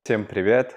Всем привет!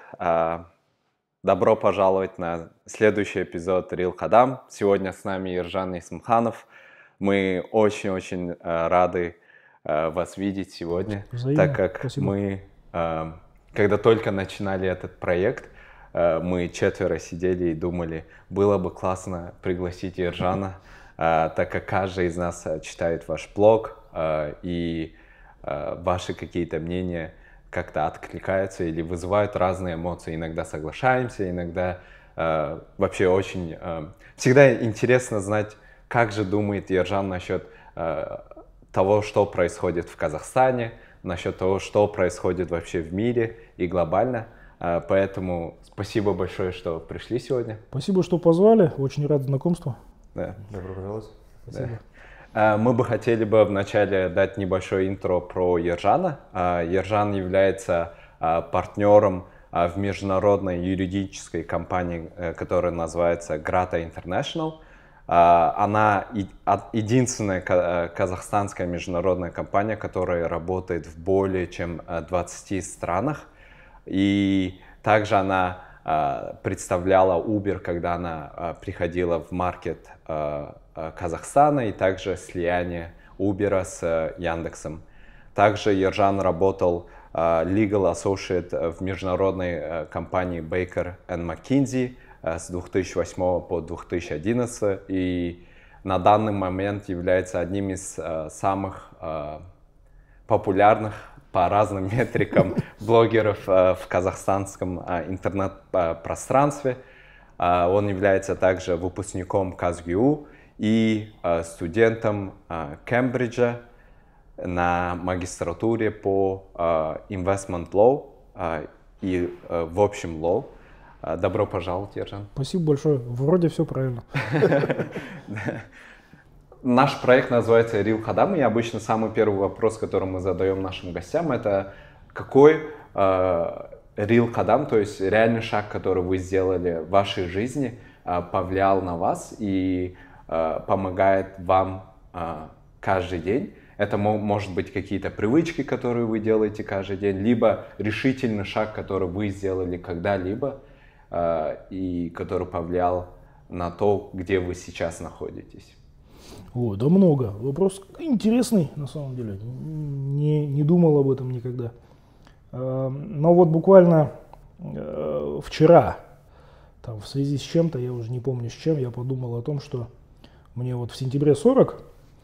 Добро пожаловать на следующий эпизод Real Khaddam. Сегодня с нами Ержан Исмханов. Мы очень-очень рады вас видеть сегодня, Взаимно. так как Спасибо. мы, когда только начинали этот проект, мы четверо сидели и думали, было бы классно пригласить Ержана, так как каждый из нас читает ваш блог и ваши какие-то мнения как-то откликаются или вызывают разные эмоции. Иногда соглашаемся, иногда вообще очень... всегда интересно знать, как же думает Ержан насчет того, что происходит в Казахстане, насчет того, что происходит вообще в мире и глобально. Поэтому спасибо большое, что пришли сегодня. Спасибо, что позвали. Очень рад знакомству. Да. Добро пожаловать. Спасибо. Да. Мы бы хотели бы вначале дать небольшое интро про Ержана. Ержан является партнером в международной юридической компании, которая называется Grata International. Она единственная казахстанская международная компания, которая работает в более чем 20 странах. И также она представляла Uber, когда она приходила в маркет Казахстана, и также слияние Uber с Яндексом. Также Ержан работал Legal Associate в международной компании Baker McKinsey с 2008 по 2011 и на данный момент является одним из самых популярных по разным метрикам блогеров в казахстанском интернет-пространстве. Он является также выпускником КазГУ и студентом Кембриджа на магистратуре по Investment Law и в общем Law. Добро пожаловать, Ержан. Спасибо большое. Вроде все правильно. Наш проект называется Real Khaddam, и обычно самый первый вопрос, который мы задаем нашим гостям, это какой Real Khaddam, то есть реальный шаг, который вы сделали в вашей жизни, повлиял на вас и помогает вам каждый день. Это может быть какие-то привычки, которые вы делаете каждый день, либо решительный шаг, который вы сделали когда-либо и который повлиял на то, где вы сейчас находитесь. О, да много. Вопрос интересный, на самом деле. Не думал об этом никогда. Но вот буквально вчера, там, в связи с чем-то, я уже не помню с чем, я подумал о том, что мне вот в сентябре 40,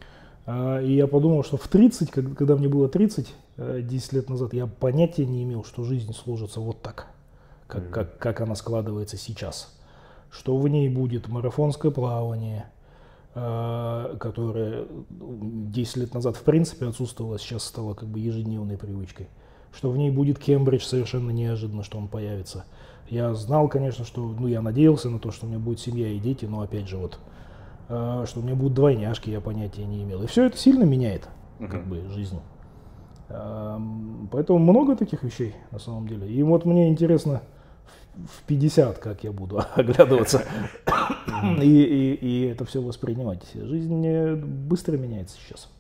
и я подумал, что в 30, когда мне было 30, 10 лет назад, я понятия не имел, что жизнь сложится вот так, как она складывается сейчас. Что в ней будет марафонское плавание, которое 10 лет назад в принципе отсутствовало, сейчас стало как бы ежедневной привычкой. Что в ней будет Кембридж, совершенно неожиданно, что он появится. Я знал, конечно, что, я надеялся на то, что у меня будет семья и дети, но опять же вот, что у меня будут двойняшки, я понятия не имел. И все это сильно меняет как бы жизнь. Поэтому много таких вещей на самом деле. И вот мне интересно в 50, как я буду оглядываться и это все воспринимать. Жизнь быстро меняется сейчас.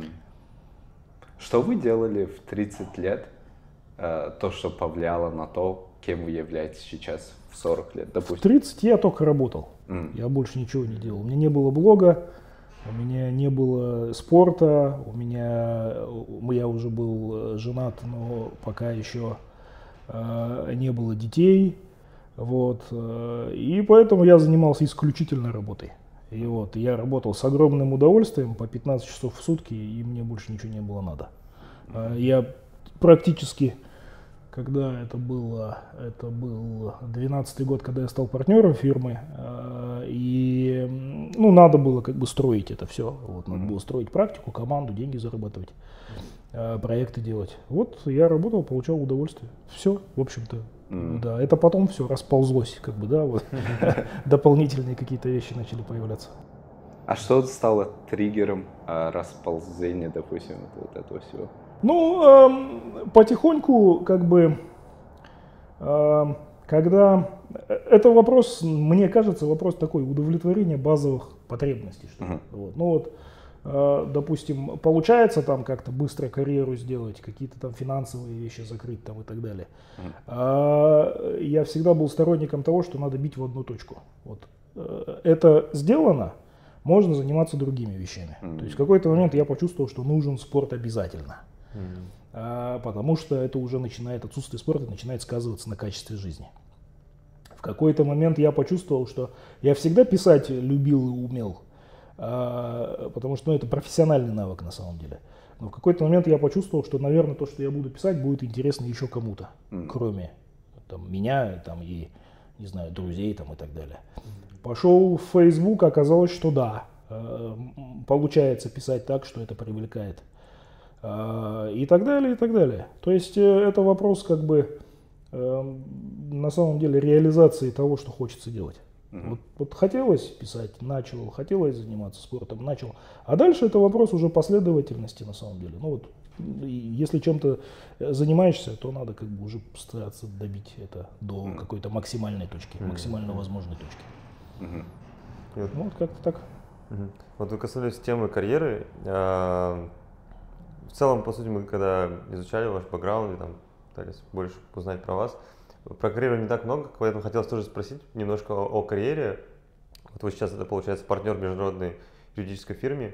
Что вы делали в 30 лет, то, что повлияло на то, кем вы являетесь сейчас в 40 лет, допустим? В 30 я только работал. Я больше ничего не делал. У меня не было блога, у меня не было спорта, я уже был женат, но пока еще не было детей. Вот. И поэтому я занимался исключительно работой. И вот я работал с огромным удовольствием по 15 часов в сутки, и мне больше ничего не было надо. Я практически, когда это был 12-й год, когда я стал партнером фирмы, и надо было как бы строить это все. Вот, надо было строить практику, команду, деньги зарабатывать, проекты делать. Вот я работал, получал удовольствие. Все, в общем-то. Да, это потом все расползлось, как бы, да, вот дополнительные какие-то вещи начали появляться. А что стало триггером расползения, допустим, вот этого всего? Потихоньку, как бы, когда это вопрос, мне кажется, вопрос такой удовлетворения базовых потребностей. Что вот. допустим, получается там как-то быстро карьеру сделать, какие-то там финансовые вещи закрыть там и так далее. Я всегда был сторонником того, что надо бить в одну точку. Вот. Это сделано, можно заниматься другими вещами. То есть в какой-то момент я почувствовал, что нужен спорт обязательно. Потому что это уже начинает, отсутствие спорта начинает сказываться на качестве жизни. В какой-то момент я почувствовал, что я всегда писать любил и умел, потому что это профессиональный навык на самом деле. Но в какой-то момент я почувствовал, что, наверное, то, что я буду писать, будет интересно еще кому-то, кроме там, меня там, и, не знаю, друзей там, и так далее. Пошел в Facebook, оказалось, что да, получается писать так, что это привлекает. И так далее, и так далее. То есть это вопрос как бы на самом деле реализации того, что хочется делать. Вот хотелось писать, начал, хотелось заниматься спортом, начал. А дальше это вопрос уже последовательности на самом деле. Ну вот, если чем-то занимаешься, то надо как бы уже стараться добить это до какой-то максимальной точки, максимально возможной точки. Ну, вот как-то так. Вот вы коснулись темы карьеры. В целом, по сути, мы когда изучали ваш бэкграунд и там пытались больше узнать про вас, про карьеру не так много, поэтому хотелось тоже спросить немножко о карьере. Вот вы сейчас, это получается, партнер в международной юридической фирме,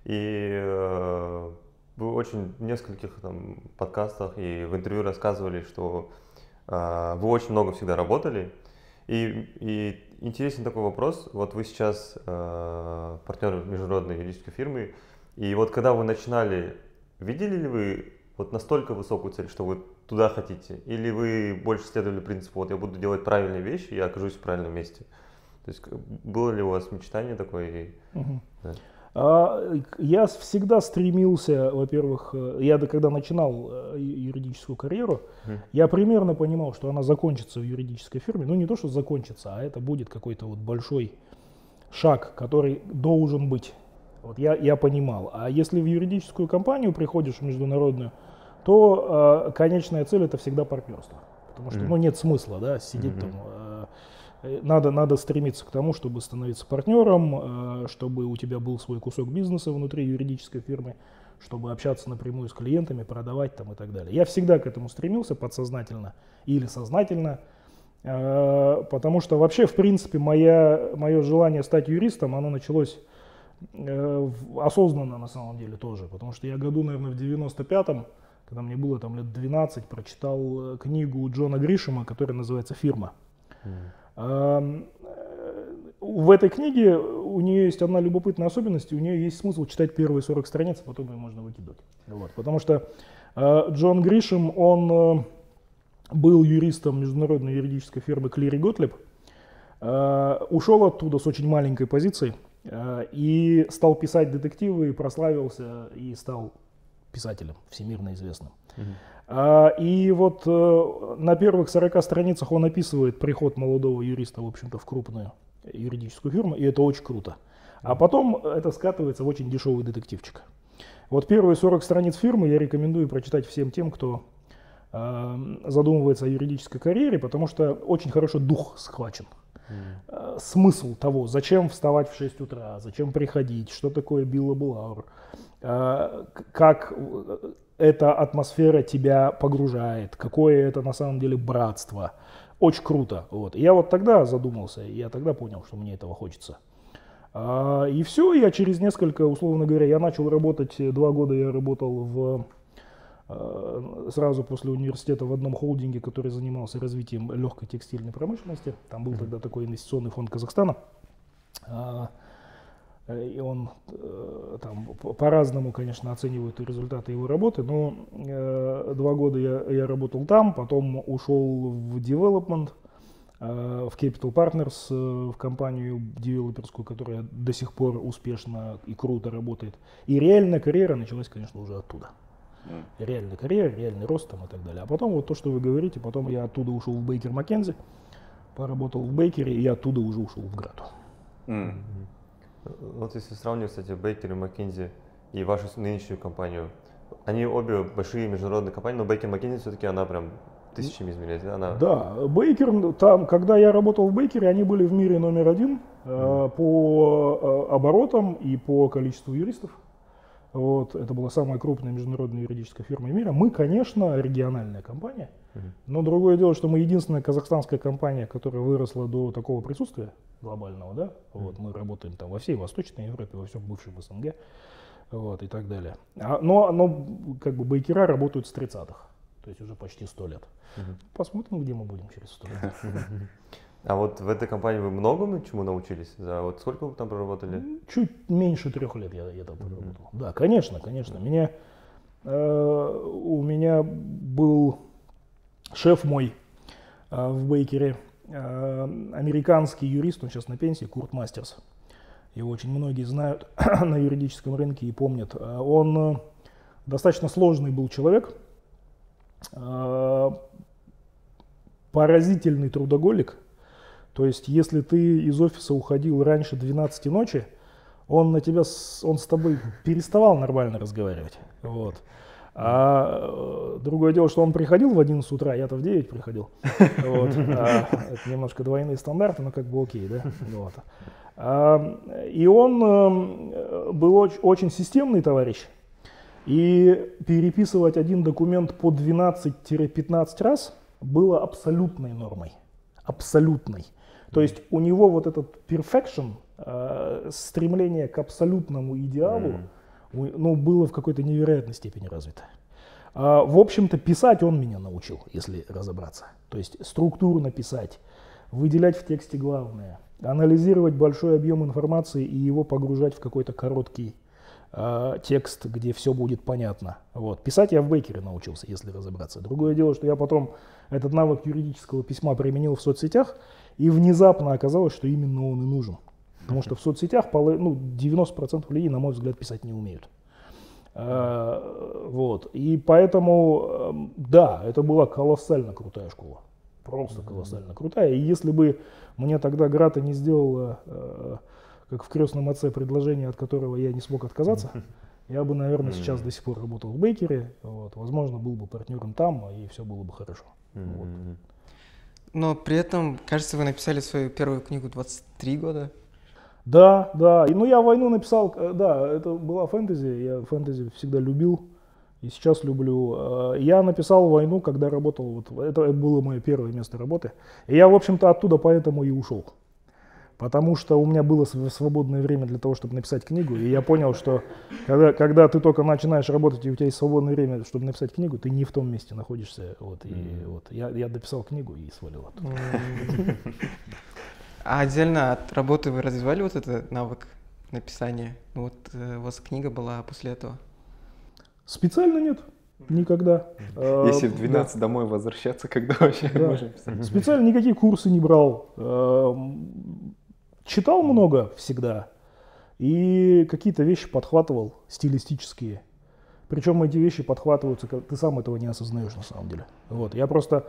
и вы очень в нескольких там подкастах и в интервью рассказывали, что вы очень много всегда работали. И интересен такой вопрос. Вот вы сейчас партнер международной юридической фирмы, и вот когда вы начинали, видели ли вы вот настолько высокую цель, что вы туда хотите? Или вы больше следовали принципу, вот я буду делать правильные вещи, я окажусь в правильном месте? То есть было ли у вас мечтание такое? Да. Я всегда стремился, во-первых, я когда начинал юридическую карьеру, я примерно понимал, что она закончится в юридической фирме. Ну не то, что закончится, а это будет какой-то вот большой шаг, который должен быть. Вот я понимал. А если в юридическую компанию приходишь, в международную, то конечная цель это всегда партнерство. Потому что нет смысла, да, сидеть там. Надо стремиться к тому, чтобы становиться партнером, чтобы у тебя был свой кусок бизнеса внутри юридической фирмы, чтобы общаться напрямую с клиентами, продавать там и так далее. Я всегда к этому стремился подсознательно или сознательно, потому что вообще, в принципе, мое желание стать юристом, оно началось осознанно на самом деле тоже, потому что я году, наверное, в 95-м, когда мне было там лет 12, прочитал книгу Джона Гришема, которая называется «Фирма». В этой книге у нее есть одна любопытная особенность, у нее есть смысл читать первые 40 страниц, а потом ее можно выкидывать. Вот, потому что Джон Гришем, он был юристом международной юридической фирмы Клири Готлиб, ушел оттуда с очень маленькой позиции и стал писать детективы, и прославился, и стал писателем всемирно известным. И вот на первых 40 страницах он описывает приход молодого юриста, в общем-то, в крупную юридическую фирму, и это очень круто. А потом это скатывается в очень дешевый детективчик. Вот первые 40 страниц фирмы я рекомендую прочитать всем тем, кто задумывается о юридической карьере, потому что очень хорошо дух схвачен. Смысл того, зачем вставать в 6 утра, зачем приходить, что такое биллабл-аур, как эта атмосфера тебя погружает, какое это на самом деле братство. Очень круто. Вот. Я вот тогда задумался, я тогда понял, что мне этого хочется. И все, я через несколько, условно говоря, я начал работать, 2 года я работал сразу после университета в одном холдинге, который занимался развитием легкой текстильной промышленности. Там был тогда такой инвестиционный фонд Казахстана. И он там по-разному, конечно, оценивает результаты его работы, но 2 года я работал там, потом ушел в development, в Capital Partners, в компанию девелоперскую, которая до сих пор успешно и круто работает. И реальная карьера началась, конечно, уже оттуда. Реальная карьера, реальный рост там и так далее. А потом вот то, что вы говорите, потом я оттуда ушел в Бейкер Маккензи, поработал в Бейкере, и оттуда уже ушел в Грату. Вот если сравнивать, кстати, Бейкер и Маккензи и вашу нынешнюю компанию, они обе большие международные компании, но Бейкер Маккензи все-таки она прям тысячами измеряет, да? Да, Бейкер, там, когда я работал в Бейкере, они были в мире номер 1 по оборотам и по количеству юристов. Вот, это была самая крупная международная юридическая фирма мира. Мы, конечно, региональная компания, но другое дело, что мы единственная казахстанская компания, которая выросла до такого присутствия глобального, да. Вот, мы работаем там во всей Восточной Европе, во всем бывшем СНГ, вот, и так далее. Но как бы бейкера работают с 30-х, то есть уже почти 100 лет. Посмотрим, где мы будем через 100 лет. А вот в этой компании вы многому чему научились? За вот сколько вы там проработали? Чуть меньше 3 лет я там проработал. Да, конечно. У меня был шеф мой в Бейкере, американский юрист, он сейчас на пенсии, Курт Мастерс. Его очень многие знают на юридическом рынке и помнят. Он достаточно сложный был человек, поразительный трудоголик. То есть, если ты из офиса уходил раньше 12 ночи, он с тобой переставал нормально разговаривать. Вот. А другое дело, что он приходил в 11 утра, я-то в 9 приходил. Вот. Это немножко двойные стандарты, но как бы окей, да? Вот. И он был очень системный товарищ. И переписывать один документ по 12-15 раз было абсолютной нормой. Абсолютной. То есть у него вот этот perfection, стремление к абсолютному идеалу, было в какой-то невероятной степени развито. В общем-то, писать он меня научил, если разобраться. То есть структурно писать, выделять в тексте главное, анализировать большой объем информации и его погружать в какой-то короткий текст, где все будет понятно. Вот. Писать я в Бейкере научился, если разобраться. Другое дело, что я потом этот навык юридического письма применил в соцсетях, и внезапно оказалось, что именно он и нужен. Потому что в соцсетях 90% людей, на мой взгляд, писать не умеют. Вот. И поэтому, да, это была колоссально крутая школа. Просто колоссально крутая. И если бы мне тогда Грата не сделала, как в «Крестном отце», предложение, от которого я не смог отказаться, я бы, наверное, сейчас до сих пор работал в Бейкере. Вот. Возможно, был бы партнером там, и все было бы хорошо. Вот. Но при этом, кажется, вы написали свою первую книгу 23 года. Да. Я «Войну» написал, да, это была фэнтези, я фэнтези всегда любил и сейчас люблю. Я написал «Войну», когда работал, это было мое первое место работы. И я, в общем-то, оттуда поэтому и ушел. Потому что у меня было свободное время для того, чтобы написать книгу, и я понял, что когда ты только начинаешь работать, и у тебя есть свободное время, чтобы написать книгу, ты не в том месте находишься. Я дописал книгу и свалил оттуда. А отдельно от работы вы развивали вот этот навык написания? У вас книга была после этого? Специально нет. Никогда. Если в 12 домой возвращаться, когда вообще можем писать? Специально никакие курсы не брал. Читал много всегда. И какие-то вещи подхватывал, стилистические. Причем эти вещи подхватываются, ты сам этого не осознаешь на самом деле. Вот. Я просто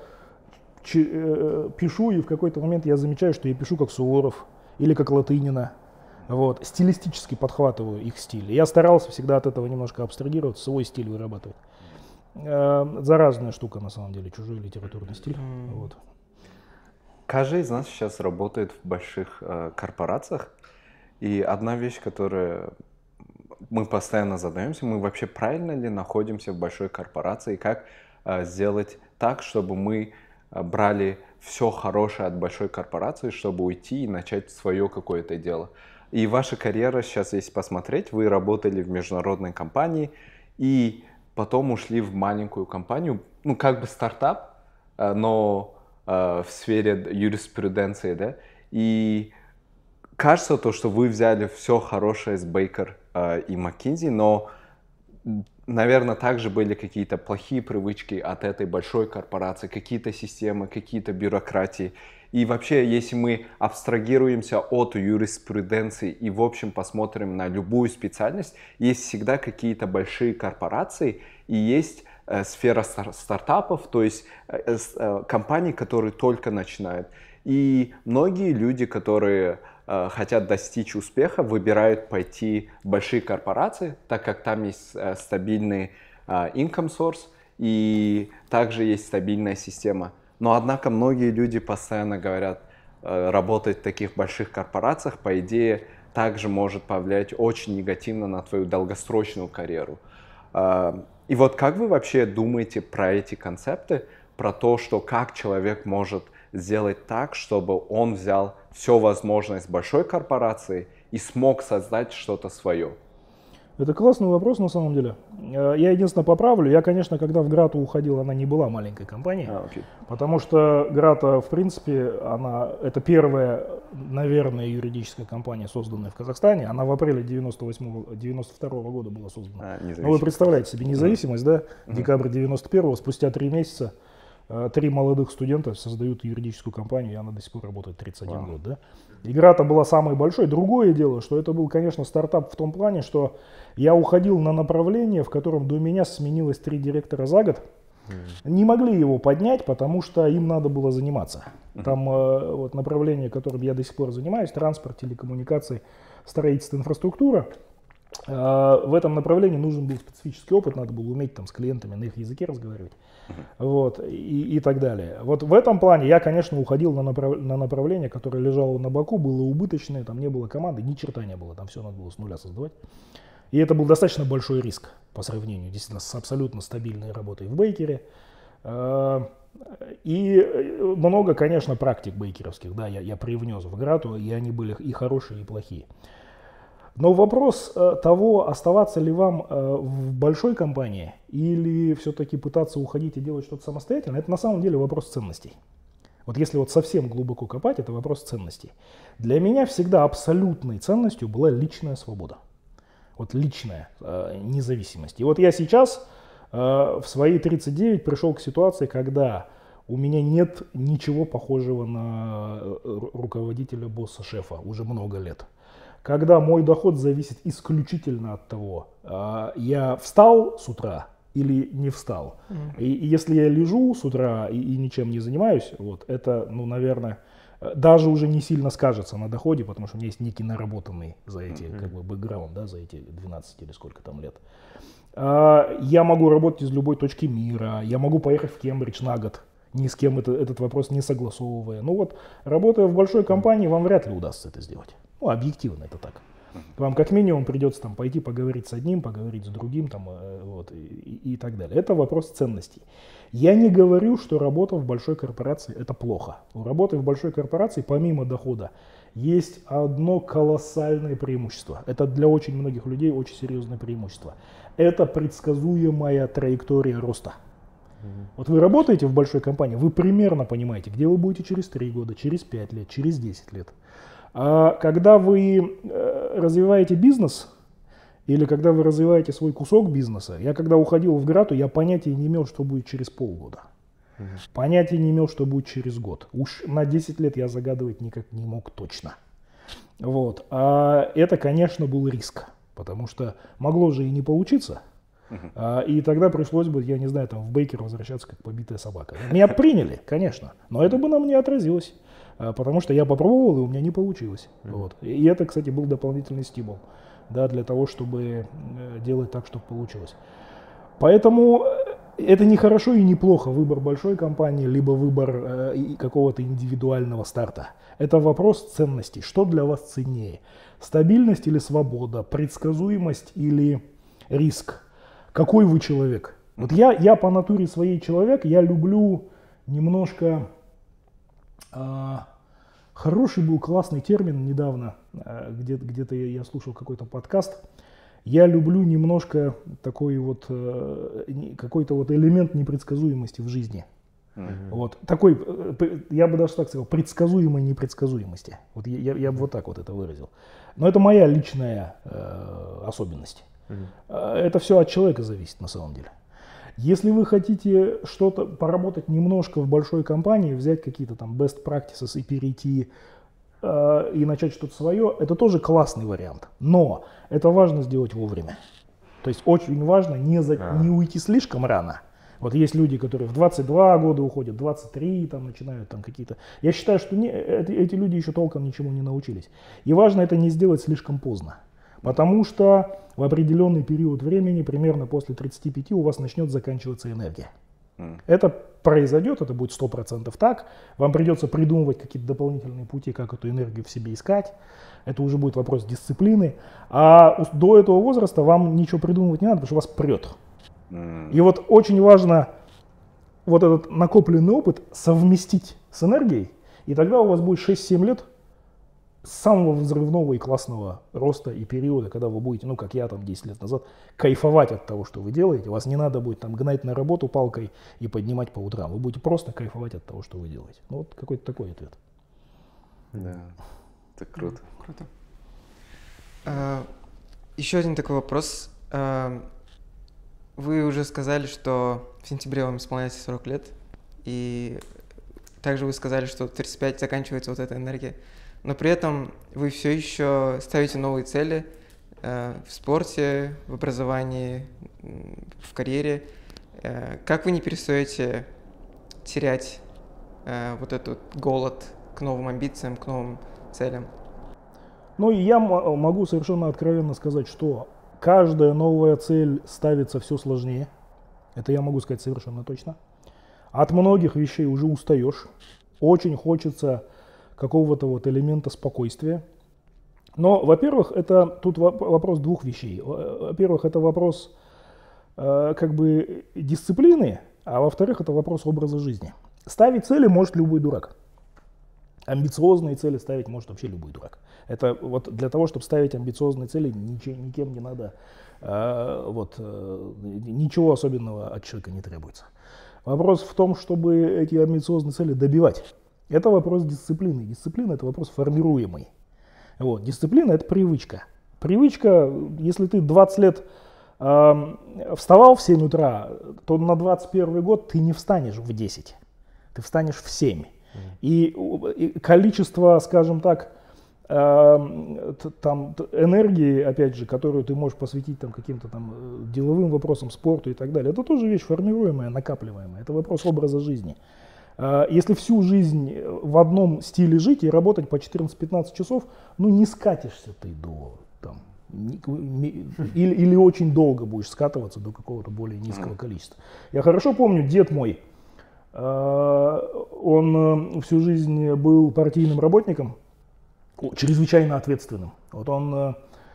пишу, и в какой-то момент я замечаю, что я пишу как Суворов или как Латынина. Вот. Стилистически подхватываю их стиль. Я старался всегда от этого немножко абстрагироваться, свой стиль вырабатывать. Заразная штука, на самом деле, чужой литературный стиль. Вот. Каждый из нас сейчас работает в больших корпорациях, и одна вещь, которую мы постоянно задаемся, мы вообще правильно ли находимся в большой корпорации, как сделать так, чтобы мы брали все хорошее от большой корпорации, чтобы уйти и начать свое какое-то дело. И ваша карьера сейчас, если посмотреть, вы работали в международной компании и потом ушли в маленькую компанию, как бы стартап, но в сфере юриспруденции, да, и кажется то, что вы взяли все хорошее с Бейкер и McKinsey, но, наверное, также были какие-то плохие привычки от этой большой корпорации, какие-то системы, какие-то бюрократии. И вообще, если мы абстрагируемся от юриспруденции и, в общем, посмотрим на любую специальность, есть всегда какие-то большие корпорации и есть сфера стартапов, то есть компании, которые только начинают. И многие люди, которые хотят достичь успеха, выбирают пойти в большие корпорации, так как там есть стабильный income source и также есть стабильная система. Но однако многие люди постоянно говорят, работать в таких больших корпорациях, по идее, также может повлиять очень негативно на твою долгосрочную карьеру. И вот как вы вообще думаете про эти концепты, про то, что как человек может сделать так, чтобы он взял все возможное из большой корпорации и смог создать что-то свое? Это классный вопрос на самом деле. Я единственное поправлю. Я, конечно, когда в Грату уходил, она не была маленькой компанией. Потому что Грата, в принципе, это первая, наверное, юридическая компания, созданная в Казахстане. Она в апреле 92 года была создана. Ну, вы представляете себе независимость, да? Декабрь 91-го, спустя 3 месяца 3 молодых студента создают юридическую компанию, и она до сих пор работает 31 год. Да? И Грата была самой большой. Другое дело, что это был, конечно, стартап в том плане, что я уходил на направление, в котором до меня сменилось 3 директора за год. Не могли его поднять, потому что им надо было заниматься. Там вот направление, которым я до сих пор занимаюсь, транспорт, телекоммуникации, строительство, инфраструктура. В этом направлении нужен был специфический опыт, надо было уметь там с клиентами на их языке разговаривать, вот, и так далее. Вот в этом плане я, конечно, уходил на направление, которое лежало на боку, было убыточное, там не было команды, ни черта не было, там все надо было с нуля создавать. И это был достаточно большой риск по сравнению, действительно, с абсолютно стабильной работой в Бейкере. И много, конечно, практик бейкеровских, да, я привнес в Грату, и они были и хорошие, и плохие. Но вопрос того, оставаться ли вам в большой компании или все-таки пытаться уходить и делать что-то самостоятельно, это на самом деле вопрос ценностей. Вот если вот совсем глубоко копать, это вопрос ценностей. Для меня всегда абсолютной ценностью была личная свобода. Вот личная независимость. И вот я сейчас в свои 39 пришел к ситуации, когда у меня нет ничего похожего на руководителя, босса, шефа уже много лет. Когда мой доход зависит исключительно от того, я встал с утра или не встал. И если я лежу с утра и ничем не занимаюсь, вот, это, ну, наверное, даже уже не сильно скажется на доходе, потому что у меня есть некий наработанный за эти, как бы, бэкграунд, да, за эти 12 или сколько там лет. Я могу работать из любой точки мира, я могу поехать в Кембридж на год, ни с кем этот вопрос не согласовывая. Ну вот, работая в большой компании, вам вряд ли удастся это сделать. Ну, объективно это так. Вам как минимум придется там пойти поговорить с одним, поговорить с другим там, вот, и так далее. Это вопрос ценностей. Я не говорю, что работа в большой корпорации это плохо. У работы в большой корпорации помимо дохода есть одно колоссальное преимущество. Это для очень многих людей очень серьезное преимущество. Это предсказуемая траектория роста. Вот вы работаете в большой компании, вы примерно понимаете, где вы будете через 3 года, через 5 лет, через 10 лет. А когда вы развиваете бизнес, или когда вы развиваете свой кусок бизнеса, я когда уходил в Грату, я понятия не имел, что будет через полгода. Понятия не имел, что будет через год. Уж на 10 лет я загадывать никак не мог точно. Вот. А это, конечно, был риск, потому что могло же и не получиться. И тогда пришлось бы, я не знаю, там в Бейкер возвращаться как побитая собака. Меня приняли, конечно, но это бы на мне отразилось, потому что я попробовал, и у меня не получилось. Вот. И это, кстати, был дополнительный стимул, да, для того, чтобы делать так, чтобы получилось. Поэтому это не хорошо и не плохо, выбор большой компании, либо выбор какого-то индивидуального старта. Это вопрос ценностей. Что для вас ценнее? Стабильность или свобода? Предсказуемость или риск? Какой вы человек? Вот я по натуре своей человек, я люблю немножко... Хороший был классный термин недавно, где-то я слушал какой-то подкаст. Я люблю немножко такой вот, какой-то вот элемент непредсказуемости в жизни. Вот, такой, я бы даже так сказал, предсказуемой непредсказуемости. Вот я бы вот так вот это выразил. Но это моя личная особенность. Это все от человека зависит на самом деле. Если вы хотите что-то поработать немножко в большой компании, взять какие-то там best practices и перейти и начать что-то свое, это тоже классный вариант. Но это важно сделать вовремя. То есть очень важно не уйти слишком рано. Вот есть люди, которые в 22 года уходят, 23 там начинают там какие-то... Я считаю, что эти люди еще толком ничему не научились. И важно это не сделать слишком поздно. Потому что в определенный период времени, примерно после 35, у вас начнет заканчиваться энергия. Это произойдет, это будет 100% так. Вам придется придумывать какие-то дополнительные пути, как эту энергию в себе искать. Это уже будет вопрос дисциплины. А до этого возраста вам ничего придумывать не надо, потому что вас прет. И вот очень важно вот этот накопленный опыт совместить с энергией, и тогда у вас будет 6-7 лет самого взрывного и классного роста и периода, когда вы будете, ну как я там 10 лет назад, кайфовать от того, что вы делаете. Вас не надо будет там гнать на работу палкой и поднимать по утрам. Вы будете просто кайфовать от того, что вы делаете. Ну вот какой-то такой ответ. Да, это круто. Круто. Еще один такой вопрос. Вы уже сказали, что в сентябре вам исполняется 40 лет, и также вы сказали, что в 35 заканчивается вот эта энергия. Но при этом вы все еще ставите новые цели в спорте, в образовании, в карьере. Как вы не перестаете терять вот этот голод к новым амбициям, к новым целям? Ну и я могу совершенно откровенно сказать, что каждая новая цель ставится все сложнее. Это я могу сказать совершенно точно. От многих вещей уже устаешь. Очень хочется какого-то вот элемента спокойствия. Но, во-первых, это тут вопрос двух вещей. Во-первых, это вопрос как бы дисциплины, а во-вторых, это вопрос образа жизни. Ставить цели может любой дурак. Амбициозные цели ставить может вообще любой дурак. Это вот для того, чтобы ставить амбициозные цели, никем не надо, ничего особенного от человека не требуется. Вопрос в том, чтобы эти амбициозные цели добивать. Это вопрос дисциплины. Дисциплина – это вопрос формируемый. Вот. Дисциплина – это привычка. Привычка, если ты 20 лет вставал в 7 утра, то на 21 год ты не встанешь в 10, ты встанешь в 7. И количество, скажем так, там, энергии, опять же, которую ты можешь посвятить там, каким-то там деловым вопросам, спорту и так далее, это тоже вещь формируемая, накапливаемая. Это вопрос образа жизни. Если всю жизнь в одном стиле жить и работать по 14-15 часов, ну не скатишься ты до там, или очень долго будешь скатываться до какого-то более низкого количества. Я хорошо помню, дед мой, он всю жизнь был партийным работником, чрезвычайно ответственным. Вот он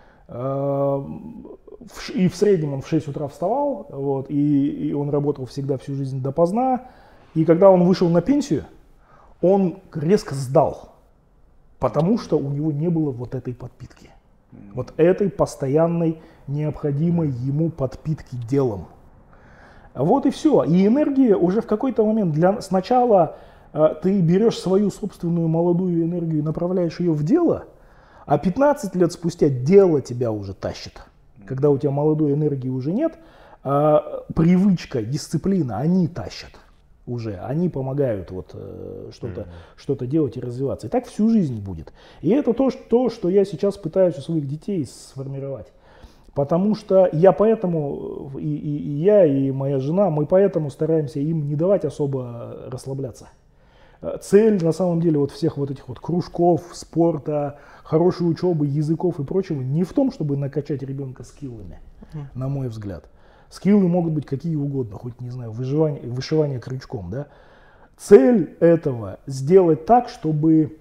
и в среднем он в 6 утра вставал, вот, и он работал всегда всю жизнь допоздна. И когда он вышел на пенсию, он резко сдал, потому что у него не было вот этой подпитки. Вот этой постоянной, необходимой ему подпитки делом. Вот и все. И энергия уже в какой-то момент, сначала ты берешь свою собственную молодую энергию и направляешь ее в дело, а 15 лет спустя дело тебя уже тащит. Когда у тебя молодой энергии уже нет, привычка, дисциплина, они тащат. Уже, они помогают вот, что-то делать и развиваться. И так всю жизнь будет. И это то, что я сейчас пытаюсь у своих детей сформировать. Потому что я поэтому, и я, и моя жена, мы поэтому стараемся им не давать особо расслабляться. Цель на самом деле вот всех вот этих вот кружков, спорта, хорошей учебы, языков и прочего не в том, чтобы накачать ребенка скиллами, на мой взгляд. Скиллы могут быть какие угодно, хоть, не знаю, вышивание крючком, да. Цель этого сделать так, чтобы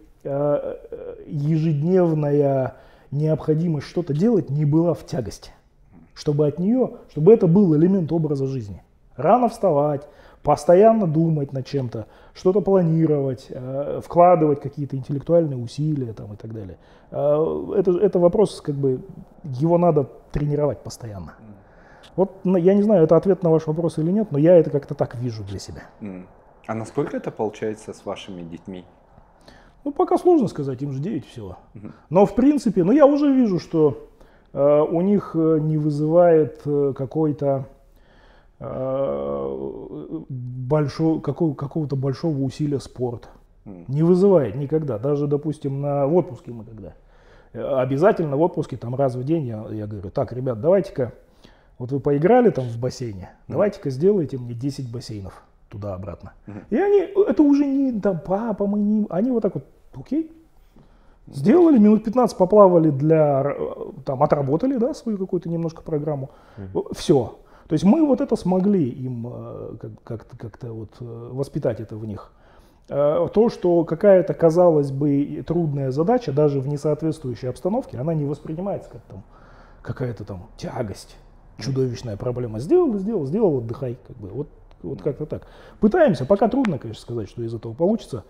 ежедневная необходимость что-то делать не была в тягость. Чтобы от нее, чтобы это был элемент образа жизни. Рано вставать, постоянно думать над чем-то, что-то планировать, вкладывать какие-то интеллектуальные усилия там, и так далее. Это вопрос, как бы, его надо тренировать постоянно. Вот я не знаю, это ответ на ваш вопрос или нет, но я это как-то так вижу для себя. А насколько это получается с вашими детьми? Ну, пока сложно сказать, им же 9 всего. Но в принципе, я уже вижу, что у них не вызывает какого-то большого усилия спорт. Не вызывает никогда. Даже, допустим, в отпуске мы когда. Обязательно в отпуске, там раз в день я говорю, так, ребят, давайте-ка, вот вы поиграли там в бассейне, давайте-ка сделайте мне 10 бассейнов туда-обратно. И они, это уже не там, папа, они вот так вот, окей, сделали, минут 15 поплавали отработали, да, свою какую-то немножко программу, все. То То есть мы вот это смогли им как-то вот воспитать это в них. То, что какая-то, казалось бы, трудная задача, даже в несоответствующей обстановке, она не воспринимается как там какая-то там тягость, чудовищная проблема. Сделал, отдыхай. Как бы. Вот как-то так. Пытаемся, пока трудно, конечно, сказать, что из этого получится.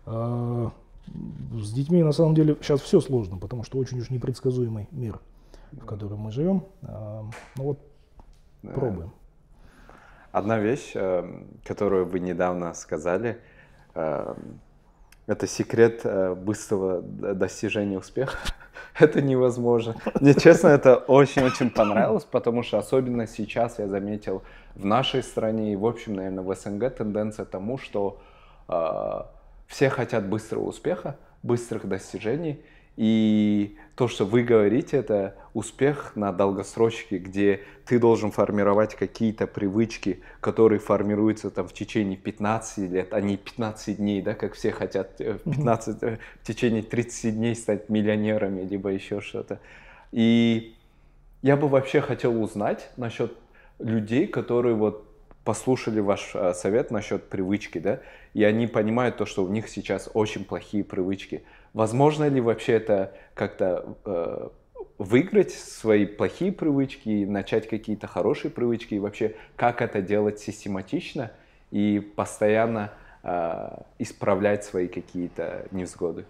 С детьми, на самом деле, сейчас все сложно, потому что очень уж непредсказуемый мир, в котором мы живем. Ну вот, пробуем. Одна вещь, которую вы недавно сказали, это секрет быстрого достижения успеха. Это невозможно. Мне, честно, это очень-очень понравилось, потому что особенно сейчас я заметил в нашей стране и, в общем, наверное, в СНГ тенденция к тому, что все хотят быстрого успеха, быстрых достижений. И то, что вы говорите, это успех на долгосрочке, где ты должен формировать какие-то привычки, которые формируются там в течение 15 лет, а не 15 дней, да, как все хотят в течение 30 дней стать миллионерами, либо еще что-то. И я бы вообще хотел узнать насчет людей, которые вот послушали ваш совет насчет привычки, да, и они понимают то, что у них сейчас очень плохие привычки. Возможно ли вообще это как-то выиграть свои плохие привычки и начать какие-то хорошие привычки? И вообще, как это делать систематично и постоянно исправлять свои какие-то невзгоды?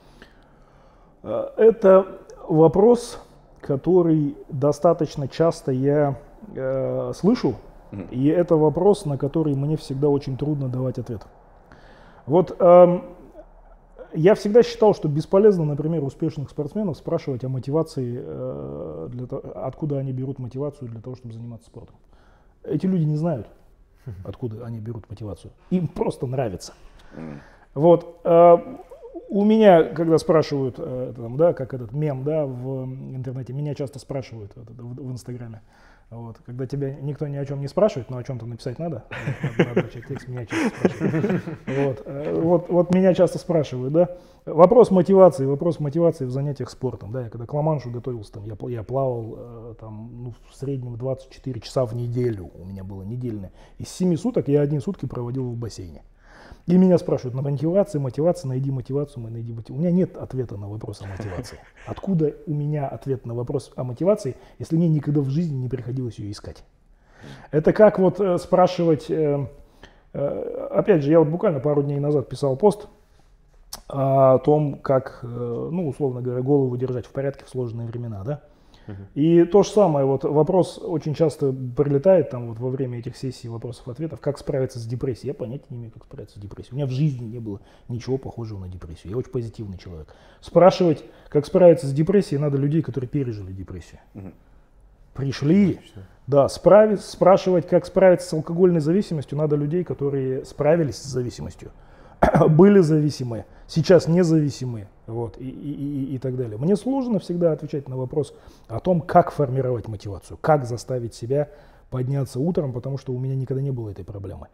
Это вопрос, который достаточно часто я слышу. И это вопрос, на который мне всегда очень трудно давать ответ. Вот я всегда считал, что бесполезно, например, успешных спортсменов спрашивать о мотивации, откуда они берут мотивацию для того, чтобы заниматься спортом. Эти люди не знают, откуда они берут мотивацию. Им просто нравится. Вот. У меня, когда спрашивают, да, как этот мем, да, в интернете, меня часто спрашивают в Инстаграме. Вот. Когда тебя никто ни о чем не спрашивает, но о чем-то написать надо, надо начать текст, меня часто спрашивают. Вот меня часто спрашивают, да. Вопрос мотивации в занятиях спортом. Да. Я когда к Ла-Маншу готовился, там, я плавал там, в среднем 24 часа в неделю, у меня было недельное. Из 7 суток я 1 сутки проводил в бассейне. И меня спрашивают, на мотивация, найди мотивацию, найди мотивацию. У меня нет ответа на вопрос о мотивации. Откуда у меня ответ на вопрос о мотивации, если мне никогда в жизни не приходилось ее искать? Это как вот спрашивать, опять же, я вот буквально пару дней назад писал пост о том, как, ну, условно говоря, голову держать в порядке в сложные времена, да? И то же самое, вот вопрос очень часто прилетает там вот во время этих сессий вопросов-ответов, как справиться с депрессией. Я понятия не имею, как справиться с депрессией. У меня в жизни не было ничего похожего на депрессию. Я очень позитивный человек. Спрашивать, как справиться с депрессией, надо людей, которые пережили депрессию. Пришли, да, спрашивать, как справиться с алкогольной зависимостью, надо людей, которые справились с зависимостью. Были зависимые, сейчас независимые, вот, и так далее. Мне сложно всегда отвечать на вопрос о том, как формировать мотивацию, как заставить себя подняться утром, потому что у меня никогда не было этой проблемы.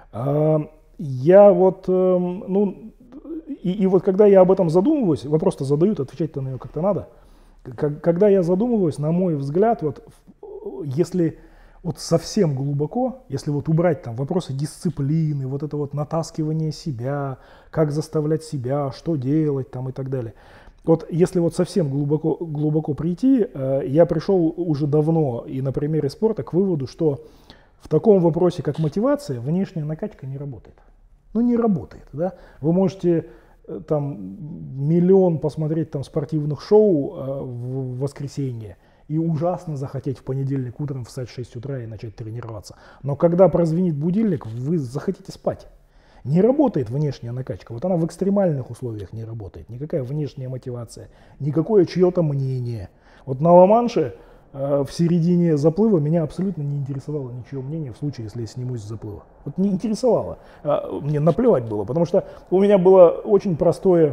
Я вот, ну, и вот когда я об этом задумываюсь, вопрос-то задают, отвечать-то на него как-то надо. Когда я задумываюсь, на мой взгляд, вот, если вот совсем глубоко, если вот убрать там вопросы дисциплины, вот это вот натаскивание себя, как заставлять себя, что делать там и так далее. Вот если вот совсем глубоко прийти, я пришел уже давно и на примере спорта к выводу, что в таком вопросе, как мотивация, внешняя накачка не работает. Ну не работает, да. Вы можете там миллион посмотреть там спортивных шоу в воскресенье, и ужасно захотеть в понедельник утром встать в 6 утра и начать тренироваться. Но когда прозвенит будильник, вы захотите спать. Не работает внешняя накачка. Вот она в экстремальных условиях не работает. Никакая внешняя мотивация, никакое чье-то мнение. Вот на Ла-Манше в середине заплыва меня абсолютно не интересовало ничье мнение в случае, если я снимусь с заплыва. Вот не интересовало. Мне наплевать было, потому что у меня было очень простое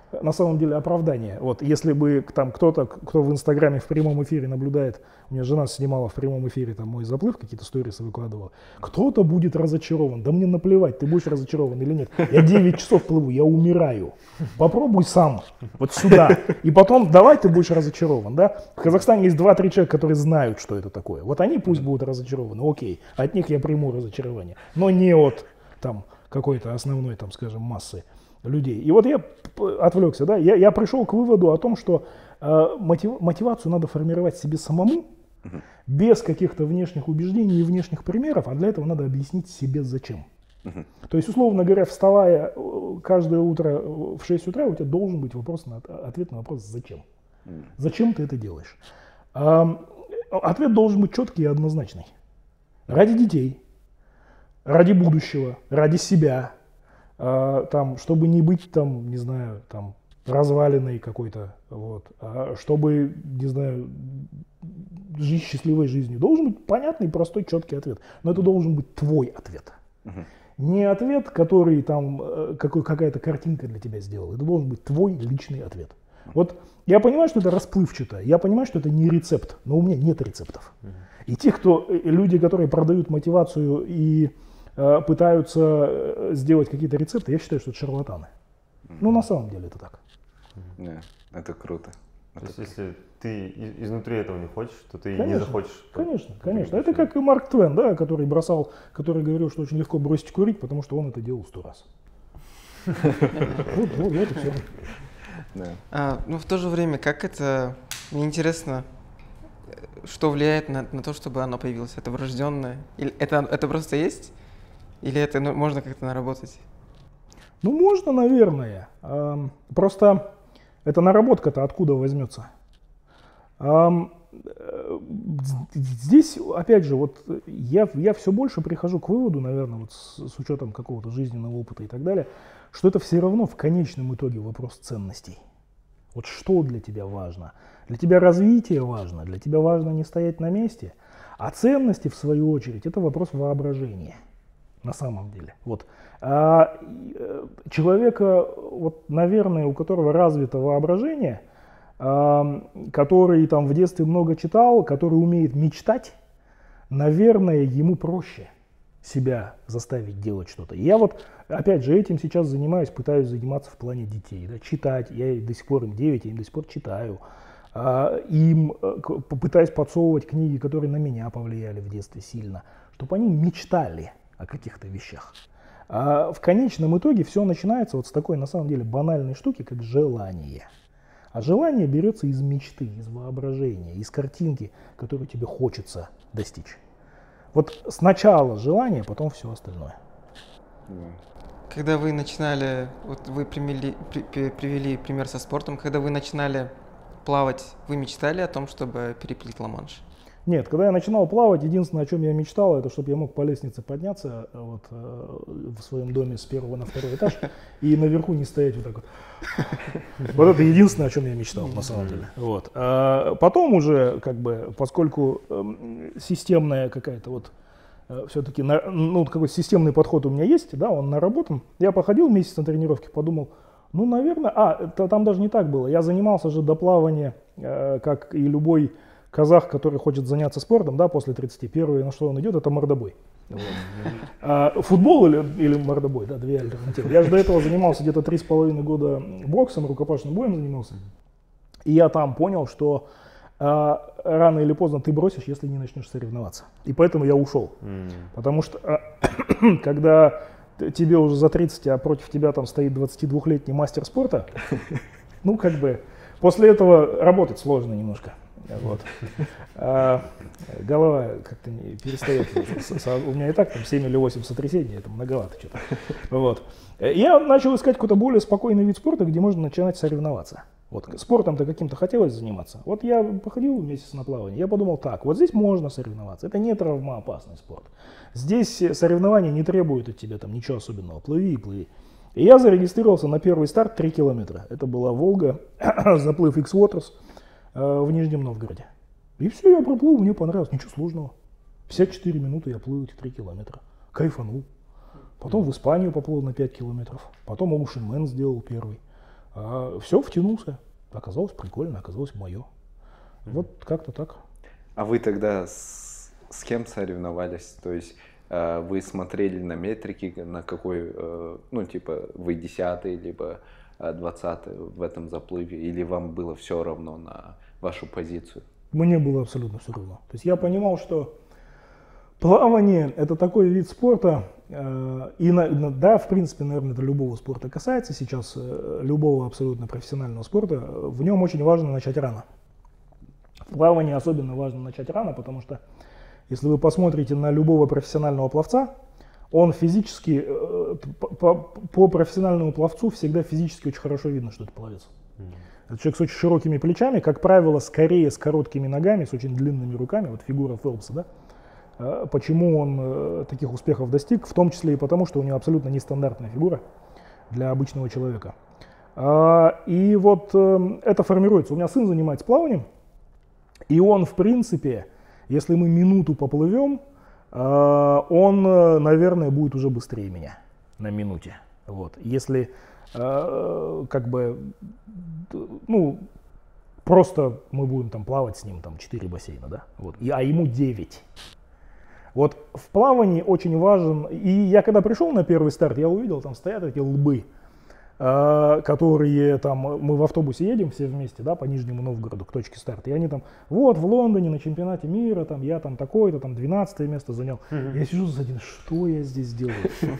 на самом деле оправдание. Вот если бы там кто-то, кто в Инстаграме в прямом эфире наблюдает, у меня жена снимала в прямом эфире там мой заплыв, какие-то сторисы выкладывала, кто-то будет разочарован. Да мне наплевать, ты будешь разочарован или нет. Я 9 часов плыву, я умираю. Попробуй сам, вот сюда. И потом давай ты будешь разочарован. Да? В Казахстане есть 2-3 человека, которые знают, что это такое. Вот они пусть будут разочарованы, окей. От них я приму разочарование. Но не от там какой-то основной, там, скажем, массы людей. И вот я отвлекся, да, я пришел к выводу о том, что мотивацию надо формировать себе самому, без каких-то внешних убеждений и внешних примеров, а для этого надо объяснить себе зачем. То есть, условно говоря, вставая каждое утро в 6 утра, у тебя должен быть ответ на вопрос «зачем?». Зачем ты это делаешь? Ответ должен быть четкий и однозначный. Ради детей, ради будущего, ради себя, там, чтобы не быть там, не знаю, там, разваленной какой-то, вот, чтобы, не знаю, жить счастливой жизнью. Должен быть понятный, простой, четкий ответ. Но это должен быть твой ответ. Не ответ, который там какая-то картинка для тебя сделала. Это должен быть твой личный ответ. Вот я понимаю, что это расплывчато, я понимаю, что это не рецепт, но у меня нет рецептов. И люди, которые продают мотивацию и пытаются сделать какие-то рецепты, я считаю, что это шарлатаны. Ну, на самом деле это так. Yeah, это круто. То есть, если ты изнутри этого не хочешь, то ты конечно, не захочешь. Конечно, конечно. Это как и Марк Твен, да, который говорил, что очень легко бросить курить, потому что он это делал 100 раз. Вот и все. Но в то же время, как это, мне интересно, что влияет на то, чтобы оно появилось? Это врожденное? Или это просто есть? Или это можно как-то наработать? Ну, можно, наверное. Просто эта наработка-то откуда возьмется? Здесь, опять же, вот я все больше прихожу к выводу, наверное, вот с учетом какого-то жизненного опыта и так далее, что это все равно в конечном итоге вопрос ценностей. Вот что для тебя важно? Для тебя развитие важно, для тебя важно не стоять на месте, а ценности, в свою очередь, это вопрос воображения. На самом деле. Вот. Человека, вот, наверное, у которого развито воображение, который там в детстве много читал, который умеет мечтать, наверное, ему проще себя заставить делать что-то. И я вот, опять же, этим сейчас занимаюсь, пытаюсь заниматься в плане детей. Да, читать, я до сих пор им 9, я им до сих пор читаю. Им пытаюсь подсовывать книги, которые на меня повлияли в детстве сильно, чтобы они мечтали о каких-то вещах. А в конечном итоге все начинается вот с такой, на самом деле, банальной штуки, как желание. А желание берется из мечты, из воображения, из картинки, которую тебе хочется достичь. Вот сначала желание, потом все остальное. Когда вы начинали, вот вы привели пример со спортом, когда вы начинали плавать, вы мечтали о том, чтобы переплыть Ла-Манш? Нет, когда я начинал плавать, единственное, о чем я мечтал, это чтобы я мог по лестнице подняться вот, в своем доме с 1-го на 2-й этаж и наверху не стоять вот так вот. Вот это единственное, о чем я мечтал на самом деле. Вот. А потом уже, как бы, поскольку системная какая-то вот, все-таки, ну, какой-то системный подход у меня есть, да, он наработан. Я походил месяц на тренировке, подумал, ну, наверное, там даже не так было. Я занимался же до плавания, как и любой казах, который хочет заняться спортом, да, после 31, на что он идет, это мордобой. Вот. Футбол или мордобой, да, две альтернативы. Я же до этого занимался где-то 3,5 года боксом, рукопашным боем занимался. И я там понял, что рано или поздно ты бросишь, если не начнешь соревноваться. И поэтому я ушел. Потому что когда тебе уже за 30, а против тебя там стоит 22-летний мастер спорта, ну, как бы, после этого работать сложно немножко. Вот. Голова как-то не перестает. У меня и так там 7 или 8 сотрясений, это многовато что-то. Вот. Я начал искать какой-то более спокойный вид спорта, где можно начинать соревноваться. Вот. Спортом-то каким-то хотелось заниматься. Вот я походил месяц на плавание, я подумал так, вот здесь можно соревноваться, это не травмоопасный спорт. Здесь соревнования не требуют от тебя там ничего особенного, плыви и плыви. И я зарегистрировался на первый старт 3 километра. Это была Волга, заплыв X-Waters в Нижнем Новгороде. И все, я проплыл, мне понравилось, ничего сложного. 54 минуты я плыл эти 3 километра. Кайфанул. Потом в Испанию поплыл на 5 километров. Потом Ocean Man сделал первый. Все, втянулся. Оказалось прикольно, оказалось мое. Вот как-то так. А вы тогда с кем соревновались? То есть вы смотрели на метрики, на какой, ну типа вы 10-й, либо 20-й в этом заплыве, или вам было все равно на вашу позицию? Мне было абсолютно все равно. То есть я понимал, что плавание – это такой вид спорта, и да, в принципе, наверное, это любого спорта касается сейчас, любого абсолютно профессионального спорта, в нем очень важно начать рано. В плавании особенно важно начать рано, потому что если вы посмотрите на любого профессионального пловца, он физически, по профессиональному пловцу всегда физически очень хорошо видно, что это пловец. Это человек с очень широкими плечами, как правило, скорее с короткими ногами, с очень длинными руками, вот фигура Фелпса, да? Почему он таких успехов достиг, в том числе и потому, что у него абсолютно нестандартная фигура для обычного человека. И вот это формируется. У меня сын занимается плаванием, и он, в принципе, если мы минуту поплывем, он, наверное, будет уже быстрее меня на минуте. Вот. Если как бы, ну, просто мы будем там плавать с ним, там 4 бассейна, да, вот, а ему 9. Вот в плавании очень важен, и я когда пришел на первый старт, я увидел, там стоят эти лбы, которые там, мы в автобусе едем все вместе, да, по Нижнему Новгороду к точке старта, и они там, вот в Лондоне на чемпионате мира, там я там такое-то, там 12 место занял. Я сижу сзади, что я здесь делаю?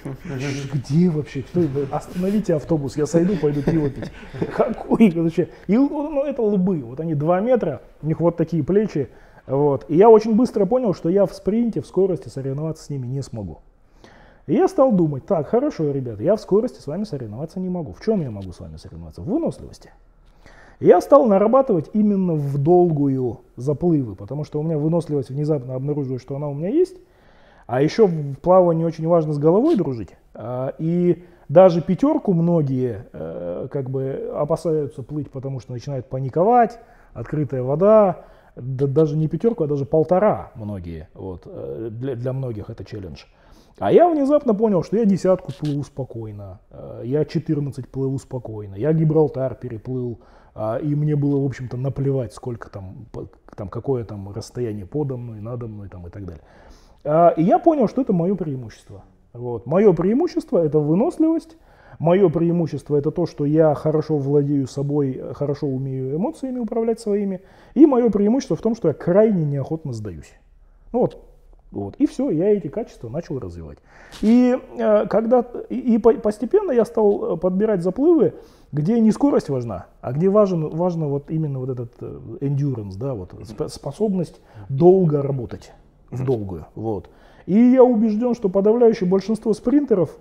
Где вообще? Остановите автобус, я сойду, пойду пиво пить. Какой вообще? И ну, это лбы, вот они 2 метра, у них вот такие плечи, вот. И я очень быстро понял, что я в спринте, в скорости соревноваться с ними не смогу. И я стал думать, так, хорошо, ребята, я в скорости с вами соревноваться не могу. В чем я могу с вами соревноваться? В выносливости. И я стал нарабатывать именно в долгую заплывы, потому что у меня выносливость внезапно обнаруживаю, что она у меня есть. А еще в плавании очень важно с головой дружить. И даже пятерку многие как бы опасаются плыть, потому что начинают паниковать, открытая вода. Даже не пятерку, а даже 1,5 многие. Вот. Для многих это челлендж. А я внезапно понял, что я 10 плыву спокойно, я 14 плыву спокойно, я Гибралтар переплыл, и мне было, в общем-то, наплевать, сколько там какое там расстояние подо мной, надо мной там, и так далее. И я понял, что это мое преимущество. Вот. Мое преимущество – это выносливость, мое преимущество – это то, что я хорошо владею собой, хорошо умею эмоциями управлять своими, и мое преимущество в том, что я крайне неохотно сдаюсь. Ну, вот. И все, я эти качества начал развивать. И постепенно я стал подбирать заплывы, где не скорость важна, а где важно вот именно вот этот endurance, да, вот, способность долго работать, в долгую. Вот. И я убежден, что подавляющее большинство спринтеров,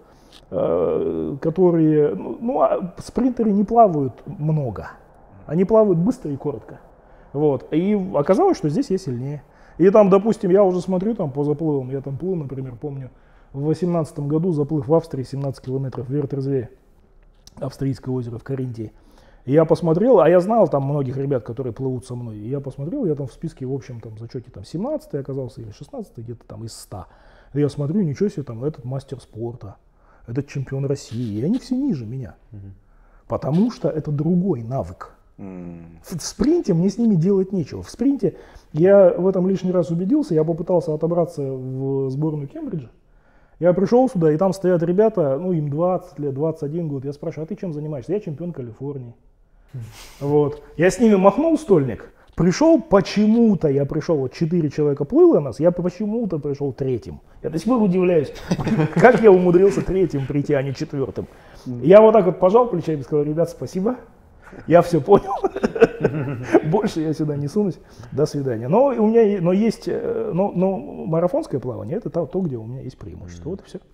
которые, спринтеры не плавают много, они плавают быстро и коротко. Вот. И оказалось, что здесь я сильнее. И там, допустим, я уже смотрю там по заплывам, я там плыл, например, помню, в 2018 году заплыв в Австрии 17 километров Вертерзве, австрийское озеро в Каринтии. И я посмотрел, а я знал там многих ребят, которые плывут со мной, и я посмотрел, я там в списке, в общем, там, в зачете там 17-й оказался или 16-й, где-то там из 100. И я смотрю, ничего себе, там, этот мастер спорта, этот чемпион России, и они все ниже меня. Потому что это другой навык. В спринте мне с ними делать нечего. В спринте я в этом лишний раз убедился, я попытался отобраться в сборную Кембриджа. Я пришел сюда, и там стоят ребята, ну им 20 лет, 21 год. Я спрашиваю, а ты чем занимаешься? Я чемпион Калифорнии. Вот. Я с ними махнул стольник, пришел почему-то, вот 4 человека плыло нас, я почему-то пришел 3-м. Я до сих пор удивляюсь, как я умудрился 3-м прийти, а не 4-м. Я вот так вот пожал плечами и сказал, ребят, спасибо. Я все понял, больше я сюда не сунусь, до свидания. Но у меня есть, марафонское плавание, это то, где у меня есть преимущество, вот и все.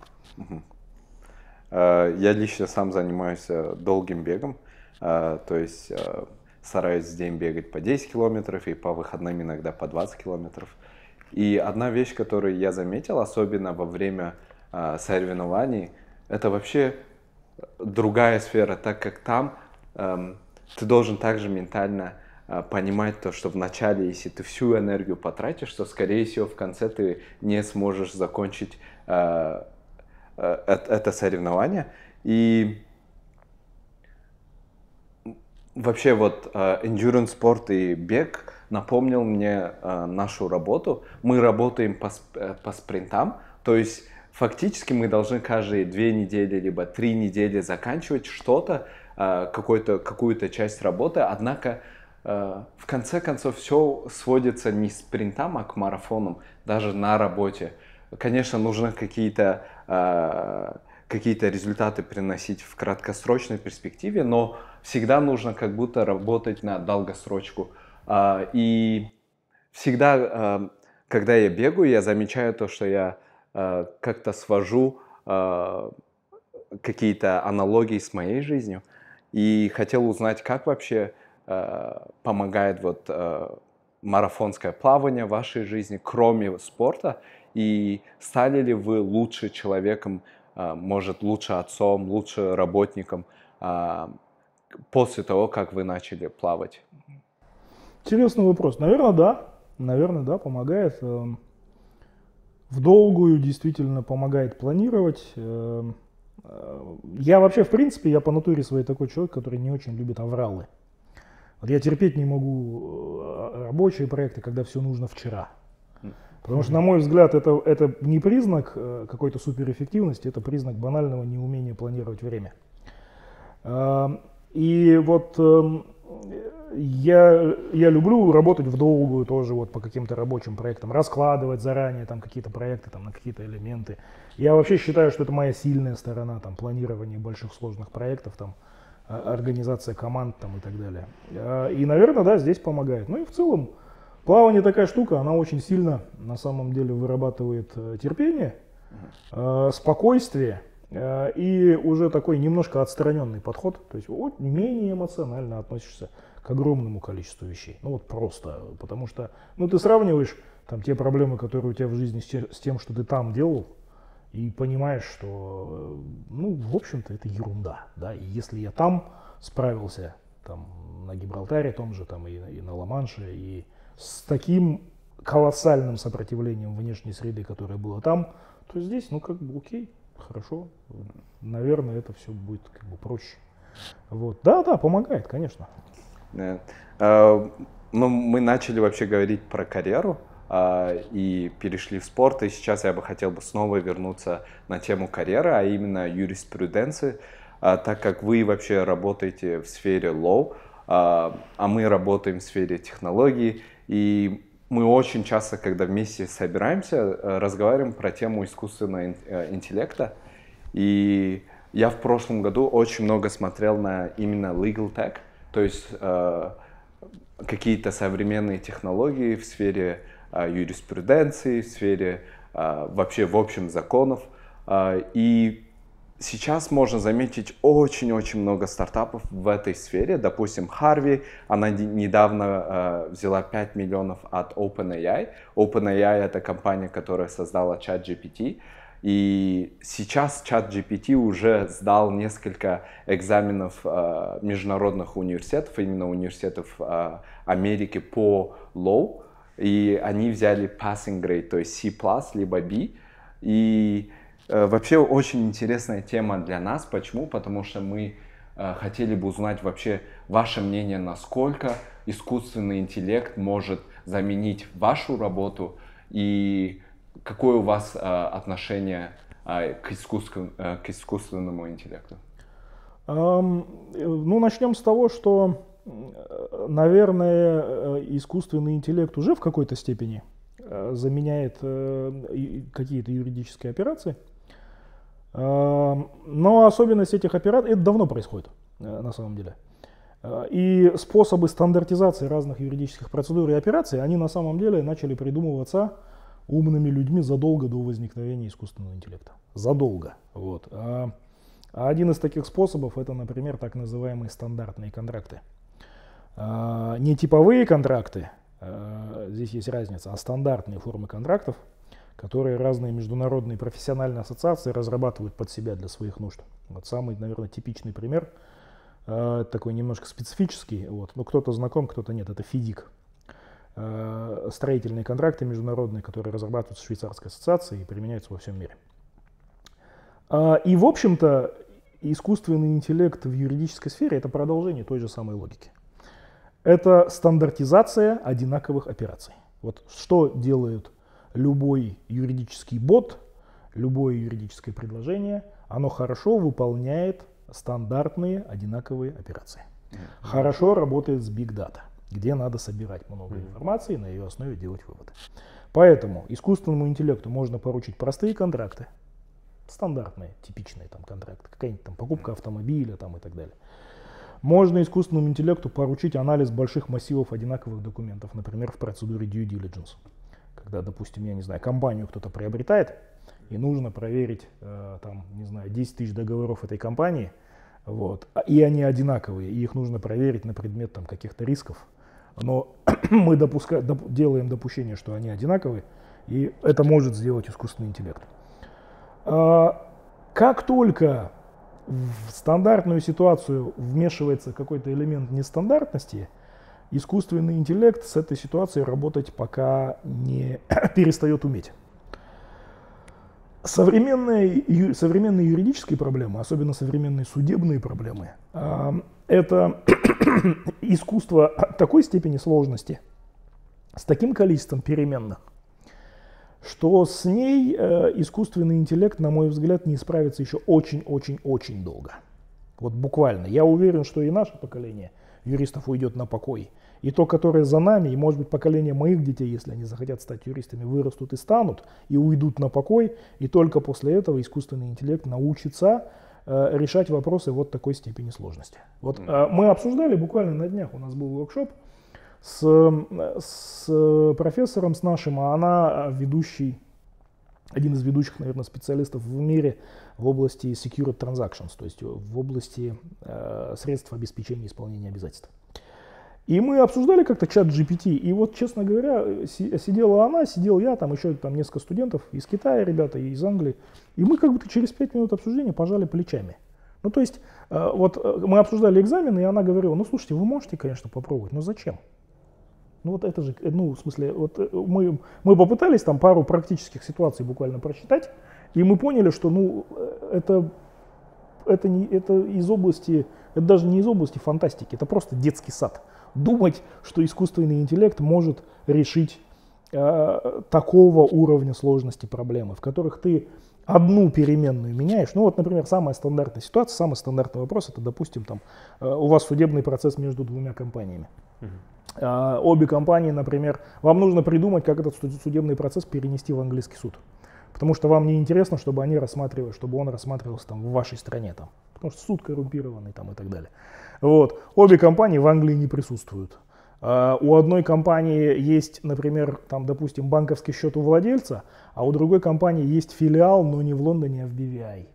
Я лично сам занимаюсь долгим бегом, то есть стараюсь в день бегать по 10 километров и по выходным иногда по 20 километров. И одна вещь, которую я заметил, особенно во время соревнований, это вообще другая сфера, так как там ты должен также ментально понимать то, что вначале, если ты всю энергию потратишь, то, скорее всего, в конце ты не сможешь закончить это соревнование. И Вообще вот endurance спорт и бег напомнил мне нашу работу. Мы работаем по спринтам, то есть фактически мы должны каждые 2 недели либо 3 недели заканчивать что-то, какую-то часть работы, однако в конце концов все сводится не к спринтам, а к марафонам, даже на работе. Конечно, нужно какие-то результаты приносить в краткосрочной перспективе, но всегда нужно как будто работать на долгосрочку. И всегда, когда я бегаю, я замечаю то, что я как-то свожу какие-то аналогии с моей жизнью. И хотел узнать, как вообще помогает вот марафонское плавание в вашей жизни, кроме спорта, и стали ли вы лучше человеком, может, лучше отцом, лучше работником после того, как вы начали плавать? Интересный вопрос. Наверное, да, помогает. В долгую действительно помогает планировать. Я вообще, в принципе, я по натуре своей такой человек, который не очень любит авралы. Вот я терпеть не могу рабочие проекты, когда все нужно вчера. Потому что, на мой взгляд, это не признак какой-то суперэффективности, это признак банального неумения планировать время. И вот я люблю работать в долгую тоже вот по каким-то рабочим проектам, раскладывать заранее там какие-то проекты там, на какие-то элементы. Я вообще считаю, что это моя сильная сторона, там, планирование больших сложных проектов, там, организация команд там, и так далее. И, наверное, да, здесь помогает. Ну и в целом плавание такая штука, она очень сильно на самом деле вырабатывает терпение, спокойствие и уже такой немножко отстраненный подход. То есть вот, менее эмоционально относишься к огромному количеству вещей. Ну вот просто, потому что ну, ты сравниваешь там, те проблемы, которые у тебя в жизни с тем, что ты там делал, и понимаешь, что, ну, в общем-то, это ерунда, да, и если я там справился, там, на Гибралтаре том же, там, и на Ла-Манше, и с таким колоссальным сопротивлением внешней среды, которое было там, то здесь, ну, как бы, окей, хорошо, наверное, это все будет, как бы, проще. Вот, да, помогает, конечно. Ну, мы начали вообще говорить про карьеру, и перешли в спорт, и сейчас я бы хотел снова вернуться на тему карьеры, а именно юриспруденции, так как вы вообще работаете в сфере law, а мы работаем в сфере технологий, и мы очень часто, когда вместе собираемся, разговариваем про тему искусственного интеллекта, и я в прошлом году очень много смотрел на именно legal tech, то есть какие-то современные технологии в сфере юриспруденции, в сфере вообще в общем законов. И сейчас можно заметить очень-очень много стартапов в этой сфере. Допустим, Harvey, она недавно взяла 5 миллионов от OpenAI. OpenAI — это компания, которая создала ChatGPT. И сейчас ChatGPT уже сдал несколько экзаменов международных университетов, именно университетов Америки по law. И они взяли passing grade, то есть C+, либо B. И вообще очень интересная тема для нас. Почему? Потому что мы хотели бы узнать вообще ваше мнение, насколько искусственный интеллект может заменить вашу работу и какое у вас отношение к искусственному интеллекту. Ну, начнем с того, что, наверное, искусственный интеллект уже в какой-то степени заменяет какие-то юридические операции. Но особенность этих операций, это давно происходит, на самом деле. И способы стандартизации разных юридических процедур и операций, они на самом деле начали придумываться умными людьми задолго до возникновения искусственного интеллекта. Задолго. Вот. А один из таких способов — это, например, так называемые стандартные контракты. Не типовые контракты, здесь есть разница, а стандартные формы контрактов, которые разные международные профессиональные ассоциации разрабатывают под себя для своих нужд. Вот самый, наверное, типичный пример, такой немножко специфический, вот, но кто-то знаком, кто-то нет, это FIDIC. Строительные контракты международные, которые разрабатываются в швейцарской ассоциации и применяются во всем мире. И, в общем-то, искусственный интеллект в юридической сфере — это продолжение той же самой логики. Это стандартизация одинаковых операций. Вот что делает любой юридический бот, любое юридическое предложение, оно хорошо выполняет стандартные одинаковые операции. Хорошо работает с Big Data, где надо собирать много информации и на ее основе делать выводы. Поэтому искусственному интеллекту можно поручить простые контракты, стандартные, типичные там контракты, какая-нибудь там покупка автомобиля там, и так далее. Можно искусственному интеллекту поручить анализ больших массивов одинаковых документов, например, в процедуре due diligence. Когда, допустим, я не знаю, компанию кто-то приобретает, и нужно проверить, там, не знаю, 10 тысяч договоров этой компании, вот, и они одинаковые, и их нужно проверить на предмет там, каких-то рисков. Но мы делаем допущение, что они одинаковые, и это может сделать искусственный интеллект. Как только в стандартную ситуацию вмешивается какой-то элемент нестандартности, искусственный интеллект с этой ситуацией работать пока не перестает уметь. Современные юридические проблемы, особенно современные судебные проблемы, это искусство такой степени сложности, с таким количеством переменных, что с ней искусственный интеллект, на мой взгляд, не справится еще очень-очень-очень долго. Вот буквально. Я уверен, что и наше поколение юристов уйдет на покой. И то, которое за нами, и, может быть, поколение моих детей, если они захотят стать юристами, вырастут и станут, и уйдут на покой. И только после этого искусственный интеллект научится решать вопросы вот такой степени сложности. Вот мы обсуждали буквально на днях, у нас был воркшоп с профессором, с нашим, а она один из ведущих, наверное, специалистов в мире в области secured transactions, то есть в области средств обеспечения исполнения обязательств. И мы обсуждали как-то чат GPT, и вот, честно говоря, сидела она, сидел я, там еще там несколько студентов из Китая, ребята, и из Англии, и мы как будто через 5 минут обсуждения пожали плечами. Ну, то есть, вот мы обсуждали экзамены, и она говорила, ну, слушайте, вы можете, конечно, попробовать, но зачем? Ну, вот это же, ну, в смысле, вот мы попытались там пару практических ситуаций буквально просчитать, и мы поняли, что, ну, это из области, это даже не из области фантастики, это просто детский сад. Думать, что искусственный интеллект может решить такого уровня сложности проблемы, в которых ты одну переменную меняешь. Ну вот, например, самая стандартная ситуация, самый стандартный вопрос, это, допустим, там, у вас судебный процесс между двумя компаниями. Обе компании, например, вам нужно придумать, как этот судебный процесс перенести в английский суд. Потому что вам не интересно, чтобы он рассматривался там, в вашей стране. Там, потому что суд коррумпированный там, и так далее. Вот. Обе компании в Англии не присутствуют. У одной компании есть, например, там, допустим, банковский счет у владельца, а у другой компании есть филиал, но не в Лондоне, а в BVI.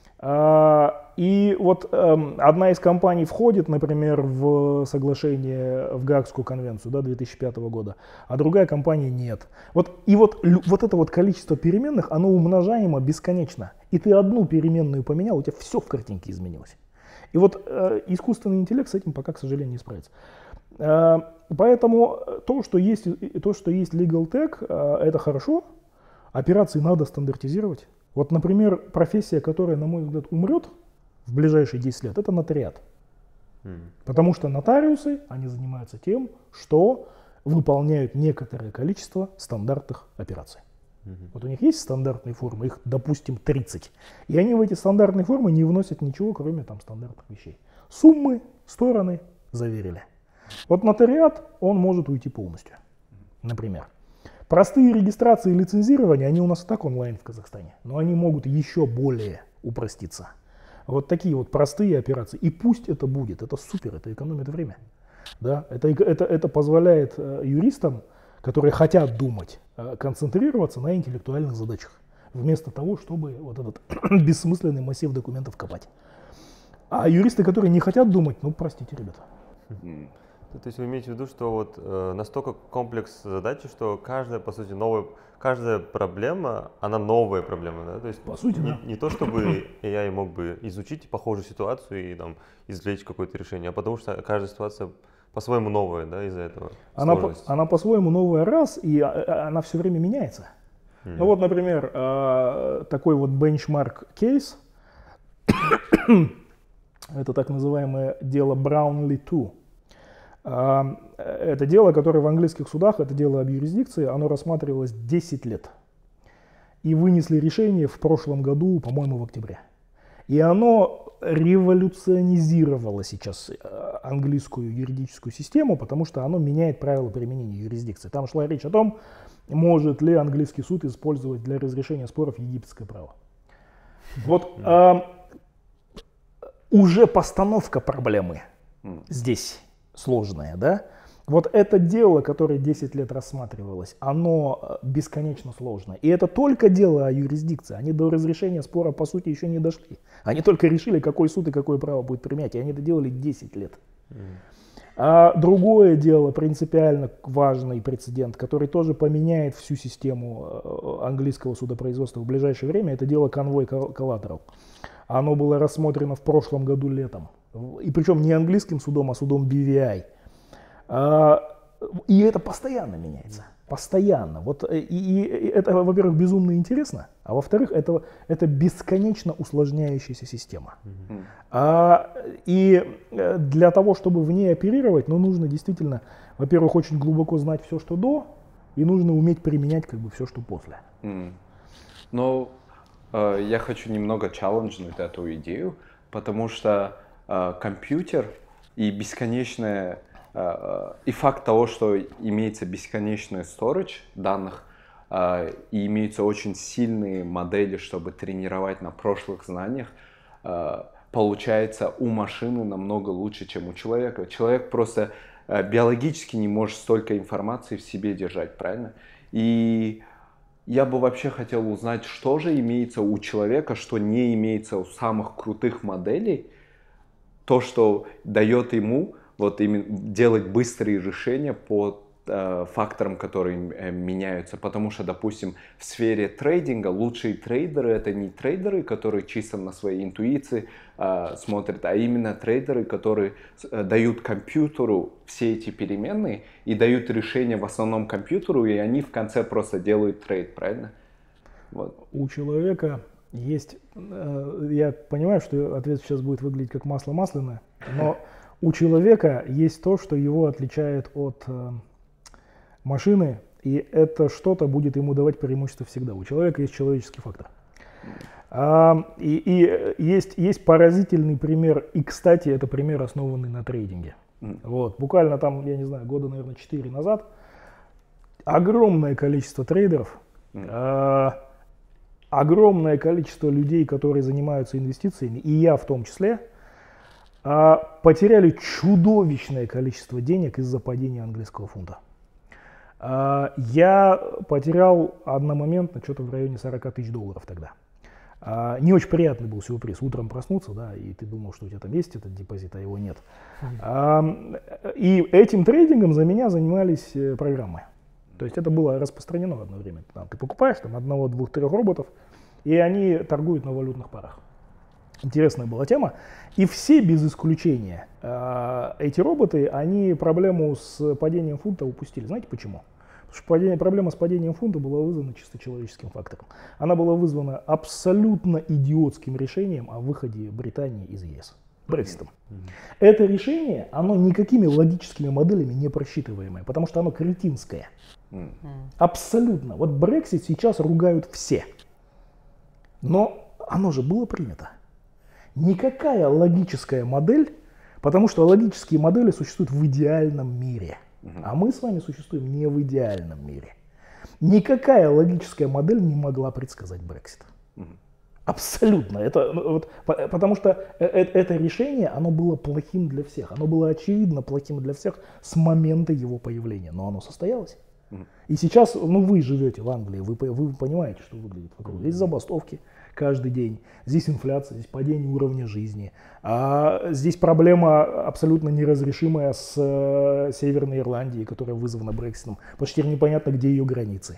И вот одна из компаний входит, например, в соглашение, в Гаагскую конвенцию 2005 года, а другая компания нет. И вот это вот количество переменных, оно умножаемо бесконечно. И ты одну переменную поменял, у тебя все в картинке изменилось. И вот искусственный интеллект с этим пока, к сожалению, не справится. Поэтому то, что есть Legal Tech, это хорошо. Операции надо стандартизировать. Вот, например, профессия, которая, на мой взгляд, умрет в ближайшие 10 лет, это нотариат. Потому что нотариусы, они занимаются тем, что выполняют некоторое количество стандартных операций. Вот у них есть стандартные формы, их, допустим, 30. И они в эти стандартные формы не вносят ничего, кроме там стандартных вещей. Суммы, стороны заверили. Вот нотариат, он может уйти полностью, например. Простые регистрации и лицензирования, они у нас и так онлайн в Казахстане, но они могут еще более упроститься. Вот такие вот простые операции. И пусть это будет, это супер, это экономит время. Да? Это позволяет юристам, которые хотят думать, концентрироваться на интеллектуальных задачах, вместо того, чтобы вот этот бессмысленный массив документов копать. А юристы, которые не хотят думать, ну простите, ребята. То есть вы имеете в виду, что вот настолько комплекс задачи, что каждая, по сути, каждая проблема, она новая проблема, да? То есть по сути, не то, чтобы AI мог бы изучить похожую ситуацию и там извлечь какое-то решение, а потому что каждая ситуация по-своему новая, да, из-за этого. Она по-своему новая раз, и она все время меняется. Ну вот, например, такой вот бенчмарк кейс. Это так называемое дело Brownlee-2. Это дело, которое в английских судах, это дело об юрисдикции, оно рассматривалось 10 лет. И вынесли решение в прошлом году, по-моему, в октябре. И оно революционизировало сейчас английскую юридическую систему, потому что оно меняет правила применения юрисдикции. Там шла речь о том, может ли английский суд использовать для разрешения споров египетское право. Вот уже постановка проблемы здесь сложная, да? Вот это дело, которое 10 лет рассматривалось, оно бесконечно сложное. И это только дело о юрисдикции. Они до разрешения спора, по сути, еще не дошли. Они только решили, какой суд и какое право будет применять. И они это делали 10 лет. А другое дело, принципиально важный прецедент, который тоже поменяет всю систему английского судопроизводства в ближайшее время, это дело Convoy Collateral. Оно было рассмотрено в прошлом году летом. И причем не английским судом, а судом BVI. И это постоянно меняется. Постоянно. Вот, и это, во-первых, безумно интересно, а во-вторых, это бесконечно усложняющаяся система. И для того, чтобы в ней оперировать, нужно действительно, во-первых, очень глубоко знать все, что до, и нужно уметь применять как бы все, что после. Но я хочу немного челленджнуть эту идею, потому что компьютер и бесконечная и факт того, что имеется бесконечный storage данных и имеются очень сильные модели, чтобы тренировать на прошлых знаниях, получается у машины намного лучше, чем у человека. Человек просто биологически не может столько информации в себе держать, правильно? И я бы вообще хотел узнать, что же имеется у человека, что не имеется у самых крутых моделей, то, что дает ему вот именно делать быстрые решения по факторам, которые меняются. Потому что, допустим, в сфере трейдинга лучшие трейдеры — это не трейдеры, которые чисто на своей интуиции смотрят, а именно трейдеры, которые дают компьютеру все эти переменные и дают решения в основном компьютеру, и они в конце просто делают трейд, правильно? Вот. У человека есть, я понимаю, что ответ сейчас будет выглядеть как масло масляное, но у человека есть то, что его отличает от машины, и это что-то будет ему давать преимущество всегда. У человека есть человеческий фактор. И есть поразительный пример, и, кстати, это пример, основанный на трейдинге. Вот, буквально там, я не знаю, года, наверное, 4 назад, огромное количество трейдеров, огромное количество людей, которые занимаются инвестициями, и я в том числе, потеряли чудовищное количество денег из-за падения английского фунта. Я потерял одномоментно что-то в районе 40 тысяч долларов тогда. Не очень приятный был сюрприз. Утром проснуться, да, и ты думал, что у тебя там есть этот депозит, а его нет. И этим трейдингом за меня занимались программы. То есть это было распространено в одно время. Ты покупаешь там 1, 2, 3 роботов, и они торгуют на валютных парах. Интересная была тема. И все без исключения эти роботы, они проблему с падением фунта упустили. Знаете почему? Потому что проблема с падением фунта была вызвана чисто человеческим фактором. Она была вызвана абсолютно идиотским решением о выходе Британии из ЕС. Брекситом. Это решение, оно никакими логическими моделями не просчитываемое, потому что оно кретинское. Абсолютно. Вот Брексит сейчас ругают все. Но оно же было принято. Никакая логическая модель, потому что логические модели существуют в идеальном мире, а мы с вами существуем не в идеальном мире. Никакая логическая модель не могла предсказать Брексит. Абсолютно. Потому что это решение, оно было плохим для всех. Оно было очевидно плохим для всех с момента его появления, но оно состоялось. И сейчас, вы живете в Англии, вы понимаете, что выглядит вокруг. Здесь забастовки каждый день, здесь инфляция, здесь падение уровня жизни. Здесь проблема абсолютно неразрешимая с Северной Ирландией, которая вызвана Брекситом. Потому что теперь непонятно, где ее границы.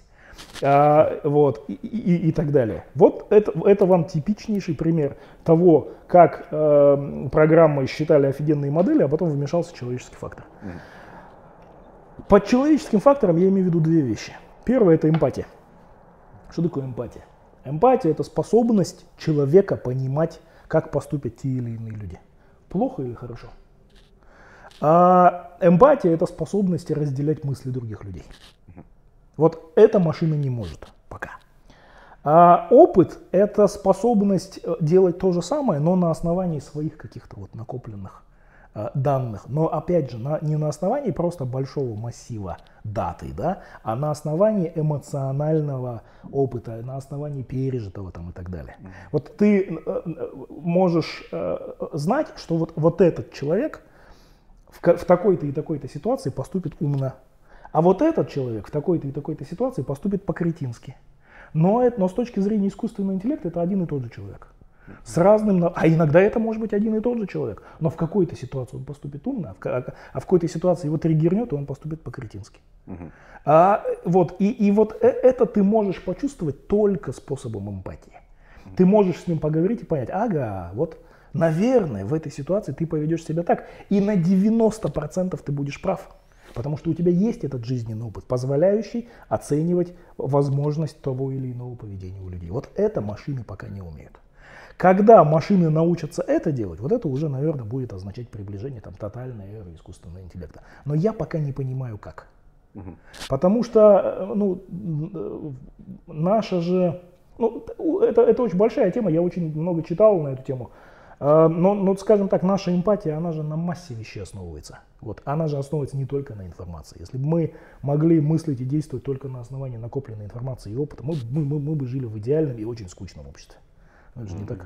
И так далее. Вот это вам типичнейший пример того, как программы считали офигенные модели, а потом вмешался человеческий фактор. Под человеческим фактором я имею в виду 2 вещи. Первое — это эмпатия. Что такое эмпатия? Эмпатия — это способность человека понимать, как поступят те или иные люди. плохо или хорошо? Эмпатия – это способность разделять мысли других людей. Вот эта машина не может пока. Опыт – это способность делать то же самое, но на основании своих каких-то вот накопленных данных. Но опять же, не на основании просто большого массива даты, да, а на основании эмоционального опыта, на основании пережитого там, и так далее. Вот ты можешь знать, что вот этот человек в такой-то и такой-то ситуации поступит умно, а вот этот человек в такой-то и такой-то ситуации поступит по-кретински. Но с точки зрения искусственного интеллекта это один и тот же человек. С разным, а иногда это может быть один и тот же человек, но в какой-то ситуации он поступит умно, а в какой-то ситуации его триггернет, и он поступит по-кретински. Вот это ты можешь почувствовать только способом эмпатии. Ты можешь с ним поговорить и понять, ага, вот, наверное, в этой ситуации ты поведешь себя так, и на 90% ты будешь прав. Потому что у тебя есть этот жизненный опыт, позволяющий оценивать возможность того или иного поведения у людей. Вот это машины пока не умеют. Когда машины научатся это делать, вот это уже, наверное, будет означать приближение там, тотальной эры искусственного интеллекта. Но я пока не понимаю, как. Потому что наша же... это очень большая тема, я очень много читал на эту тему. Но, скажем так, наша эмпатия, она же на массе вещей основывается. Вот, она же основывается не только на информации. Если бы мы могли мыслить и действовать только на основании накопленной информации и опыта, мы бы жили в идеальном и очень скучном обществе. Это же не так.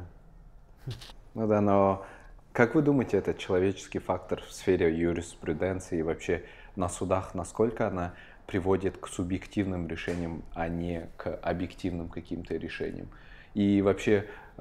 Ну да, но как вы думаете, этот человеческий фактор в сфере юриспруденции и вообще на судах, насколько она приводит к субъективным решениям, а не к объективным каким-то решениям? И вообще,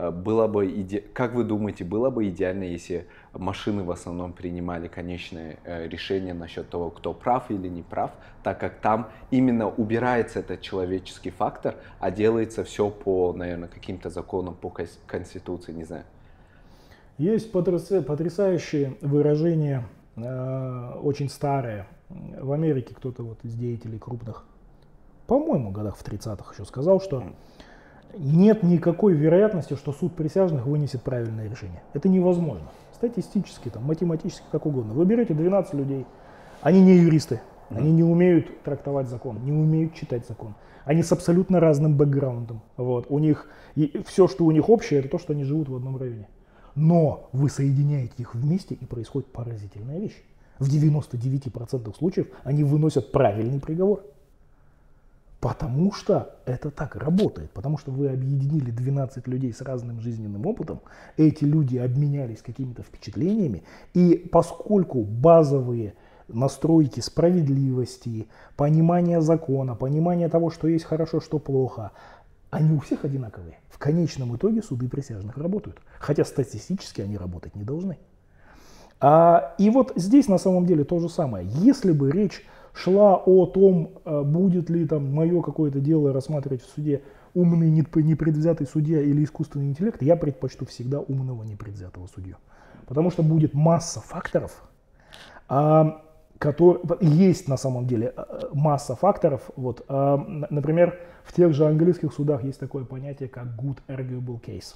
как вы думаете, было бы идеально, если машины в основном принимали конечное решение насчет того, кто прав или не прав, так как там именно убирается этот человеческий фактор, а делается все по, наверное, каким-то законам, по Конституции, не знаю. Есть потрясающее выражение, очень старое. В Америке кто-то вот из деятелей крупных, по-моему, в годах в 30-х еще сказал, что нет никакой вероятности, что суд присяжных вынесет правильное решение. Это невозможно. Статистически, там, математически, как угодно. Вы берете 12 людей, они не юристы, они не умеют трактовать закон, не умеют читать закон. Они с абсолютно разным бэкграундом. Вот. У них, все, что у них общее, это то, что они живут в одном районе. Но вы соединяете их вместе, и происходит поразительная вещь. В 99% случаев они выносят правильный приговор. Потому что это так работает, потому что вы объединили 12 людей с разным жизненным опытом, эти люди обменялись какими-то впечатлениями, и поскольку базовые настройки справедливости, понимание закона, понимание того, что есть хорошо, что плохо, они у всех одинаковые, в конечном итоге суды присяжных работают, хотя статистически они работать не должны. И вот здесь на самом деле то же самое. Если бы речь шла о том, будет ли там мое какое-то дело рассматривать в суде умный, непредвзятый судья или искусственный интеллект, я предпочту всегда умного, непредвзятого судью. Потому что будет масса факторов, есть на самом деле масса факторов. Вот, например, в тех же английских судах есть такое понятие, как good arguable case.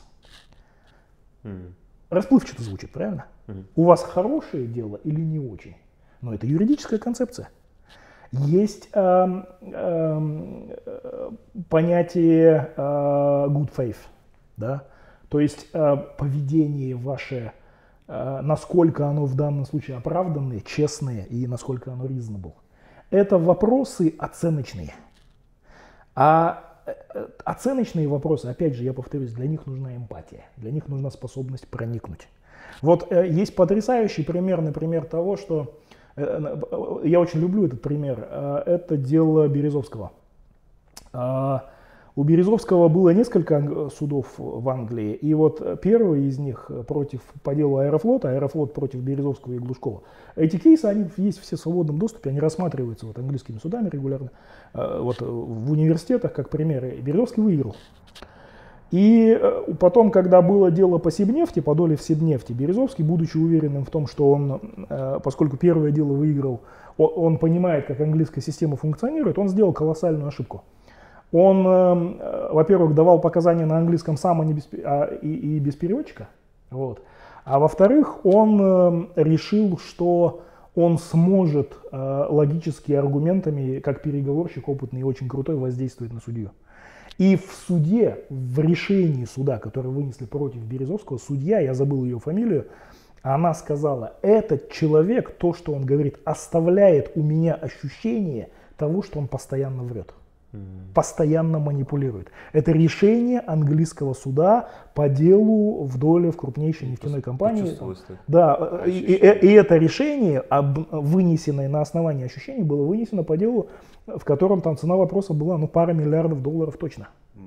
Расплывчато звучит, правильно? У вас хорошее дело или не очень? Но это юридическая концепция. Есть понятие good faith, да? То есть поведение ваше, насколько оно в данном случае оправданное, честное и насколько оно reasonable. Это вопросы оценочные. А оценочные вопросы, опять же, я повторюсь, для них нужна эмпатия, для них нужна способность проникнуть. Вот есть потрясающий пример, например, того, что я очень люблю этот пример. Это дело Березовского. У Березовского было несколько судов в Англии, и вот первый из них по делу Аэрофлота, Аэрофлот против Березовского и Глушкова. Эти кейсы, они есть все в свободном доступе, они рассматриваются вот английскими судами регулярно, вот в университетах как примеры. Березовский выиграл. И потом, когда было дело по Сибнефти, по доле в Сибнефти, Березовский, будучи уверенным в том, что он, поскольку первое дело выиграл, он понимает, как английская система функционирует, он сделал колоссальную ошибку. Он, во-первых, давал показания на английском сам и без переводчика. Вот. А во-вторых, он решил, что он сможет логически аргументами, как переговорщик опытный и очень крутой, воздействовать на судью. И в суде, в решении суда, которое вынесли против Березовского, судья, я забыл ее фамилию, она сказала, этот человек, то, что он говорит, оставляет у меня ощущение того, что он постоянно врет, постоянно манипулирует. Это решение английского суда по делу в доле в крупнейшей нефтяной компании. Да, и это решение, вынесенное на основании ощущений, было вынесено по делу, в котором там цена вопроса была пара миллиардов долларов точно.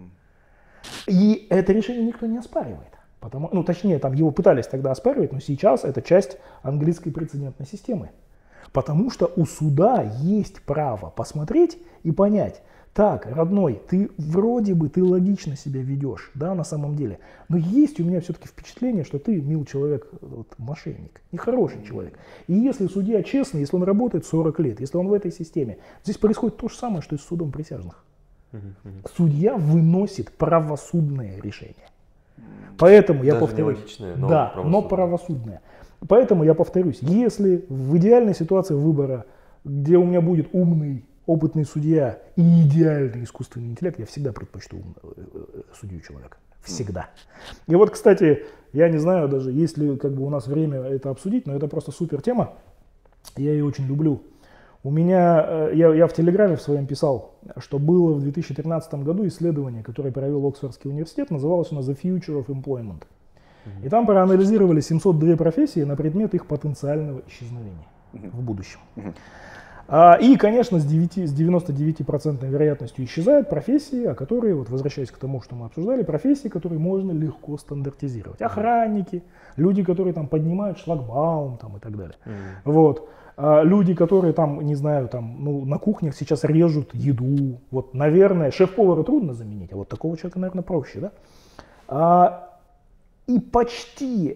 И это решение никто не оспаривает. Точнее, там его пытались тогда оспаривать, но сейчас это часть английской прецедентной системы. Потому что у суда есть право посмотреть и понять, так, родной, ты вроде бы ты логично себя ведешь, да, на самом деле, но есть у меня все-таки впечатление, что ты, мил человек, мошенник, нехороший человек. И если судья честный, если он работает 40 лет, если он в этой системе, здесь происходит то же самое, что и с судом присяжных. Судья выносит правосудное решение. Поэтому я повторюсь, но правосудное. Поэтому я повторюсь, если в идеальной ситуации выбора, где у меня будет умный, опытный судья и идеальный искусственный интеллект, я всегда предпочту судью человека. Всегда. И вот, кстати, я не знаю даже, есть ли у нас время это обсудить, но это просто супер тема. Я ее очень люблю. У меня, я в Телеграме в своем писал, что было в 2013 году исследование, которое провел Оксфордский университет, называлось у нас The Future of Employment. И там проанализировали 702 профессии на предмет их потенциального исчезновения в будущем. И, конечно, с 99% вероятностью исчезают профессии, о которые, вот возвращаясь к тому, что мы обсуждали, профессии, которые можно легко стандартизировать. Охранники, люди, которые там поднимают шлагбаум там, и так далее. Вот. Люди, которые там, не знаю, там, на кухнях сейчас режут еду. Вот, наверное, шеф-повара трудно заменить, а вот такого человека, наверное, проще, да? И почти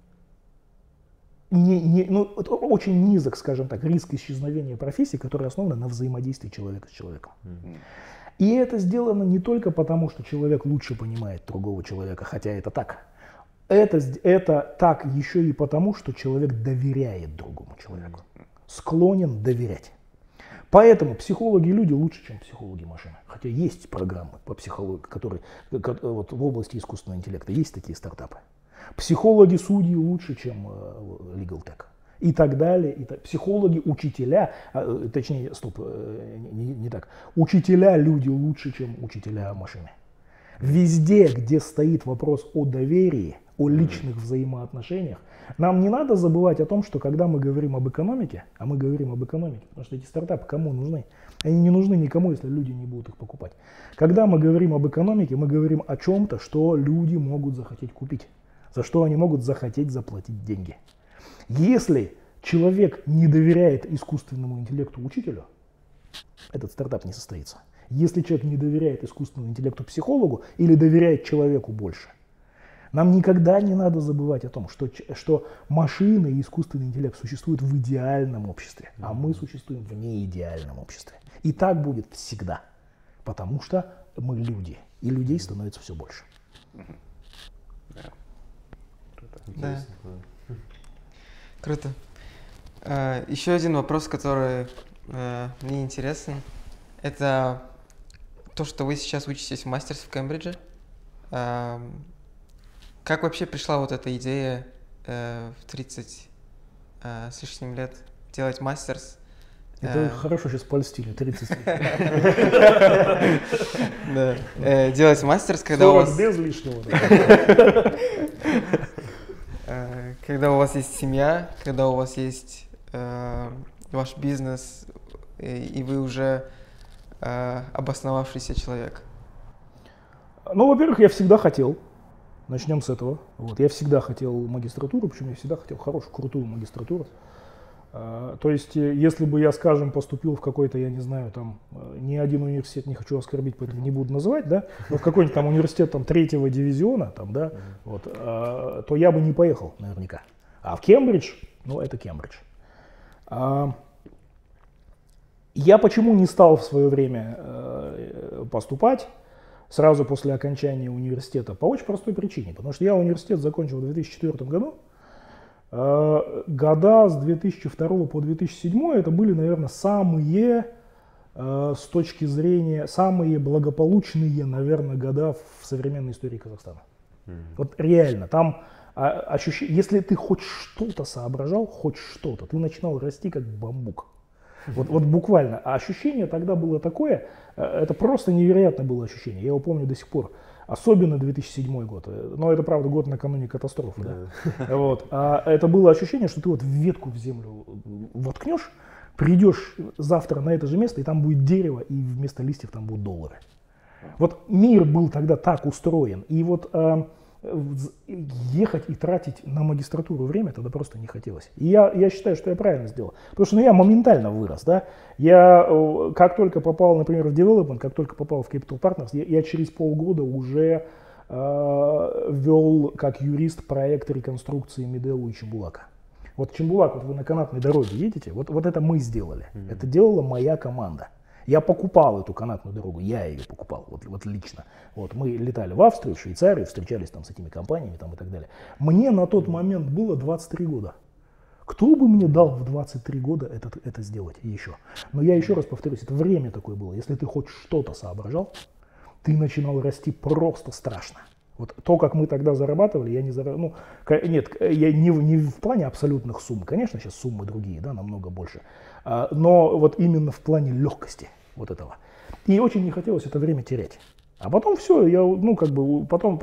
очень низок, скажем так, риск исчезновения профессии, которая основана на взаимодействии человека с человеком. И это сделано не только потому, что человек лучше понимает другого человека, хотя это так. Это так еще и потому, что человек доверяет другому человеку, склонен доверять. Поэтому психологи люди лучше, чем психологи машины. Хотя есть программы по психологии, которые вот в области искусственного интеллекта, есть такие стартапы. Психологи судьи лучше, чем Legal Tech. И так далее. Психологи, учителя, точнее, не так. Учителя люди лучше, чем учителя машины. Везде, где стоит вопрос о доверии, о личных взаимоотношениях, нам не надо забывать о том, что когда мы говорим об экономике, а мы говорим об экономике, потому что эти стартапы кому нужны? Они не нужны никому, если люди не будут их покупать. Когда мы говорим об экономике, мы говорим о чем-то, что люди могут захотеть купить, за что они могут захотеть заплатить деньги. Если человек не доверяет искусственному интеллекту учителю, этот стартап не состоится. Если человек не доверяет искусственному интеллекту психологу или доверяет человеку больше, нам никогда не надо забывать о том, что машины и искусственный интеллект существуют в идеальном обществе, а мы существуем в неидеальном обществе. И так будет всегда, потому что мы люди, и людей становится все больше. Да. Круто. Еще один вопрос, который мне интересен, это то, что вы сейчас учитесь в мастерс в Кембридже. Как вообще пришла вот эта идея в 30 с лишним лет делать мастерс? Это хорошо сейчас польстили, 30 лет. Да, делать мастерс, когда у вас... без лишнего. Когда у вас есть семья, когда у вас есть ваш бизнес, и вы уже обосновавшийся человек. Ну, во-первых, я всегда хотел. Начнем с этого. Вот. Я всегда хотел магистратуру, причем я всегда хотел хорошую, крутую магистратуру. То есть, если бы я, скажем, поступил в какой-то, я не знаю, там, ни один университет, не хочу оскорбить, поэтому не буду называть, да, но в какой-нибудь там университет там, 3-го дивизиона, там, да, вот, то я бы не поехал наверняка. А в Кембридж, ну, это Кембридж. Я почему не стал в свое время поступать сразу после окончания университета? По очень простой причине. Потому что я университет закончил в 2004 году, Года с 2002 по 2007 это были, наверное, самые, с точки зрения, самые благополучные, наверное, года в современной истории Казахстана. Вот реально, там ощущение, если ты хоть что-то соображал, хоть что-то, ты начинал расти как бамбук. Вот буквально. А ощущение тогда было такое, это просто невероятное было ощущение, я его помню до сих пор. Особенно 2007 год. Но это, правда, год накануне катастрофы. Да. Вот. А это было ощущение, что ты вот ветку в землю воткнешь, придешь завтра на это же место, и там будет дерево, и вместо листьев там будут доллары. Вот мир был тогда так устроен. И вот ехать и тратить на магистратуру время тогда просто не хотелось. И я считаю, что я правильно сделал. Потому что я моментально вырос. Да? Я как только попал, например, в Development, как только попал в Capital Partners, я через полгода уже вел как юрист проект реконструкции Медеу и Чембулака. Вот Чембулак, вот вы на канатной дороге едете, вот это мы сделали. Это делала моя команда. Я покупал эту канатную дорогу, я ее покупал, вот лично. Вот, мы летали в Австрию, в Швейцарию, встречались там с этими компаниями там, и так далее. Мне на тот момент было 23 года. Кто бы мне дал в 23 года это сделать еще? Но я еще раз повторюсь, это время такое было. Если ты хоть что-то соображал, ты начинал расти просто страшно. Вот то, как мы тогда зарабатывали, я не зарабатывал. Ну, нет, я не в плане абсолютных сумм. Конечно, сейчас суммы другие, да, намного больше. Но вот именно в плане легкости вот этого. И очень не хотелось это время терять. А потом все, я, ну, как бы, потом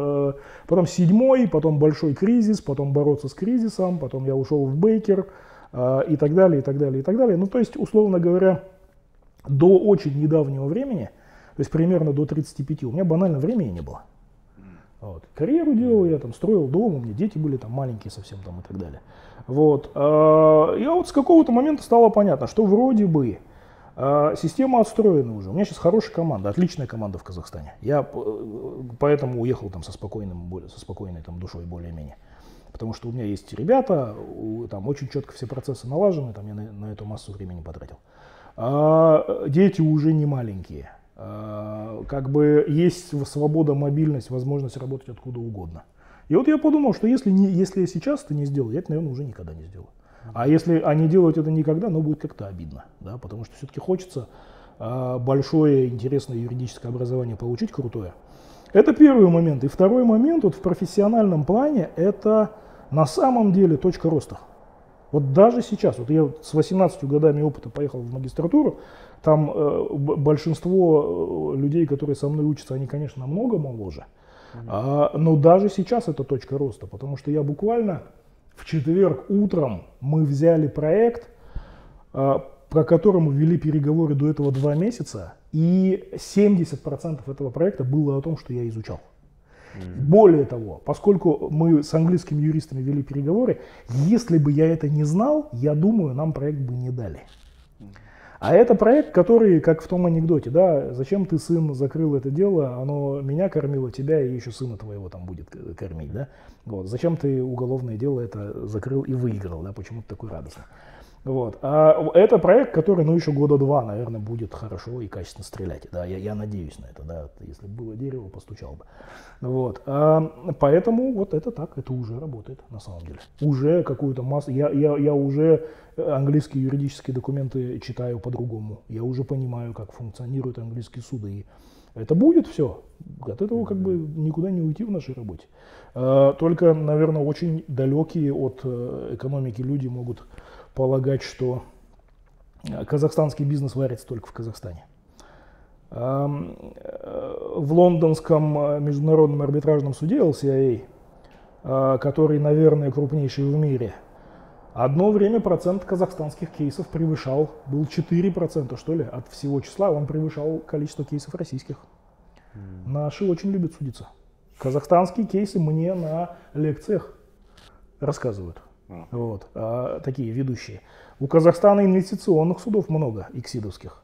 7-й, потом большой кризис, потом бороться с кризисом, потом я ушел в Бейкер и так далее, и так далее, и так далее. Ну, то есть, условно говоря, до очень недавнего времени, то есть примерно до 35, у меня банально времени не было. Вот. Карьеру делал, я там строил дом, у меня дети были там маленькие совсем там и так далее. Вот. И вот с какого-то момента стало понятно, что вроде бы система отстроена уже. У меня сейчас хорошая команда, отличная команда в Казахстане. Я поэтому уехал там со спокойной там, душой более-менее. Потому что у меня есть ребята, там очень четко все процессы налажены, там я на эту массу времени потратил. Дети уже не маленькие. Как бы есть свобода, мобильность, возможность работать откуда угодно. И вот я подумал, что если я сейчас это не сделаю, я это, наверное, уже никогда не сделаю. А если они делают это никогда, ну, будет как-то обидно, да, потому что все-таки хочется большое, интересное юридическое образование получить, крутое. Это первый момент. И второй момент, вот в профессиональном плане, это на самом деле точка роста. Вот даже сейчас, вот я с 18 годами опыта поехал в магистратуру, там большинство людей, которые со мной учатся, они, конечно, намного моложе, но даже сейчас это точка роста, потому что я буквально в четверг утром мы взяли проект, про который мы вели переговоры до этого 2 месяца, и 70% этого проекта было о том, что я изучал. Более того, поскольку мы с английскими юристами вели переговоры, если бы я это не знал, я думаю, нам проект бы не дали. А это проект, который, как в том анекдоте, да, зачем ты, сын, закрыл это дело, оно меня кормило, тебя и еще сына твоего там будет кормить, да. Вот. Зачем ты уголовное дело это закрыл и выиграл, да, почему ты такой радостный. Вот. А это проект, который, ну, еще года 2, наверное, будет хорошо и качественно стрелять. Да, я надеюсь на это, да, если бы было дерево, постучал бы. Вот. Поэтому вот это так, это уже работает на самом деле. Уже какую-то массу, я уже английские юридические документы читаю по-другому. Я уже понимаю, как функционируют английские суды. И это будет все. От этого как бы никуда не уйти в нашей работе. Только, наверное, очень далекие от экономики люди могут полагать, что казахстанский бизнес варится только в Казахстане. В лондонском международном арбитражном суде LCIA, который, наверное, крупнейший в мире, одно время процент казахстанских кейсов превышал, был 4%, что ли, от всего числа, он превышал количество кейсов российских. Наши очень любят судиться. Казахстанские кейсы мне на лекциях рассказывают. Вот, такие ведущие. У Казахстана инвестиционных судов много, иксидовских.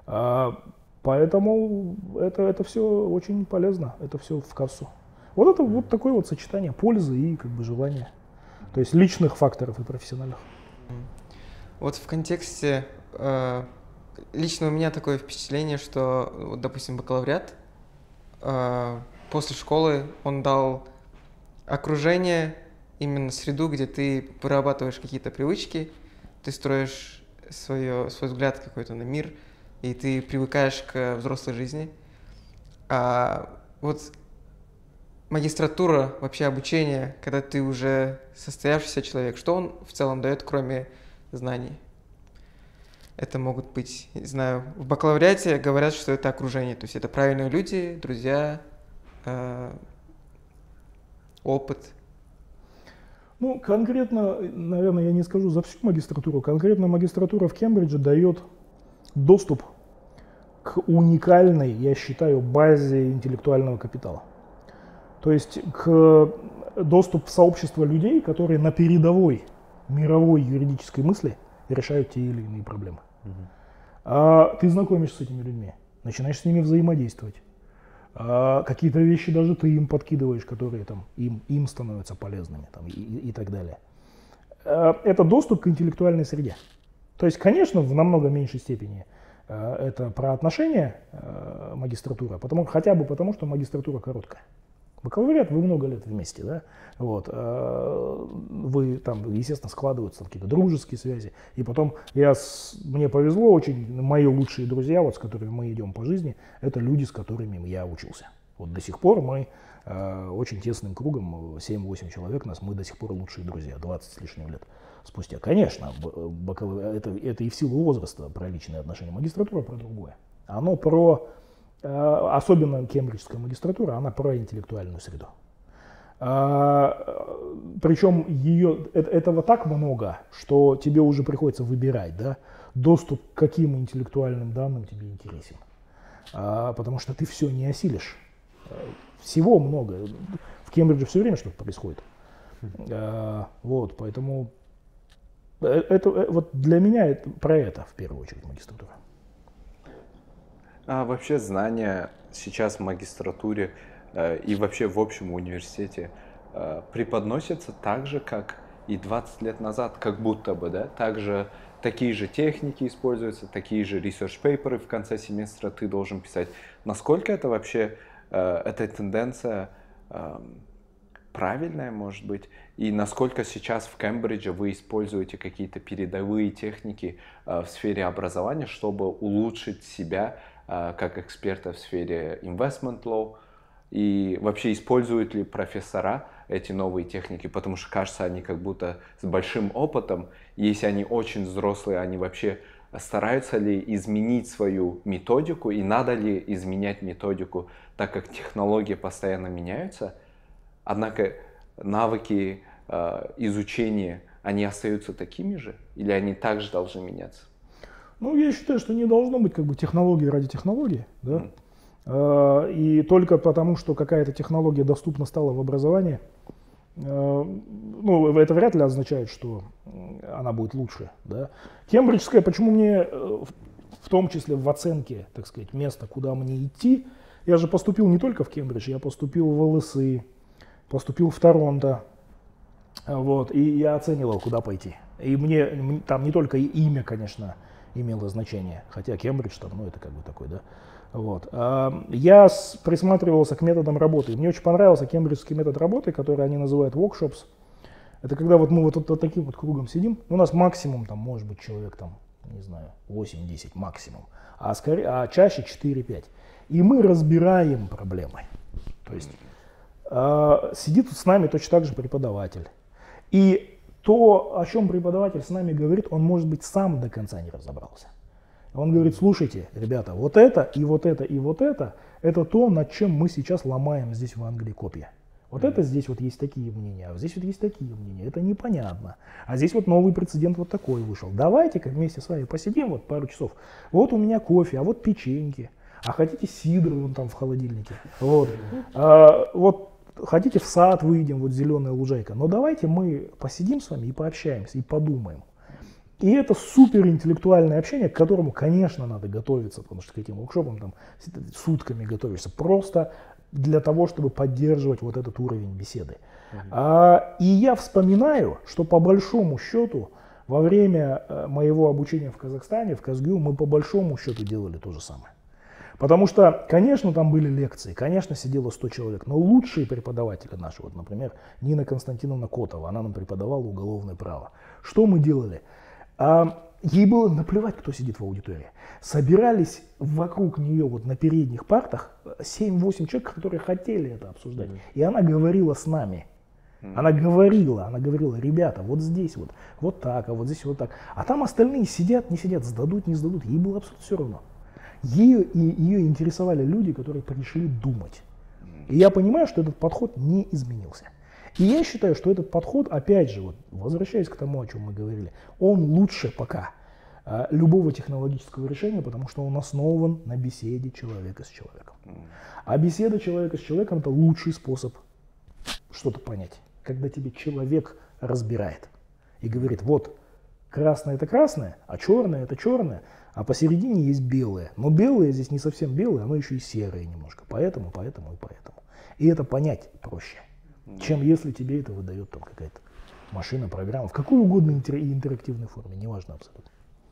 Поэтому это все очень полезно, это все в кассу. Вот это вот такое вот сочетание пользы и как бы желания. То есть личных факторов и профессиональных. Вот в контексте, лично у меня такое впечатление, что, вот, допустим, бакалавриат, после школы он дал окружение именно среду, где ты вырабатываешь какие-то привычки, ты строишь свой взгляд какой-то на мир, и ты привыкаешь к взрослой жизни. А вот магистратура, вообще обучение, когда ты уже состоявшийся человек, что он в целом дает, кроме знаний? Это могут быть, не знаю, в бакалавриате говорят, что это окружение, то есть это правильные люди, друзья, опыт. Ну, конкретно, наверное, я не скажу за всю магистратуру, конкретно магистратура в Кембридже дает доступ к уникальной, я считаю, базе интеллектуального капитала. То есть доступ в сообщество людей, которые на передовой мировой юридической мысли решают те или иные проблемы. Ты знакомишься с этими людьми, начинаешь с ними взаимодействовать. Какие-то вещи даже ты им подкидываешь, которые там, им становятся полезными там, и так далее. Это доступ к интеллектуальной среде. То есть, конечно, в намного меньшей степени это про отношения магистратура, хотя бы потому, что магистратура короткая. Бакалавриат вы много лет вместе, да? Вот. Вы там, естественно, складываются какие-то дружеские связи. И потом мне повезло очень, мои лучшие друзья, вот, с которыми мы идем по жизни, это люди, с которыми я учился. Вот до сих пор мы очень тесным кругом, 7-8 человек нас, мы до сих пор лучшие друзья, 20 с лишним лет спустя. Конечно, это и в силу возраста про личные отношения. Магистратура про другое. Оно про, особенно кембриджская магистратура, она про интеллектуальную среду. Причем этого так много, что тебе уже приходится выбирать, да, доступ к каким интеллектуальным данным тебе интересен. Потому что ты все не осилишь. Всего много. В Кембридже все время что-то происходит. Вот, поэтому вот для меня это про это в первую очередь магистратура. А вообще знания сейчас в магистратуре и вообще в общем университете преподносятся так же, как и 20 лет назад, как будто бы, да? Также такие же техники используются, такие же research paper'ы в конце семестра ты должен писать. Насколько это вообще, эта тенденция правильная, может быть? И насколько сейчас в Кембридже вы используете какие-то передовые техники в сфере образования, чтобы улучшить себя как эксперта в сфере investment law? И вообще используют ли профессора эти новые техники? Потому что, кажется, они как будто с большим опытом. Если они очень взрослые, они вообще стараются ли изменить свою методику? И надо ли изменять методику, так как технологии постоянно меняются? Однако навыки изучения, они остаются такими же? Или они также должны меняться? Ну, я считаю, что не должно быть как бы технологии ради технологии, да? И только потому, что какая-то технология доступна стала в образовании, ну, это вряд ли означает, что она будет лучше. Да? Кембриджская, почему мне, в том числе в оценке, так сказать, места, куда мне идти, я же поступил не только в Кембридж, я поступил в ЛСИ, поступил в Торонто, вот, и я оценивал, куда пойти. И мне там не только имя, конечно, имело значение, хотя Кембридж там, ну, это как бы такой, да. Вот. Я присматривался к методам работы. Мне очень понравился кембриджский метод работы, который они называют workshops. Это когда вот мы вот таким вот кругом сидим. У нас максимум, там, может быть, человек, там, не знаю, 8-10 максимум, а чаще 4-5. И мы разбираем проблемы. То есть сидит с нами точно так же преподаватель. И то, о чем преподаватель с нами говорит, он, может быть, сам до конца не разобрался. Он говорит: слушайте, ребята, вот это и вот это и вот это то, над чем мы сейчас ломаем здесь в Англии копья. Вот это здесь вот есть такие мнения, а здесь вот есть такие мнения, это непонятно. А здесь вот новый прецедент вот такой вышел. Давайте-ка вместе с вами посидим вот пару часов. Вот у меня кофе, а вот печеньки, а хотите сидр вон там в холодильнике. Вот. Вот хотите в сад выйдем, вот зеленая лужайка. Но давайте мы посидим с вами и пообщаемся, и подумаем. И это суперинтеллектуальное общение, к которому, конечно, надо готовиться, потому что к этим воркшопам там сутками готовишься, просто для того, чтобы поддерживать вот этот уровень беседы. И я вспоминаю, что по большому счету во время моего обучения в Казахстане, в КазГУ, мы по большому счету делали то же самое. Потому что, конечно, там были лекции, конечно, сидело 100 человек, но лучшие преподаватели наши, вот, например, Нина Константиновна Котова, она нам преподавала уголовное право. Что мы делали? Ей было наплевать, кто сидит в аудитории. Собирались вокруг нее вот на передних партах 7-8 человек, которые хотели это обсуждать. И она говорила с нами. Она говорила, ребята, вот здесь вот так, а вот здесь вот так. А там остальные сидят, не сидят, сдадут, не сдадут. Ей было абсолютно все равно. Ее интересовали люди, которые пришли думать. И я понимаю, что этот подход не изменился. И я считаю, что этот подход, опять же, вот, возвращаясь к тому, о чем мы говорили, он лучше пока любого технологического решения, потому что он основан на беседе человека с человеком. А беседа человека с человеком – это лучший способ что-то понять. Когда тебе человек разбирает и говорит, вот красное – это красное, а черное – это черное, а посередине есть белое. Но белое здесь не совсем белое, оно еще и серое немножко. Поэтому. И это понять проще, чем если тебе это выдает там какая-то машина, программа, в какой угодно интерактивной форме, неважно абсолютно.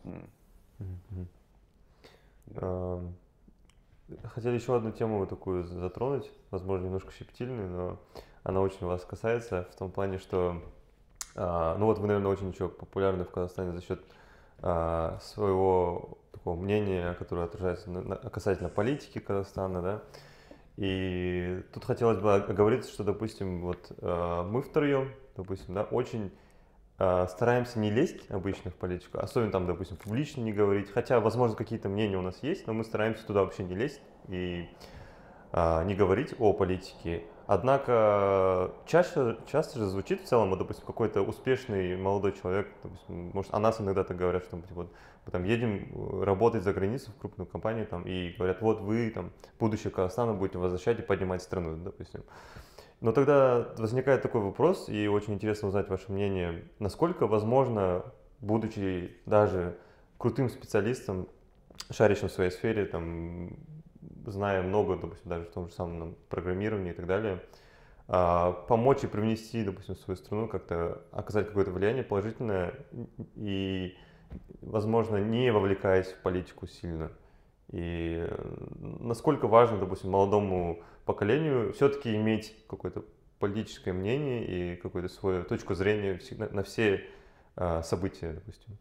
Хотели еще одну тему вот такую затронуть, возможно, немножко щепетильную, но она очень вас касается, в том плане, что, ну вот вы, наверное, очень еще популярны в Казахстане за счет своего такого мнения, которое отражается касательно политики Казахстана, да. И тут хотелось бы оговориться, что, допустим, вот мы втроем, допустим, да, очень стараемся не лезть обычно в политику, особенно там, допустим, публично не говорить, хотя, возможно, какие-то мнения у нас есть, но мы стараемся туда вообще не лезть и не говорить о политике. Однако часто же звучит в целом, вот, допустим, какой-то успешный молодой человек, допустим, может, о нас иногда так говорят, что вот, мы там едем работать за границу в крупную компанию там, и говорят, вот вы там будущее Казахстана будете возвращать и поднимать страну, допустим. Но тогда возникает такой вопрос, и очень интересно узнать ваше мнение, насколько возможно, будучи даже крутым специалистом, шарящим в своей сфере, там, зная много, допустим, даже в том же самом программировании и так далее, помочь и привнести, допустим, в свою страну, как-то оказать какое-то влияние положительное и, возможно, не вовлекаясь в политику сильно. И насколько важно, допустим, молодому поколению все-таки иметь какое-то политическое мнение и какую-то свою точку зрения на все события, допустим.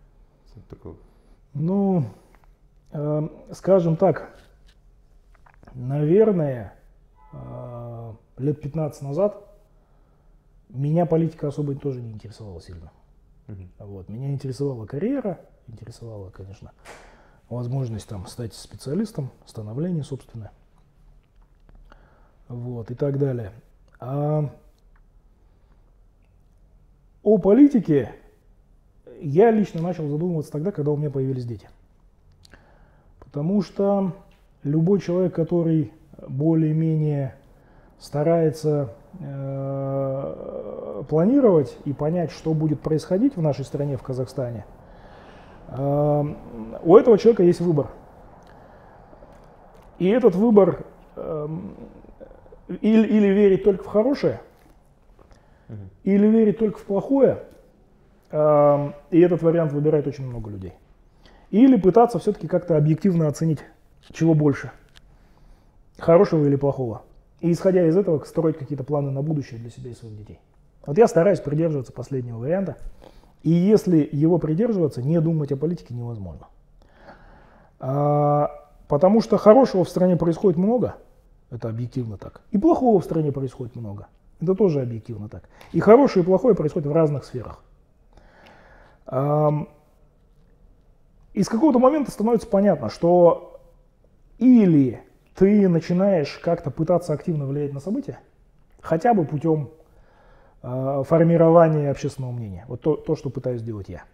Ну, скажем так, наверное, лет 15 назад меня политика особо тоже не интересовала сильно. Вот. Меня интересовала карьера, интересовала, конечно, возможность там стать специалистом, становление собственное, вот, и так далее. А о политике я лично начал задумываться тогда, когда у меня появились дети. Потому что любой человек, который более-менее старается планировать и понять, что будет происходить в нашей стране, в Казахстане, у этого человека есть выбор. И этот выбор или верить только в хорошее, или верить только в плохое, и этот вариант выбирает очень много людей. Или пытаться все-таки как-то объективно оценить, чего больше, хорошего или плохого. И исходя из этого строить какие-то планы на будущее для себя и своих детей. Вот я стараюсь придерживаться последнего варианта. И если его придерживаться, не думать о политике невозможно. Потому что хорошего в стране происходит много, это объективно так. И плохого в стране происходит много, это тоже объективно так. И хорошее и плохое происходит в разных сферах. И с какого-то момента становится понятно, что или ты начинаешь как-то пытаться активно влиять на события, хотя бы путем формирования общественного мнения. Вот то, что пытаюсь делать я.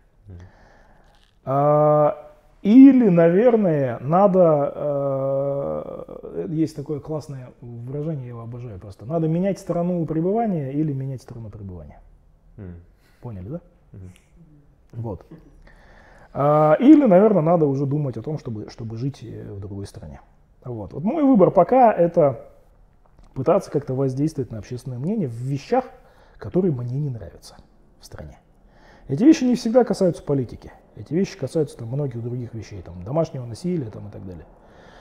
Или, наверное, надо, есть такое классное выражение, я его обожаю просто, надо менять страну пребывания или менять страну пребывания. Поняли, да? Вот. Или, наверное, надо уже думать о том, чтобы жить в другой стране. Вот. Вот мой выбор пока это пытаться как-то воздействовать на общественное мнение в вещах, которые мне не нравятся в стране. Эти вещи не всегда касаются политики. Эти вещи касаются там многих других вещей, там, домашнего насилия там, и так далее.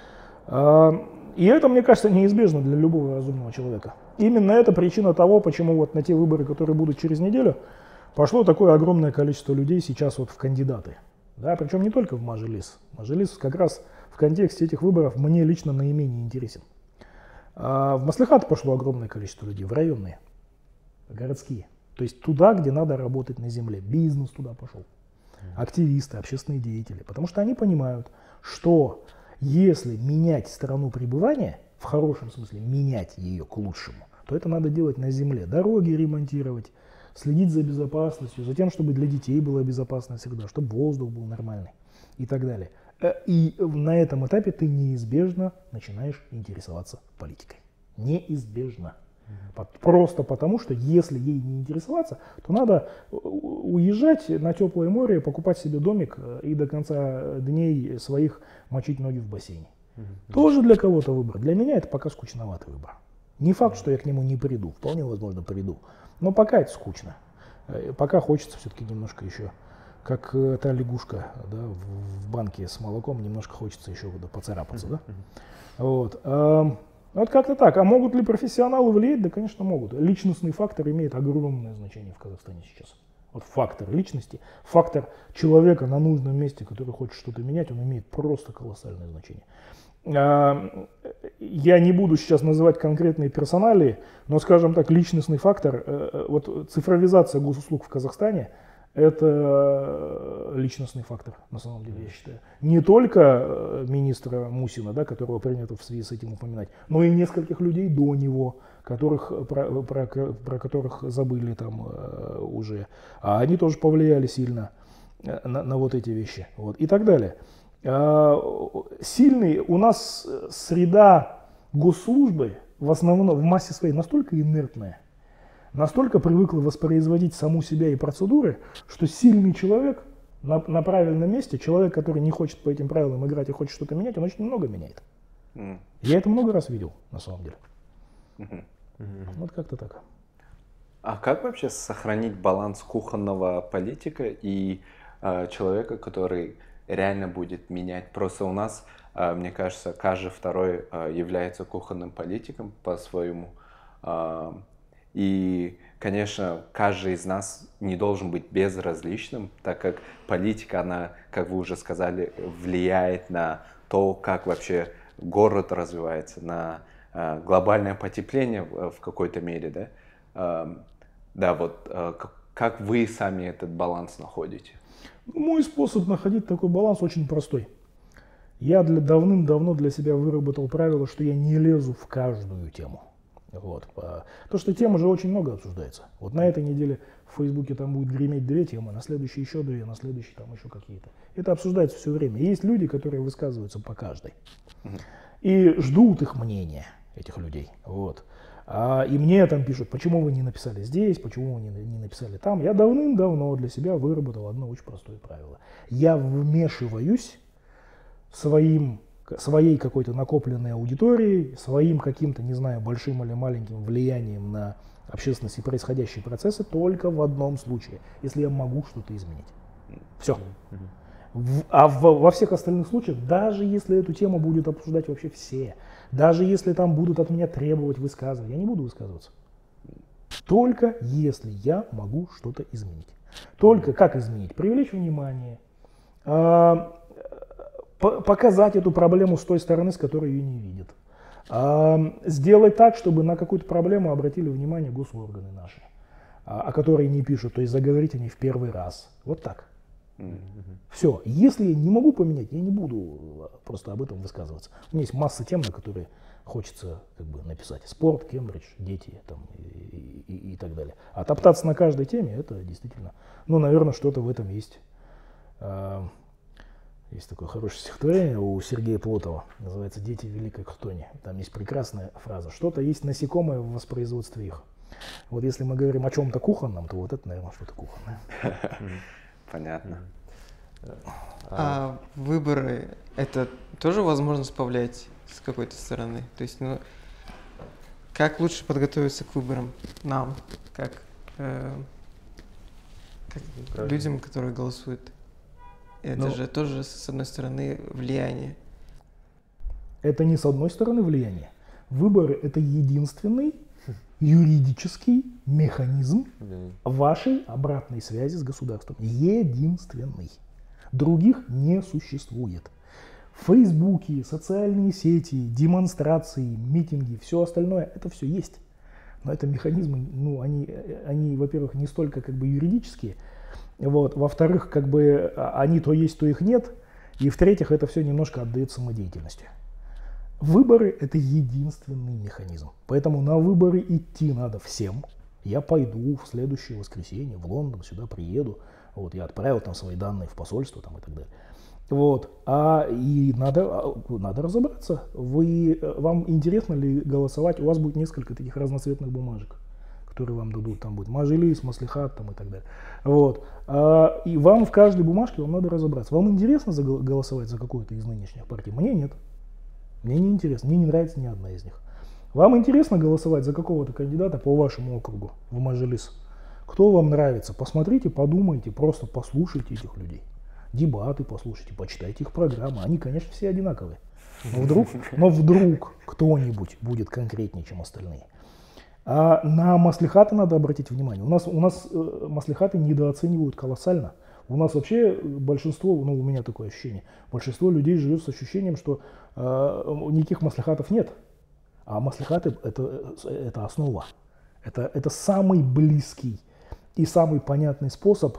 И это, мне кажется, неизбежно для любого разумного человека. Именно это причина того, почему вот на те выборы, которые будут через неделю, пошло такое огромное количество людей сейчас вот в кандидаты. Да, причем не только в Мажилис. Мажилис как раз в контексте этих выборов мне лично наименее интересен. В Маслихат пошло огромное количество людей, в районные, городские. То есть туда, где надо работать на земле. Бизнес туда пошел. Активисты, общественные деятели. Потому что они понимают, что если менять страну пребывания, в хорошем смысле менять ее к лучшему, то это надо делать на земле. Дороги ремонтировать, следить за безопасностью, за тем, чтобы для детей была безопасная среда, чтобы воздух был нормальный и так далее. И на этом этапе ты неизбежно начинаешь интересоваться политикой. Неизбежно. Просто потому, что если ей не интересоваться, то надо уезжать на теплое море, покупать себе домик и до конца дней своих мочить ноги в бассейне. Тоже для кого-то выбор. Для меня это пока скучноватый выбор. Не факт, что я к нему не приду. Вполне возможно, приду. Но пока это скучно. Пока хочется все-таки немножко еще, как та лягушка, да, в банке с молоком, немножко хочется еще поцарапаться. Да? Вот. Вот как-то так. А могут ли профессионалы влиять? Да, конечно, могут. Личностный фактор имеет огромное значение в Казахстане сейчас. Вот фактор личности, фактор человека на нужном месте, который хочет что-то менять, он имеет просто колоссальное значение. Я не буду сейчас называть конкретные персоналии, но, скажем так, личностный фактор, вот цифровизация госуслуг в Казахстане, это личностный фактор, на самом деле, я считаю. Не только министра Мусина, да, которого принято в связи с этим упоминать, но и нескольких людей до него, про которых забыли там уже. А они тоже повлияли сильно на вот эти вещи. Вот, и так далее. Сильный у нас среда госслужбы в основном в массе своей настолько инертная, настолько привыкла воспроизводить саму себя и процедуры, что сильный человек на правильном месте, человек, который не хочет по этим правилам играть и хочет что-то менять, он очень много меняет. Я это много раз видел, на самом деле. Вот как-то так. А как вообще сохранить баланс кухонного политика и человека, который реально будет менять? Просто у нас, мне кажется, каждый второй является кухонным политиком по-своему. И, конечно, каждый из нас не должен быть безразличным, так как политика, она, как вы уже сказали, влияет на то, как вообще город развивается, на глобальное потепление в какой-то мере, да? Да, вот как вы сами этот баланс находите? Мой способ находить такой баланс очень простой. Я давным-давно для себя выработал правило, что я не лезу в каждую тему. Вот. То, что тем уже очень много обсуждается. Вот на этой неделе в Фейсбуке там будет греметь 2 темы, на следующей еще 2, на следующей там еще какие-то. Это обсуждается все время. Есть люди, которые высказываются по каждой. И ждут их мнения, этих людей. Вот. И мне там пишут, почему вы не написали здесь, почему вы не написали там. Я давным-давно для себя выработал одно очень простое правило. Я вмешиваюсь своей какой-то накопленной аудиторией, своим каким-то, не знаю, большим или маленьким влиянием на общественность и происходящие процессы только в одном случае, если я могу что-то изменить. Все. Во всех остальных случаях, даже если эту тему будут обсуждать вообще все, даже если там будут от меня требовать высказывания, я не буду высказываться. Только если я могу что-то изменить. Только как изменить? Привлечь внимание, показать эту проблему с той стороны, с которой ее не видят. Сделать так, чтобы на какую-то проблему обратили внимание госорганы наши, о которой не пишут, то есть заговорить они в первый раз. Вот так. Все. Если я не могу поменять, я не буду просто об этом высказываться. У меня есть масса тем, на которые хочется написать. Спорт, Кембридж, дети там, и так далее. А топтаться на каждой теме, это действительно, наверное, что-то в этом есть. Есть такое хорошее стихотворение у Сергея Плотова, называется «Дети великой хтони». Там есть прекрасная фраза. Что-то есть насекомое в воспроизводстве их. Вот если мы говорим о чем-то кухонном, то вот это, наверное, что-то кухонное. Понятно. А выборы — это тоже возможность повлиять с какой-то стороны? То есть, как лучше подготовиться к выборам нам, как людям, которые голосуют? Это же тоже, с одной стороны, влияние. Это не с одной стороны влияние. Выборы – это единственный юридический механизм вашей обратной связи с государством. Единственный. Других не существует. Фейсбуки, социальные сети, демонстрации, митинги, все остальное – это все есть. Но это механизмы, ну, они, во-первых, не столько как бы юридические, вот, во-вторых, как бы они то есть, то их нет, и в-третьих, это все немножко отдает самодеятельности. Выборы – это единственный механизм, поэтому на выборы идти надо всем. Я пойду в следующее воскресенье в Лондон, сюда приеду, вот, я отправил там свои данные в посольство там, и так далее. Вот. И надо разобраться. Вам интересно ли голосовать? У вас будет несколько таких разноцветных бумажек, которые вам дадут. Там будет мажилис, маслихат там, и так далее. Вот. И вам в каждой бумажке надо разобраться. Вам интересно голосовать за какую-то из нынешних партий? Мне нет. Мне не интересно. Мне не нравится ни одна из них. Вам интересно голосовать за какого-то кандидата по вашему округу в мажилис? Кто вам нравится? Посмотрите, подумайте, просто послушайте этих людей. Дебаты послушайте, почитайте их программы. Они, конечно, все одинаковые. Но вдруг кто-нибудь будет конкретнее, чем остальные. А на маслихаты надо обратить внимание. У нас маслихаты недооценивают колоссально. У нас вообще большинство, ну у меня такое ощущение, большинство людей живет с ощущением, что никаких маслихатов нет. А маслихаты это основа. Это самый близкий и самый понятный способ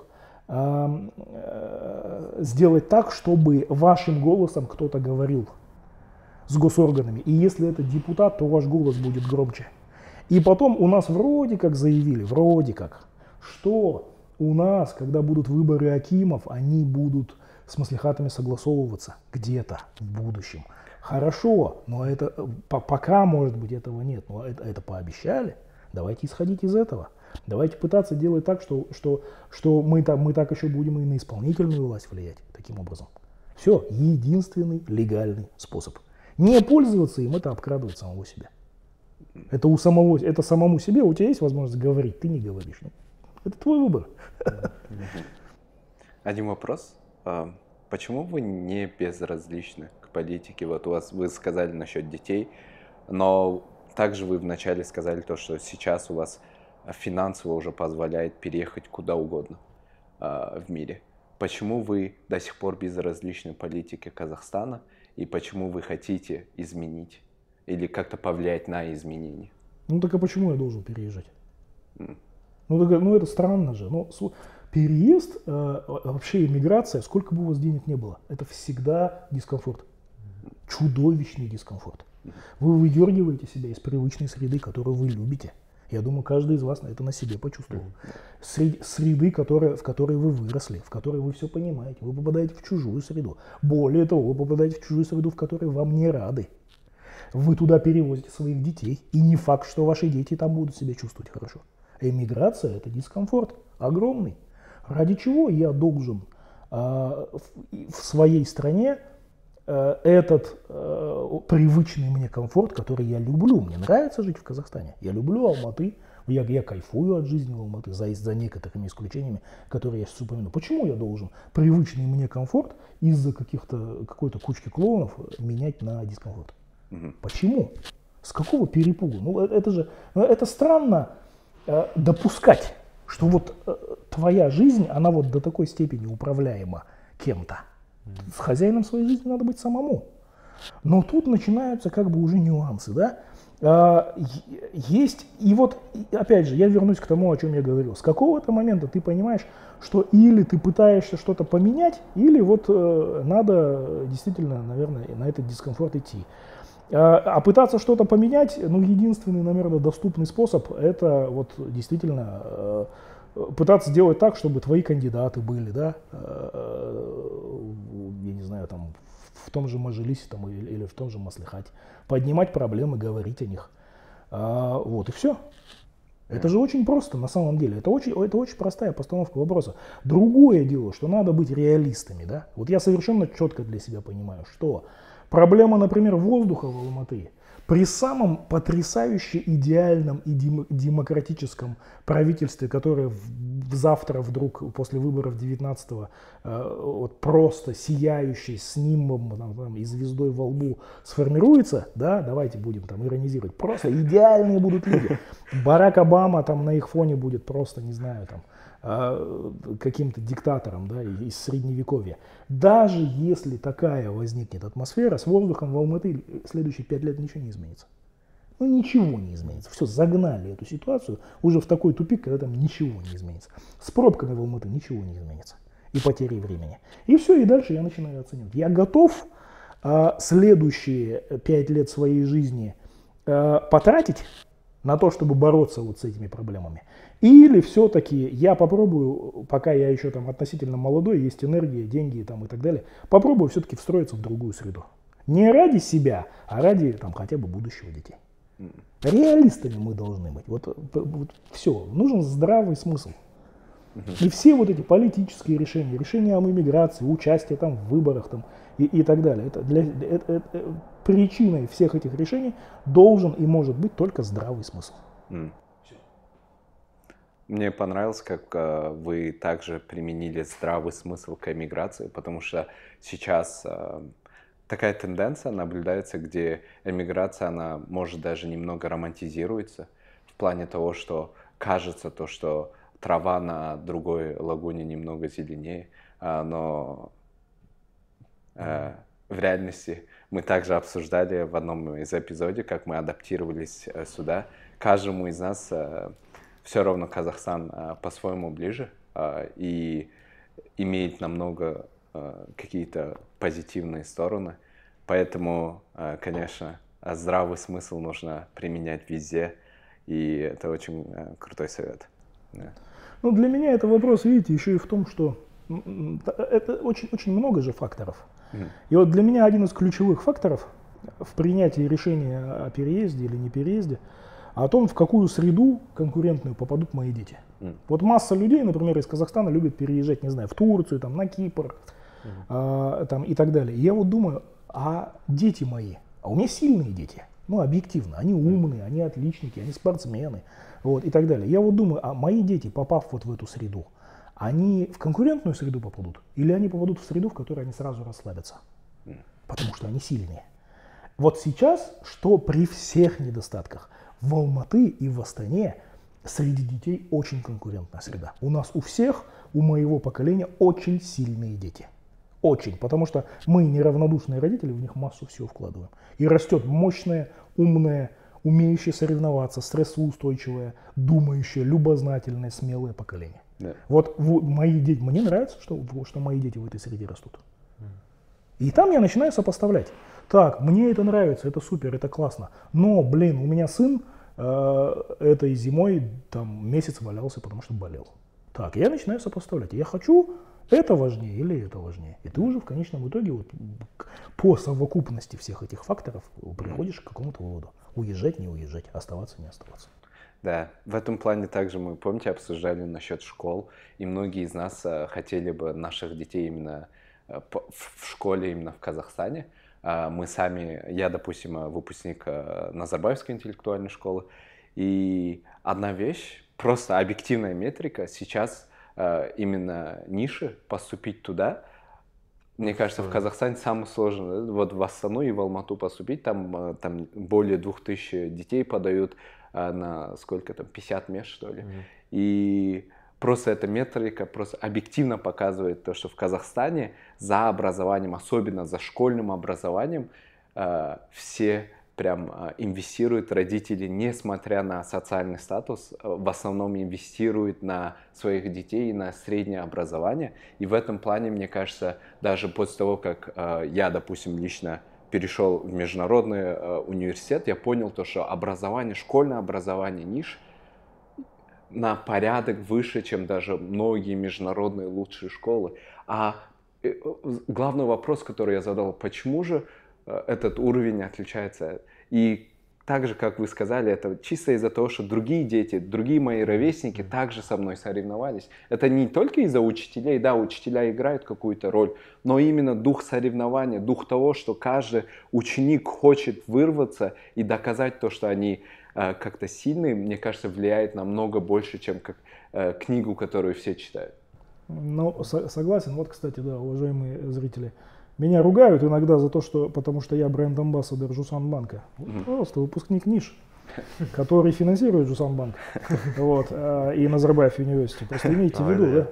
сделать так, чтобы вашим голосом кто-то говорил с госорганами. И если это депутат, то ваш голос будет громче. И потом у нас вроде как заявили, что у нас, когда будут выборы акимов, они будут с маслихатами согласовываться где-то в будущем. Хорошо, но это пока, может быть, этого нет. Но это пообещали. Давайте исходить из этого. Давайте пытаться делать так, что мы так еще будем и на исполнительную власть влиять таким образом. Все, единственный легальный способ. Не пользоваться им — это обкрадывать самого себя. Это самому себе, у тебя есть возможность говорить, ты не говоришь. Ну, это твой выбор. Один вопрос. Почему вы не безразличны к политике? Вот вы сказали насчет детей, но также вы вначале сказали то, что сейчас у вас финансово уже позволяет переехать куда угодно в мире. Почему вы до сих пор безразличны политике Казахстана и почему вы хотите изменить или как-то повлиять на изменения? Ну так а почему я должен переезжать? Ну это странно же. Переезд, вообще иммиграция, сколько бы у вас денег не было, это всегда дискомфорт. Чудовищный дискомфорт. Вы выдергиваете себя из привычной среды, которую вы любите. Я думаю, каждый из вас это на себе почувствовал. Среды, в которой вы выросли, в которой вы все понимаете. Вы попадаете в чужую среду. Более того, вы попадаете в чужую среду, в которой вам не рады. Вы туда перевозите своих детей, и не факт, что ваши дети там будут себя чувствовать хорошо. Эмиграция – это дискомфорт огромный. Ради чего я должен в своей стране этот привычный мне комфорт, который я люблю. Мне нравится жить в Казахстане. Я люблю Алматы. Я кайфую от жизни в Алматы, за некоторыми исключениями, которые я сейчас упомяну. Почему я должен привычный мне комфорт из-за какой-то кучки клоунов менять на дискомфорт? Почему? С какого перепугу? Это странно допускать, что вот твоя жизнь, она вот до такой степени управляема кем-то. С хозяином своей жизни надо быть самому. Но тут начинаются как бы уже нюансы, да? Есть, и вот опять же, я вернусь к тому, о чем я говорил. С какого-то момента ты понимаешь, что или ты пытаешься что-то поменять, или вот надо действительно, наверное, на этот дискомфорт идти. А пытаться что-то поменять, единственный, наверное, доступный способ, это вот действительно пытаться сделать так, чтобы твои кандидаты были, да, я не знаю, там, в том же Мажилисе там, или в том же Маслихате, поднимать проблемы, говорить о них. Вот и все. Это же очень просто на самом деле. Это очень простая постановка вопроса. Другое дело, что надо быть реалистами, да. Вот я совершенно четко для себя понимаю, что проблема, например, воздуха в Алматы, При самом потрясающе идеальном и демократическом правительстве, которое завтра вдруг после выборов 19-го вот просто сияющий с нимбом там, и звездой во лбу сформируется, да, давайте будем там иронизировать, просто идеальные будут люди. Барак Обама там на их фоне будет просто, не знаю, там, каким-то диктатором, да, из средневековья. Даже если такая возникнет атмосфера, с воздухом в Алматы следующие 5 лет ничего не изменится. Ну ничего не изменится. Все, загнали эту ситуацию уже в такой тупик, когда там ничего не изменится. С пробками в Алматы ничего не изменится. И потерей времени. И все, и дальше я начинаю оценивать. Я готов следующие 5 лет своей жизни потратить на то, чтобы бороться вот с этими проблемами. Или все-таки я попробую, пока я еще там относительно молодой, есть энергия, деньги там, и так далее, попробую все-таки встроиться в другую среду. Не ради себя, а ради там, хотя бы будущего детей. Реалистами мы должны быть. Вот все, нужен здравый смысл. И все вот эти политические решения, решения об иммиграции, участие там, в выборах там, и так далее, причиной всех этих решений должен и может быть только здравый смысл. Мне понравилось, как вы также применили здравый смысл к эмиграции, потому что сейчас такая тенденция наблюдается, где эмиграция, она может даже немного романтизируется в плане того, что кажется то, что трава на другой лагуне немного зеленее, но в реальности мы также обсуждали в одном из эпизодов, как мы адаптировались сюда. Каждому из нас все равно Казахстан по-своему ближе и имеет намного какие-то позитивные стороны. Поэтому, конечно, здравый смысл нужно применять везде, и это очень крутой совет. Да. Ну, для меня это вопрос, видите, еще и в том, что это очень много же факторов. И вот для меня один из ключевых факторов в принятии решения о переезде или не переезде, о том, в какую среду конкурентную попадут мои дети. Вот масса людей, например, из Казахстана любят переезжать, не знаю, в Турцию, там, на Кипр там, и так далее. И я вот думаю, а дети мои, а у меня сильные дети, ну, объективно, они умные, они отличники, они спортсмены, вот, и так далее. Я вот думаю, а мои дети, попав вот в эту среду, они в конкурентную среду попадут или они попадут в среду, в которой они сразу расслабятся, потому что они сильные. Вот сейчас, что при всех недостатках, в Алматы и в Астане среди детей очень конкурентная среда. У нас у всех, у моего поколения очень сильные дети. Очень, потому что мы, неравнодушные родители, в них массу всего вкладываем. И растет мощное, умное, умеющее соревноваться, стрессоустойчивое, думающее, любознательное, смелое поколение. Да. Вот мои дети, мне нравится, что мои дети в этой среде растут. И там я начинаю сопоставлять. Так, мне это нравится, это супер, это классно. Но, блин, у меня сын этой зимой там месяц валялся, потому что болел. Так, я начинаю сопоставлять. Я хочу это важнее или это важнее. И ты уже в конечном итоге вот, по совокупности всех этих факторов приходишь к какому-то выводу. Уезжать, не уезжать, оставаться, не оставаться. Да, в этом плане также мы, помните, обсуждали насчет школ, и многие из нас хотели бы наших детей именно в школе, именно в Казахстане. Мы сами, я, допустим, выпускник Назарбаевской интеллектуальной школы, и одна вещь, просто объективная метрика, сейчас именно ниши, поступить туда, мне кажется, в Казахстане самое сложное. Вот в Астану и в Алмату поступить, там более 2000 детей подают на сколько там, 50 мест, что ли. И просто эта метрика просто объективно показывает то, что в Казахстане за образованием, особенно за школьным образованием, все прям инвестируют, родители, несмотря на социальный статус, в основном инвестируют на своих детей, на среднее образование. И в этом плане, мне кажется, даже после того, как я, допустим, лично перешел в международный университет, я понял то, что образование, школьное образование ниш на порядок выше, чем даже многие международные лучшие школы. А главный вопрос, который я задал, почему же этот уровень отличается? И так же, как вы сказали, это чисто из-за того, что другие дети, другие мои ровесники также со мной соревновались. Это не только из-за учителей, да, учителя играют какую-то роль, но именно дух соревнования, дух того, что каждый ученик хочет вырваться и доказать то, что они как-то сильные, мне кажется, влияет намного больше, чем как книгу, которую все читают. Ну, согласен. Вот, кстати, да, уважаемые зрители. Меня ругают иногда за то, что, потому что я бренд-амбассадор Жусанбанка. Просто выпускник НИШ, который финансирует Жусанбанк. Вот, и Назарбаев университет. Просто имейте в виду,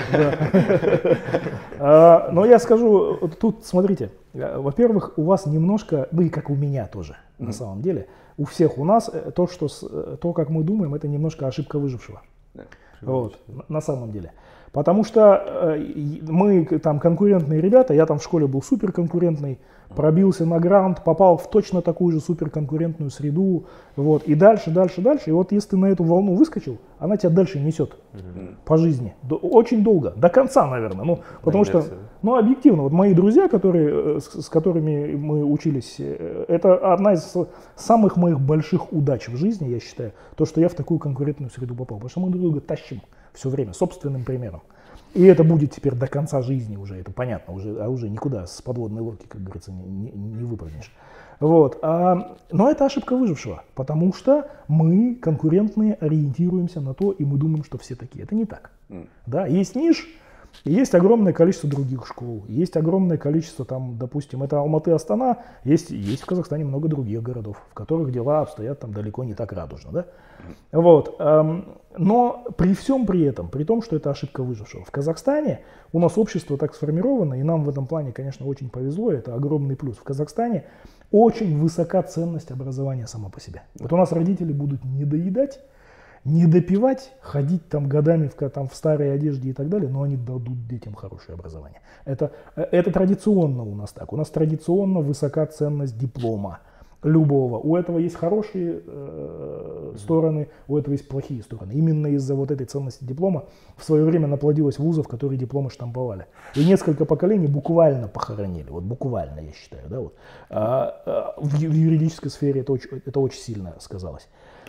да. Но я скажу, тут смотрите, во-первых, у вас немножко, ну и как у меня тоже, на самом деле, у всех у нас то, как мы думаем, это немножко ошибка выжившего. Вот, на самом деле. Потому что мы там конкурентные ребята, я там в школе был суперконкурентный, пробился на грант, попал в точно такую же суперконкурентную среду, вот, и дальше. И вот если ты на эту волну выскочил, она тебя дальше несет по жизни, очень долго, до конца, наверное, ну, потому что, ну, объективно, вот мои друзья, с которыми мы учились, это одна из самых моих больших удач в жизни, я считаю, то, что я в такую конкурентную среду попал, потому что мы друг друга тащим все время, собственным примером. И это будет теперь до конца жизни уже, это понятно, уже никуда с подводной лодки, как говорится, не выпрыгнешь. Вот. Но это ошибка выжившего, потому что мы конкурентные ориентируемся на то, и мы думаем, что все такие. Это не так. Да? Есть НИШ, есть огромное количество других школ, есть огромное количество, там, допустим, это Алматы, Астана, есть в Казахстане много других городов, в которых дела обстоят там далеко не так радужно. Да? Вот. Но при всем при этом, при том, что это ошибка выжившего, в Казахстане у нас общество так сформировано, и нам в этом плане, конечно, очень повезло, это огромный плюс. В Казахстане очень высока ценность образования само по себе. Вот у нас родители будут не доедать, не допивать, ходить там годами в старой одежде и так далее, но они дадут детям хорошее образование. Это традиционно у нас так. У нас традиционно высока ценность диплома любого. У этого есть хорошие стороны, у этого есть плохие стороны. Именно из-за вот этой ценности диплома в свое время наплодилось вузов, которые дипломы штамповали. И несколько поколений буквально похоронили. Вот буквально, я считаю. Да, вот. В юридической сфере это очень сильно сказалось.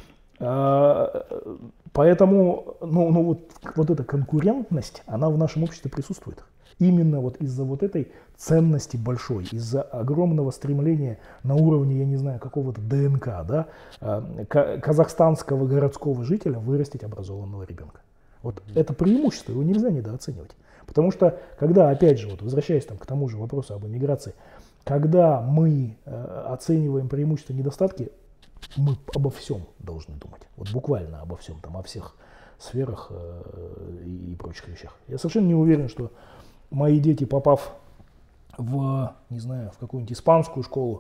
Поэтому вот эта конкурентность, она в нашем обществе присутствует. Именно вот из-за вот этой ценности большой, из-за огромного стремления на уровне, я не знаю, какого-то ДНК, да, казахстанского городского жителя вырастить образованного ребенка. Вот это преимущество, его нельзя недооценивать. Потому что, когда, опять же, вот возвращаясь там, к тому же вопросу об эмиграции, когда мы оцениваем преимущества и недостатки, мы обо всем должны думать. Вот буквально обо всем, там, о всех сферах и прочих вещах. Я совершенно не уверен, что мои дети, попав не знаю, в какую-нибудь испанскую школу,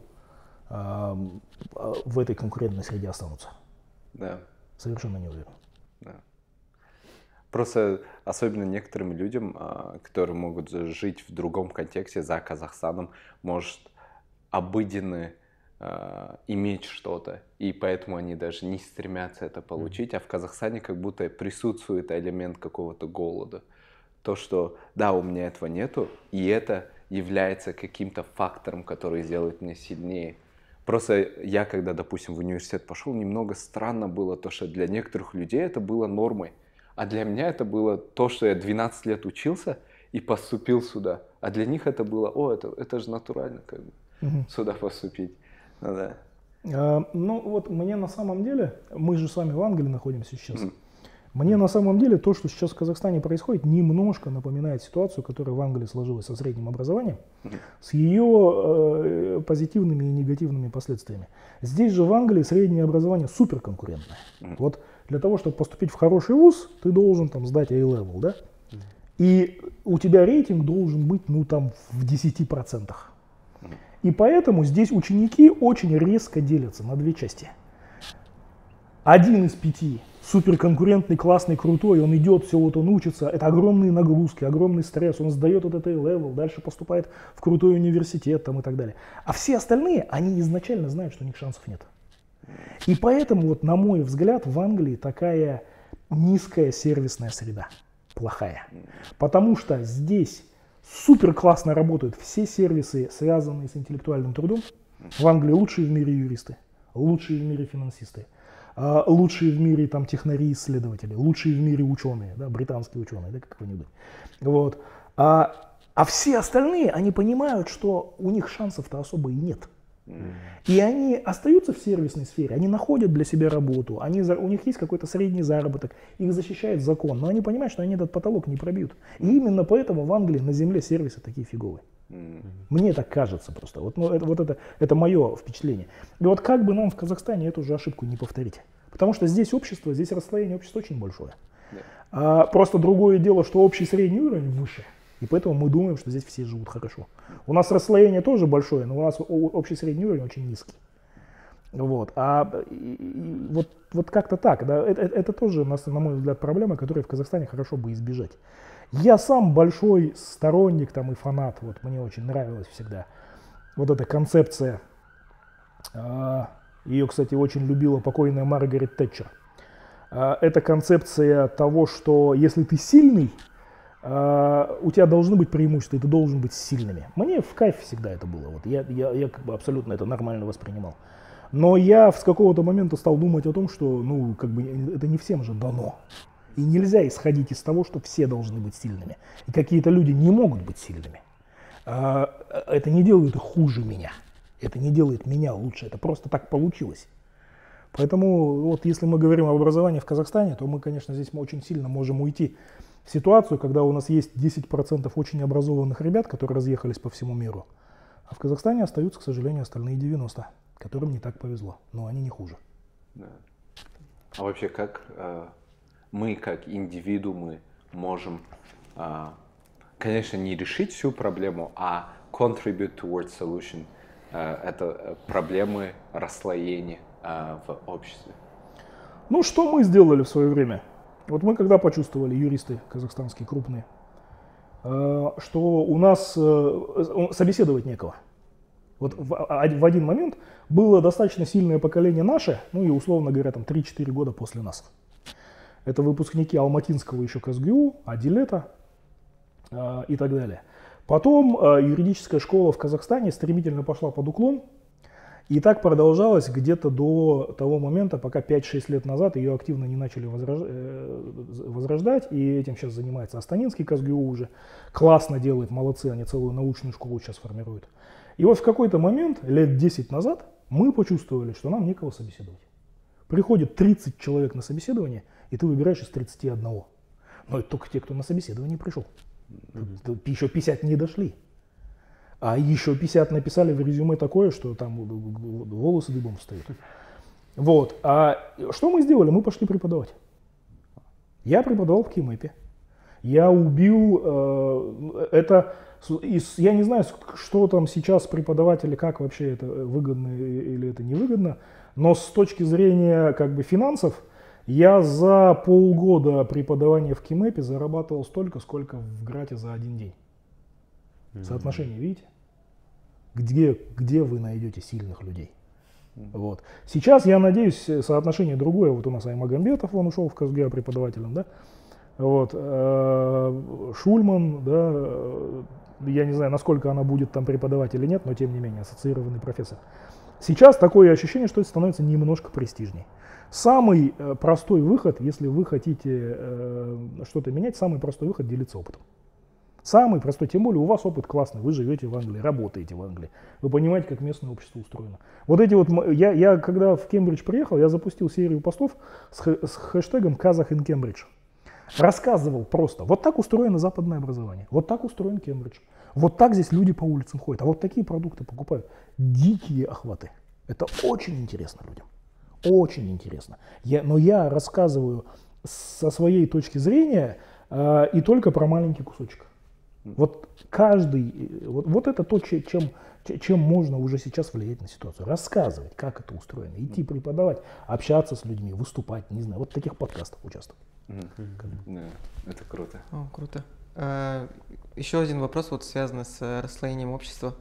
в этой конкурентной среде останутся. Да. Совершенно не уверен. Да. Просто особенно некоторым людям, которые могут жить в другом контексте, за Казахстаном, может обыденно иметь что-то, и поэтому они даже не стремятся это получить, а в Казахстане как будто присутствует элемент какого-то голода. То, что да, у меня этого нету, и это является каким-то фактором, который сделает меня сильнее. Просто я, когда, допустим, в университет пошел, немного странно было то, что для некоторых людей это было нормой, а для меня это было то, что я 12 лет учился и поступил сюда, а для них это было, это же натурально, как бы, сюда поступить. Ну, да. Ну вот мне на самом деле, мы же с вами в Англии находимся сейчас, мне на самом деле то, что сейчас в Казахстане происходит, немножко напоминает ситуацию, которая в Англии сложилась со средним образованием, с ее позитивными и негативными последствиями. Здесь же в Англии среднее образование суперконкурентное. Вот для того, чтобы поступить в хороший вуз, ты должен там сдать A-level, да? И у тебя рейтинг должен быть, ну там, в 10%. И поэтому здесь ученики очень резко делятся на две части. 1 из 5 суперконкурентный, классный, крутой, он идет, все вот он учится, это огромные нагрузки, огромный стресс, он сдает вот этот A-level, дальше поступает в крутой университет там, и так далее. А все остальные, они изначально знают, что у них шансов нет. И поэтому, вот, на мой взгляд, в Англии такая низкая сервисная среда, плохая. Потому что здесь супер классно работают все сервисы, связанные с интеллектуальным трудом. В Англии лучшие в мире юристы, лучшие в мире финансисты, лучшие в мире там технари-исследователи, лучшие в мире ученые, да, британские ученые, да, какой-нибудь. Вот. А все остальные, они понимают, что у них шансов-то особо и нет. И они остаются в сервисной сфере, они находят для себя работу, у них есть какой-то средний заработок, их защищает закон, но они понимают, что они этот потолок не пробьют. И именно поэтому в Англии на земле сервисы такие фиговые. Мне так кажется просто. Это мое впечатление. И вот как бы нам в Казахстане эту же ошибку не повторить. Потому что здесь расслоение общества очень большое. Просто другое дело, что общий средний уровень выше. И поэтому мы думаем, что здесь все живут хорошо. У нас расслоение тоже большое, но у нас общий средний уровень очень низкий. Вот. Вот как-то так. Да, это тоже, на мой взгляд, проблема, которую в Казахстане хорошо бы избежать. Я сам большой сторонник там, и фанат, вот, мне очень нравилась всегда вот эта концепция. Ее, кстати, очень любила покойная Маргарет Тэтчер. Это концепция того, что если ты сильный, у тебя должны быть преимущества, и ты должен быть сильными. Мне в кайф всегда это было. Вот. Я как бы абсолютно это нормально воспринимал. Но я с какого-то момента стал думать о том, что это не всем же дано. И нельзя исходить из того, что все должны быть сильными. И какие-то люди не могут быть сильными. Это не делает их хуже меня. Это не делает меня лучше. Это просто так получилось. Поэтому вот если мы говорим об образовании в Казахстане, то мы, конечно, здесь очень сильно можем уйти в ситуацию, когда у нас есть 10% очень образованных ребят, которые разъехались по всему миру. А в Казахстане остаются, к сожалению, остальные 90%, которым не так повезло. Но они не хуже. Да. А вообще, как мы, как индивидуумы, можем, конечно, не решить всю проблему, а contribute towards solution? Это проблемы расслоения в обществе. Ну, что мы сделали в свое время? Вот мы когда почувствовали, юристы казахстанские крупные, что у нас собеседовать некого. Вот в один момент было достаточно сильное поколение наше, ну и условно говоря, там 3-4 года после нас. Это выпускники Алматинского еще КСГУ, Адилета и так далее. Потом юридическая школа в Казахстане стремительно пошла под уклон. И так продолжалось где-то до того момента, пока 5-6 лет назад ее активно не начали возрождать. И этим сейчас занимается Астанинский КСГУ уже. Классно делает, молодцы, они целую научную школу сейчас формируют. И вот в какой-то момент, лет 10 назад, мы почувствовали, что нам некого собеседовать. Приходит 30 человек на собеседование, и ты выбираешь из 31. Но это только те, кто на собеседование пришел. Еще 50 не дошли. А еще 50 написали в резюме такое, что там волосы дыбом встают. Вот. А что мы сделали? Мы пошли преподавать. Я преподавал в КИМЭПе. Я убил я не знаю, что там сейчас преподаватели, как вообще это выгодно или это невыгодно, но с точки зрения как бы финансов, я за полгода преподавания в КИМЭПе зарабатывал столько, сколько в ГРАТе за один день. Соотношение, видите? Где вы найдете сильных людей? Вот. Сейчас, я надеюсь, соотношение другое. Вот у нас Аймагамбетов, он ушел в КСГА преподавателем, да? Вот. Шульман, да, я не знаю, насколько она будет там преподавать или нет, но тем не менее, ассоциированный профессор. Сейчас такое ощущение, что это становится немножко престижней. Самый простой выход, если вы хотите что-то менять, самый простой выход — делиться опытом. Самый простой, тем более у вас опыт классный, вы живете в Англии, работаете в Англии, вы понимаете, как местное общество устроено. Вот эти вот, я когда в Кембридж приехал, я запустил серию постов с хэштегом Kazakh in Cambridge. Рассказывал просто, вот так устроено западное образование, вот так устроен Кембридж, вот так здесь люди по улицам ходят, а вот такие продукты покупают. Дикие охваты. Это очень интересно людям, очень интересно. Но я рассказываю со своей точки зрения и только про маленький кусочек. Вот вот это то, чем можно уже сейчас влиять на ситуацию. Рассказывать, как это устроено, идти преподавать, общаться с людьми, выступать, не знаю, вот в таких подкастах участвовать. Да, это круто. О, круто. Еще один вопрос, вот связанный с расслоением общества.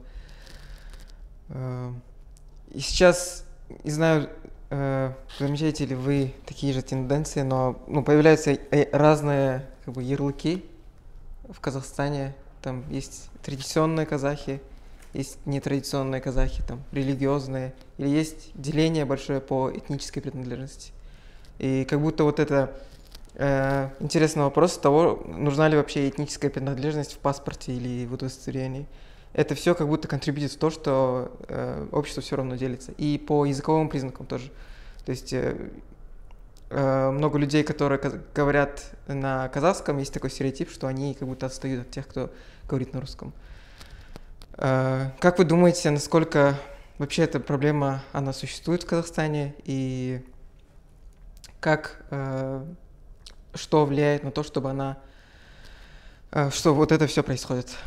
И сейчас, не знаю, замечаете ли вы такие же тенденции, но появляются разные как бы ярлыки в Казахстане. Там есть традиционные казахи, есть нетрадиционные казахи, там, религиозные, или есть деление большое по этнической принадлежности. И как будто вот это интересный вопрос того, нужна ли вообще этническая принадлежность в паспорте или в удостоверении. Это все как будто контрибьютит в то, что общество все равно делится. И по языковым признакам тоже. То есть много людей, которые говорят на казахском, есть такой стереотип, что они как будто отстают от тех, кто говорит на русском. Как вы думаете, насколько вообще эта проблема, она существует в Казахстане? И как, что влияет на то, чтобы что вот это все происходит?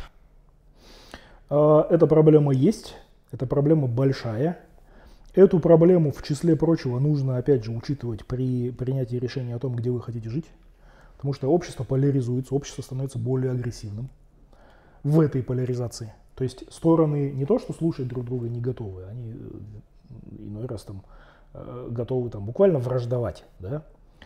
Эта проблема есть, эта проблема большая. Эту проблему, в числе прочего, нужно, опять же, учитывать при принятии решения о том, где вы хотите жить. Потому что общество поляризуется, общество становится более агрессивным в этой поляризации. То есть стороны не то, что слушать друг друга не готовы, они иной раз там готовы там буквально враждовать. Да?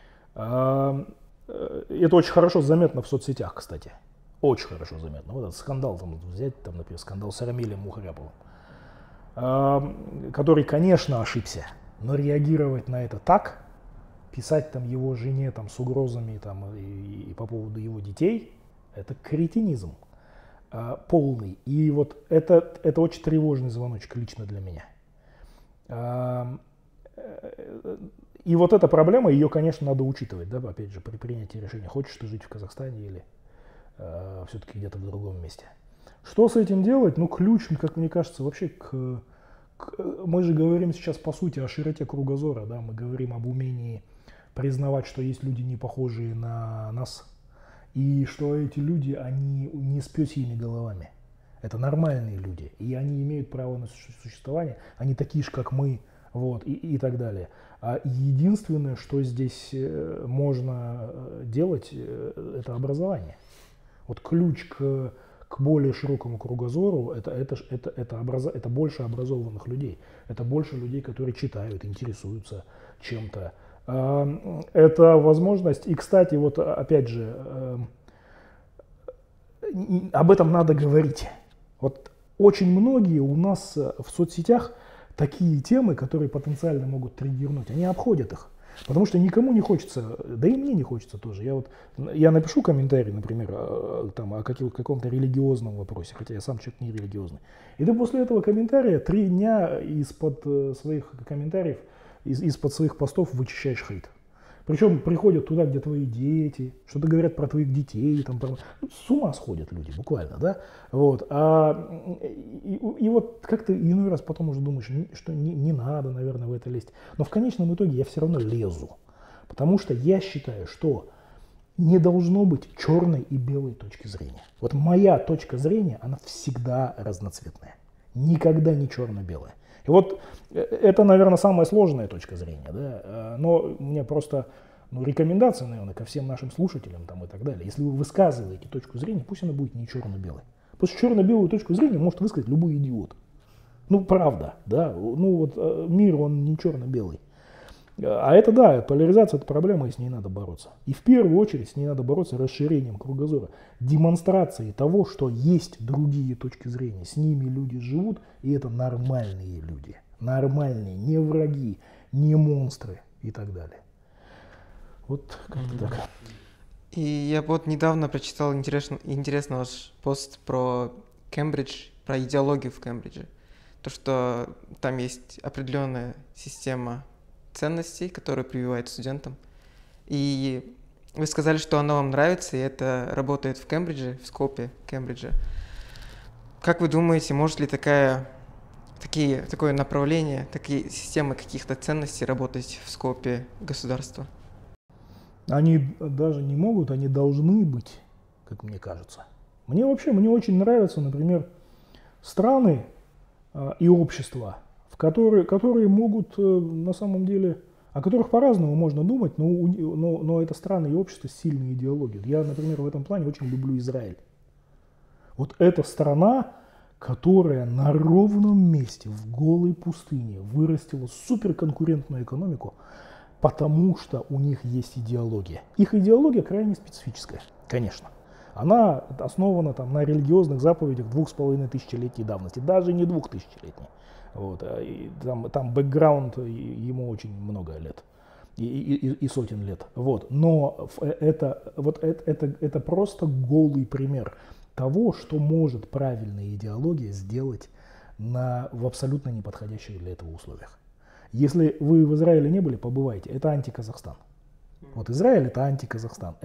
Это очень хорошо заметно в соцсетях, кстати. Очень хорошо заметно. Вот этот скандал, там, взять, там, например, скандал с Рамилем Мухаряповым, который, конечно, ошибся, но реагировать на это так, писать там его жене там, с угрозами там, и по поводу его детей, это кретинизм полный. И вот это очень тревожный звоночек лично для меня. И вот эта проблема, ее, конечно, надо учитывать, да, опять же, при принятии решения, хочешь ты жить в Казахстане или все-таки где-то в другом месте. Что с этим делать? Ну, ключ, как мне кажется, вообще мы же говорим сейчас, по сути, о широте кругозора, да, мы говорим об умении признавать, что есть люди, не похожие на нас, и что эти люди, они не с пёсьими головами. Это нормальные люди, и они имеют право на существование, они такие же, как мы, вот, и так далее. А единственное, что здесь можно делать, это образование. Вот ключ к более широкому кругозору это больше образованных людей. Это больше людей, которые читают, интересуются чем-то. Это возможность, и, кстати, вот опять же, об этом надо говорить. Вот очень многие у нас в соцсетях такие темы, которые потенциально могут триггернуть, они обходят их. Потому что никому не хочется, да и мне не хочется тоже. Я напишу комментарий, например, там, о каком-то религиозном вопросе, хотя я сам человек не религиозный. И ты после этого комментария 3 дня из-под своих комментариев, из-под своих постов вычищаешь хейт. Причем приходят туда, где твои дети, что-то говорят про твоих детей, там, с ума сходят люди, буквально, да, вот, и вот как-то иной раз потом уже думаешь, что не надо, наверное, в это лезть, но в конечном итоге я все равно лезу, потому что я считаю, что не должно быть черной и белой точки зрения. Вот моя точка зрения, она всегда разноцветная, никогда не черно-белая. И вот это, наверное, самая сложная точка зрения, да? Но у меня просто рекомендация, наверное, ко всем нашим слушателям там, и так далее. Если вы высказываете точку зрения, пусть она будет не черно-белой. Потому что черно-белую точку зрения может высказать любой идиот. Ну, правда, да, ну вот мир, он не черно-белый. А это, да, поляризация – это проблема, и с ней надо бороться. И в первую очередь с ней надо бороться расширением кругозора, демонстрацией того, что есть другие точки зрения. С ними люди живут, и это нормальные люди. Нормальные, не враги, не монстры и так далее. Вот как-то так. И я вот недавно прочитал интересный ваш пост про Кембридж, про идеологию в Кембридже. То, что там есть определенная система ценностей, которые прививают студентам. И вы сказали, что она вам нравится, и это работает в Кембридже, в скопе Кембриджа. Как вы думаете, может ли такое направление, такие системы каких-то ценностей работать в скопе государства? Они даже не могут, они должны быть, как мне кажется. Мне очень нравятся, например, страны и общества, которые могут на самом деле, о которых по-разному можно думать, но это страны и общество с сильной идеологией. Я, например, в этом плане очень люблю Израиль. Вот эта страна, которая на ровном месте, в голой пустыне, вырастила суперконкурентную экономику, потому что у них есть идеология. Их идеология крайне специфическая, конечно. Она основана там, на религиозных заповедях 2500-летней давности, даже не 2000-летней. Вот. И там бэкграунд ему очень много лет. И сотен лет. Вот. Но это просто голый пример того, что может правильная идеология сделать в абсолютно неподходящих для этого условиях. Если вы в Израиле не были, побывайте. Это анти-Казахстан. Вот Израиль — это анти-Казахстан.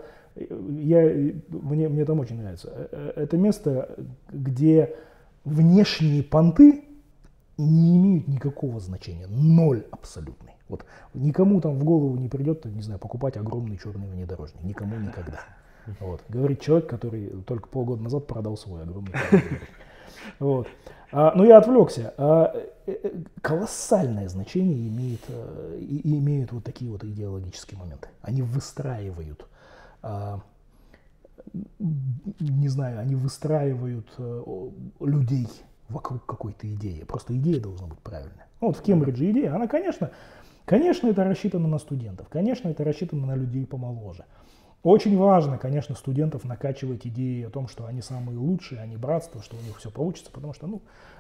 Мне там очень нравится. Это место, где внешние понты не имеют никакого значения. Ноль абсолютный. Вот никому там в голову не придет, не знаю, покупать огромный черный внедорожник. Никому никогда. Вот. Говорит человек, который только полгода назад продал свой огромный черный внедорожник. Вот. Но я отвлекся. Колоссальное значение имеют вот такие вот идеологические моменты. Они выстраивают, они выстраивают людей вокруг какой-то идеи. Просто идея должна быть правильная. Вот в Кембридже идея, она, конечно, это рассчитано на студентов, конечно, это рассчитано на людей помоложе. Очень важно, конечно, студентов накачивать идеи о том, что они самые лучшие, они братство, что у них все получится, потому что,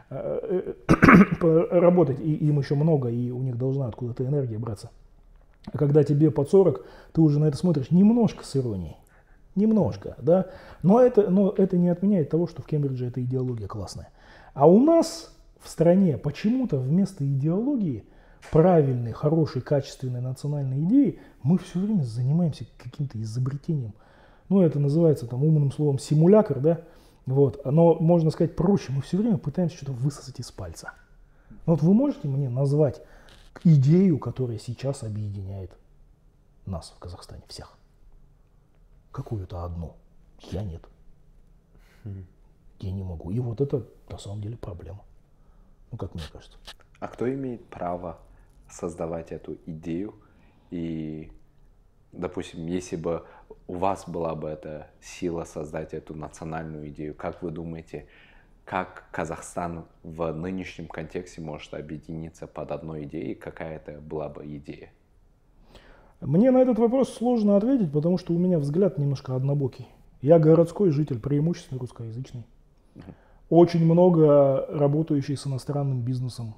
работать им еще много, и у них должна откуда-то энергия браться. А когда тебе под 40, ты уже на это смотришь немножко с иронией. Немножко, да. Но это не отменяет того, что в Кембридже эта идеология классная. А у нас в стране почему-то вместо идеологии правильной, хорошей, качественной национальной идеи мы все время занимаемся каким-то изобретением. Это называется умным словом симулякр, да? Вот. Но можно сказать проще, мы все время пытаемся что-то высосать из пальца. Вот вы можете мне назвать идею, которая сейчас объединяет нас в Казахстане всех? Какую-то одну? Я нет. Я не могу. И вот это на самом деле проблема. Как мне кажется. А кто имеет право создавать эту идею? И, допустим, если бы у вас была бы эта сила создать эту национальную идею, как вы думаете, как Казахстан в нынешнем контексте может объединиться под одной идеей? Какая это была бы идея? Мне на этот вопрос сложно ответить, потому что у меня взгляд немножко однобокий. Я городской житель, преимущественно русскоязычный. Очень много работающий с иностранным бизнесом,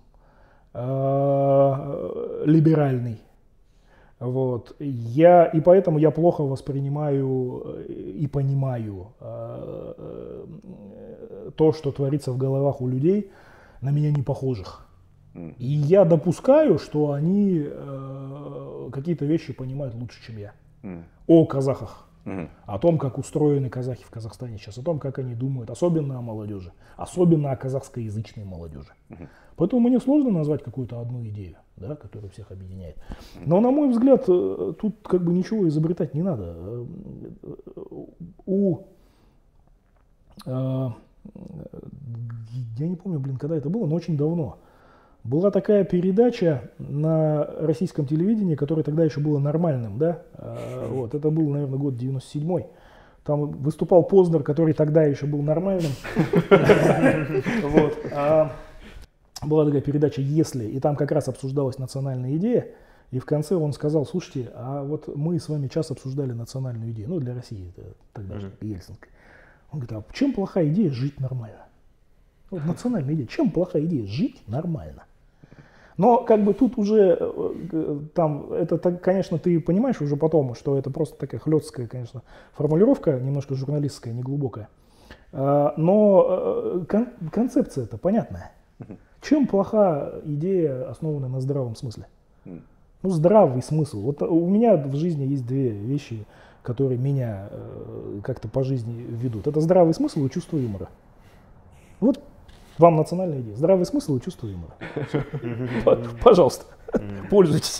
либеральный. Вот. И поэтому я плохо воспринимаю и понимаю то, что творится в головах у людей, на меня не похожих. И я допускаю, что они какие-то вещи понимают лучше, чем я. О казахах. О том, как устроены казахи в Казахстане сейчас, о том, как они думают, особенно о молодежи, особенно о казахскоязычной молодежи. Поэтому мне сложно назвать какую-то одну идею, да, которая всех объединяет. Но, на мой взгляд, тут ничего изобретать не надо. Я не помню, когда это было, но очень давно. Была такая передача на российском телевидении, которая тогда еще была нормальным, да? Вот, это был, наверное, год 97-й. Там выступал Познер, который тогда еще был нормальным. Была такая передача «Если», и там как раз обсуждалась национальная идея, и в конце он сказал: слушайте, а вот мы с вами час обсуждали национальную идею, для России, тогда же, ельцинской. Он говорит: а чем плохая идея жить нормально? Национальная идея, чем плохая идея жить нормально? Но тут уже, конечно, ты понимаешь уже потом, что это просто такая хлесткая, конечно, формулировка, немножко журналистская, неглубокая. Но концепция-то понятная. Чем плоха идея, основанная на здравом смысле? Здравый смысл. Вот у меня в жизни есть две вещи, которые меня как-то по жизни ведут. Это здравый смысл и чувство юмора. Вот вам национальная идея. Здравый смысл и чувство юмора. Пожалуйста, пользуйтесь.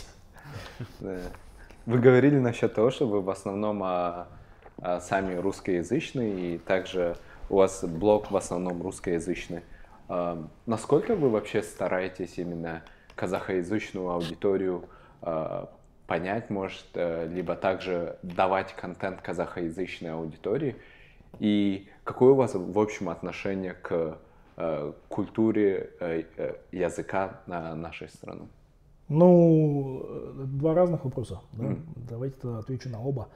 Вы говорили насчет того, что вы в основном сами русскоязычные, и также у вас блог в основном русскоязычный. Насколько вы вообще стараетесь именно казахоязычную аудиторию понять, может, либо также давать контент казахоязычной аудитории? И какое у вас, в общем, отношение к культуре языка нашей страны? Два разных вопроса. Да? Давайте отвечу на оба.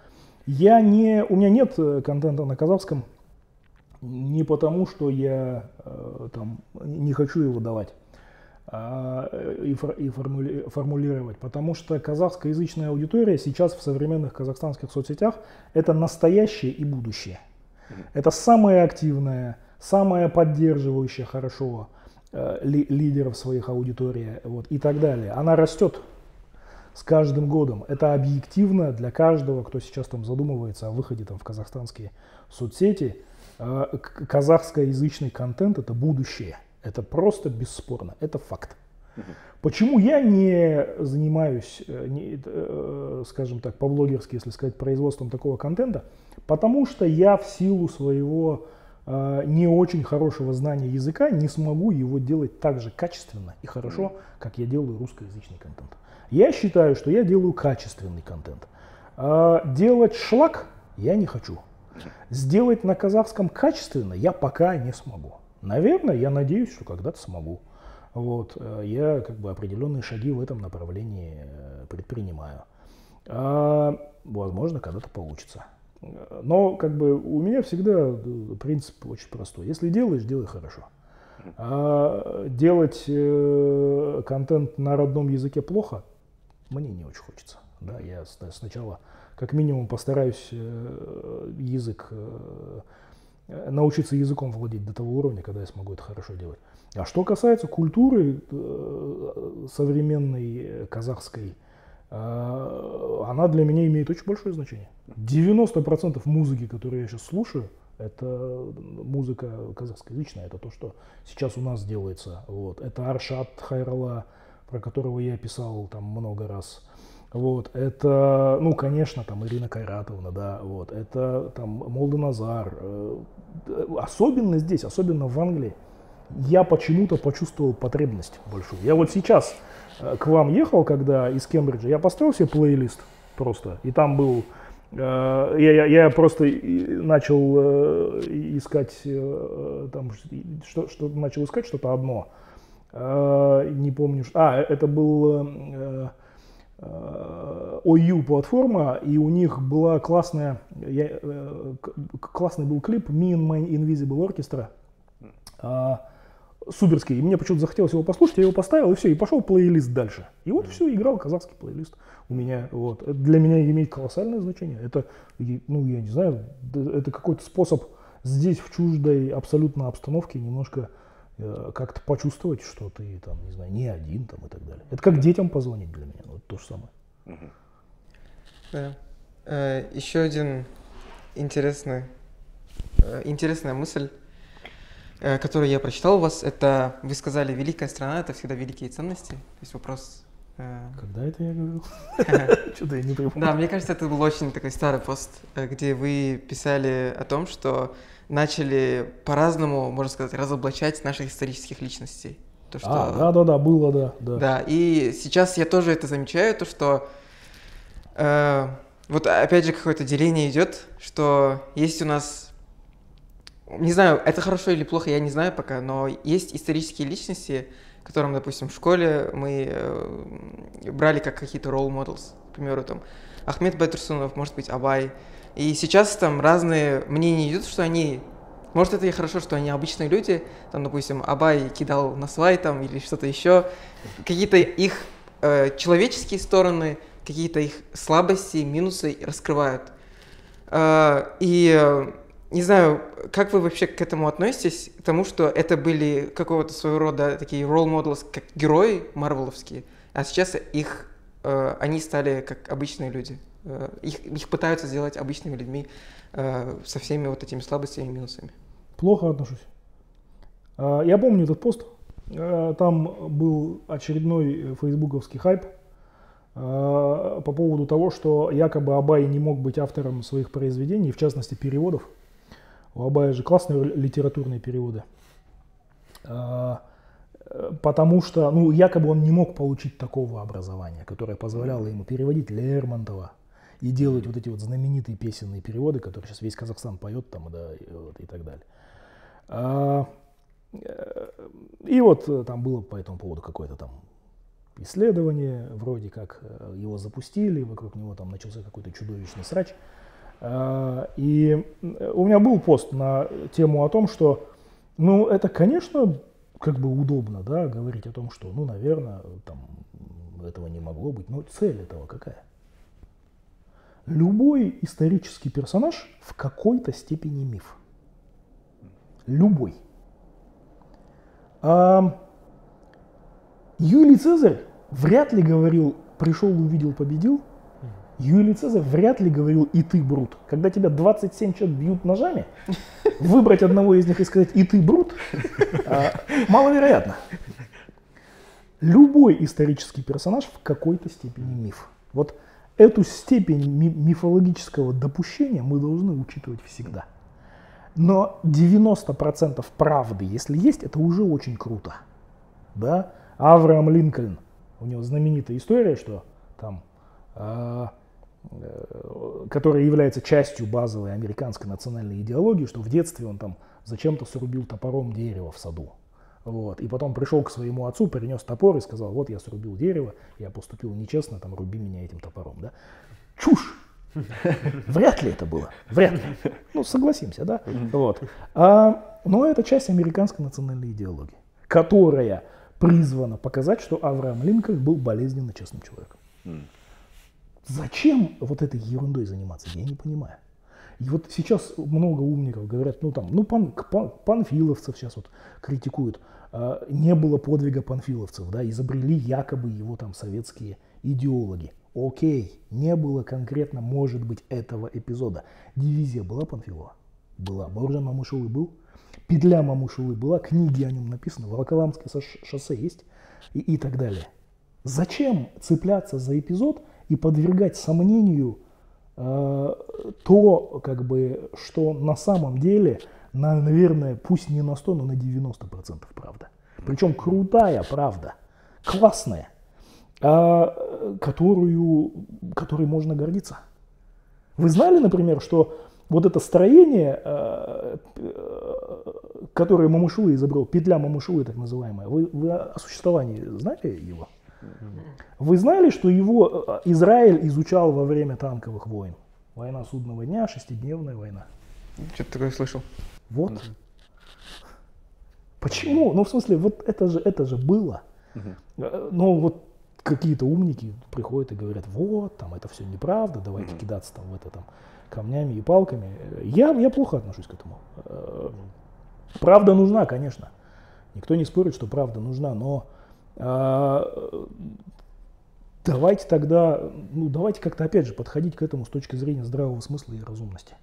У меня нет контента на казахском не потому, что я там не хочу его давать и формулировать, потому что казахскоязычная аудитория сейчас в современных казахстанских соцсетях это настоящее и будущее. Это самая активная, самая поддерживающая хорошо лидеров своих аудиторий вот, и так далее. Она растет с каждым годом. Это объективно для каждого, кто сейчас там задумывается о выходе там, в казахстанские соцсети. Казахскоязычный контент это будущее. Это просто бесспорно. Это факт. Почему я не занимаюсь, скажем так, по-блогерски, если сказать, производством такого контента? Потому что я в силу своего не очень хорошего знания языка не смогу его делать так же качественно и хорошо, как я делаю русскоязычный контент. Я считаю, что я делаю качественный контент. Делать шлак я не хочу. Сделать на казахском качественно я пока не смогу. Наверное, я надеюсь, что когда-то смогу. Вот, я как бы определенные шаги в этом направлении предпринимаю. Возможно, когда-то получится. Но как бы у меня всегда принцип очень простой. Если делаешь, делай хорошо. Делать контент на родном языке плохо, мне не очень хочется. Да, я сначала как минимум постараюсь научиться языком владеть до того уровня, когда я смогу это хорошо делать. А что касается культуры современной казахской, она для меня имеет очень большое значение. 90% музыки, которую я сейчас слушаю, это музыка казахскоязычная, это то, что сейчас у нас делается. Вот. Это Аршат Хайрала, про которого я писал там много раз. Вот. Это, ну, конечно, там Ирина Кайратовна, да, вот. Это там Молданазар. Особенно здесь, особенно в Англии, я почему-то почувствовал потребность большую. Я вот сейчас к вам ехал, когда из Кембриджа, я поставил себе плейлист просто, и там был, я просто начал искать, там, начал искать что-то одно, не помню, это был OU платформа, и у них была классный был клип Me and My Invisible Orchestra. Суперский. И мне почему-то захотелось его послушать, я его поставил, и все, и пошел плейлист дальше. И вот все, играл казахский плейлист у меня. Вот. Это для меня имеет колоссальное значение. Это, ну, я не знаю, это какой-то способ здесь, в чуждой абсолютно обстановке, немножко как-то почувствовать, что ты там, не знаю, не один там и так далее. Это как детям позвонить для меня, вот то же самое. Да. Еще один интересная мысль, которую я прочитал у вас, это вы сказали, великая страна — это всегда великие ценности. То есть вопрос... Когда это я говорил? Что-то я не понимаю. Да, мне кажется, это был очень такой старый пост, где вы писали о том, что начали по-разному, можно сказать, разоблачать наших исторических личностей. То, что... Да, было, да. Да, и сейчас я тоже это замечаю, то, что вот опять же какое-то деление идет, что есть у нас... Не знаю, это хорошо или плохо, я не знаю пока, но есть исторические личности, которым, допустим, в школе мы брали как какие-то role models. К примеру, там, Ахмет Байтурсунов, может быть, Абай. И сейчас там разные мнения идут, что они... Может, это и хорошо, что они обычные люди. Там, допустим, Абай кидал на свай там или что-то еще. Какие-то их человеческие стороны, какие-то их слабости, минусы раскрывают. Не знаю, как вы вообще к этому относитесь, к тому, что это были какого-то своего рода такие role models, как герои марвеловские, а сейчас они стали как обычные люди. Их пытаются сделать обычными людьми со всеми вот этими слабостями и минусами. Плохо отношусь. Я помню этот пост. Там был очередной фейсбуковский хайп по поводу того, что якобы Абай не мог быть автором своих произведений, в частности переводов. У Абая же классные литературные переводы. Потому что, ну, якобы он не мог получить такого образования, которое позволяло ему переводить Лермонтова и делать вот эти вот знаменитые песенные переводы, которые сейчас весь Казахстан поет там, да, и так далее. И вот там было по этому поводу какое-то там исследование, вроде как его запустили, вокруг него там начался какой-то чудовищный срач. И у меня был пост на тему о том, что, ну, это, конечно, как бы удобно, да, говорить о том, что, ну, наверное, там, этого не могло быть, но цель этого какая? Любой исторический персонаж в какой-то степени миф. Любой. Юлий Цезарь вряд ли говорил «пришел, увидел, победил». Юлий Цезарь вряд ли говорил «и ты, Брут». Когда тебя 27 человек бьют ножами, выбрать одного из них и сказать «и ты, Брут» маловероятно. Любой исторический персонаж в какой-то степени миф. Вот эту степень мифологического допущения мы должны учитывать всегда. Но 90% правды, если есть, это уже очень круто. Да? Авраам Линкольн, у него знаменитая история, что там, которая является частью базовой американской национальной идеологии, что в детстве он там зачем-то срубил топором дерево в саду. Вот. И потом пришел к своему отцу, принес топор и сказал: вот я срубил дерево, я поступил нечестно, там, руби меня этим топором. Да? Чушь! Вряд ли это было. Вряд ли. Ну, согласимся, да? Вот. Но это часть американской национальной идеологии, которая призвана показать, что Авраам Линкольн был болезненно честным человеком. Зачем вот этой ерундой заниматься, я не понимаю. И вот сейчас много умников говорят, ну там, ну панфиловцев сейчас вот критикуют. Не было подвига панфиловцев, да, изобрели якобы его там советские идеологи. Окей, не было конкретно, может быть, этого эпизода. Дивизия была Панфилова? Была. Бауыржан Мамышулы был? Петля Мамышулы была, книги о нем написаны, Волоколамское шоссе есть и так далее. Зачем цепляться за эпизод и подвергать сомнению то, как бы, что на самом деле, наверное, пусть не на 100, но на 90% правда. Причем крутая правда, классная, которой можно гордиться. Вы знали, например, что вот это строение, которое Мамышулы изобрел, петля Мамышулы так называемая, вы о существовании знали его? Вы знали, что его Израиль изучал во время танковых войн? Война судного дня, 6-дневная война. Что-то такое слышал. Вот. Почему? Ну, в смысле, вот это же было. Но вот какие-то умники приходят и говорят: вот, там, это все неправда, давайте кидаться там в это там камнями и палками. Я плохо отношусь к этому. Правда нужна, конечно. Никто не спорит, что правда нужна, но давайте тогда, ну, давайте как-то опять же подходить к этому с точки зрения здравого смысла и разумности.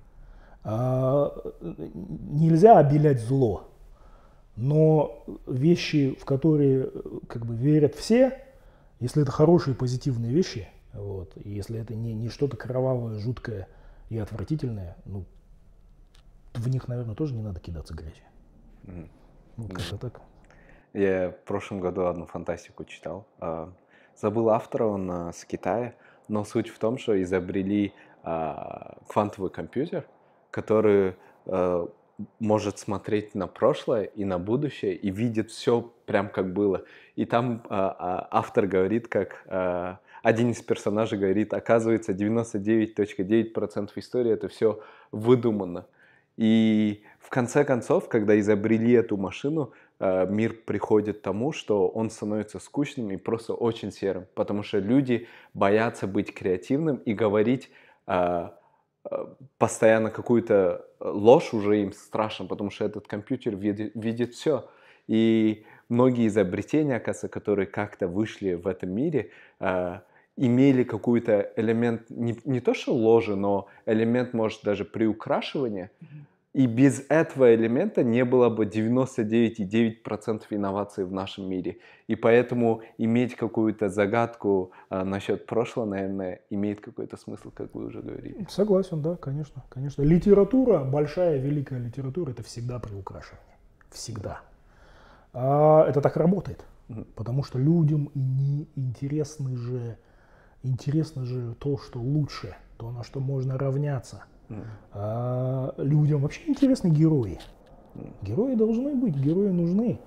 Нельзя обелять зло, но вещи, в которые как бы верят все, если это хорошие позитивные вещи, вот, и если это не что-то кровавое, жуткое и отвратительное, ну, в них, наверное, тоже не надо кидаться грязью. Вот как-то так. Я в прошлом году одну фантастику читал. Забыл автора, он с Китая, но суть в том, что изобрели квантовый компьютер, который может смотреть на прошлое и на будущее и видит все прям как было. И там автор говорит, как один из персонажей говорит: оказывается, 99.9% истории это все выдумано. И в конце концов, когда изобрели эту машину, мир приходит к тому, что он становится скучным и просто очень серым, потому что люди боятся быть креативным и говорить постоянно какую-то ложь уже им страшно, потому что этот компьютер видит все. И многие изобретения, оказывается, которые как-то вышли в этом мире, имели какой-то элемент, не то что ложи, но элемент, может, даже приукрашивания. И без этого элемента не было бы 99,9% инноваций в нашем мире. И поэтому иметь какую-то загадку насчет прошлого, наверное, имеет какой-то смысл, как вы уже говорили. Согласен, да, конечно, конечно. Литература, большая, великая литература, это всегда приукрашивание. Всегда. Это так работает. Потому что людям интересно же то, что лучше, то, на что можно равняться. Людям вообще интересны герои. Герои должны быть, герои нужны.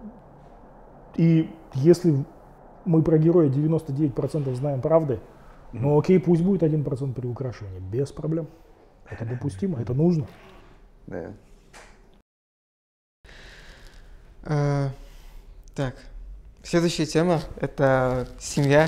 И если мы про героя 99% знаем правды, Но окей, пусть будет 1% приукрашивания, без проблем. Это допустимо, это нужно. Да. Так, следующая тема – это семья.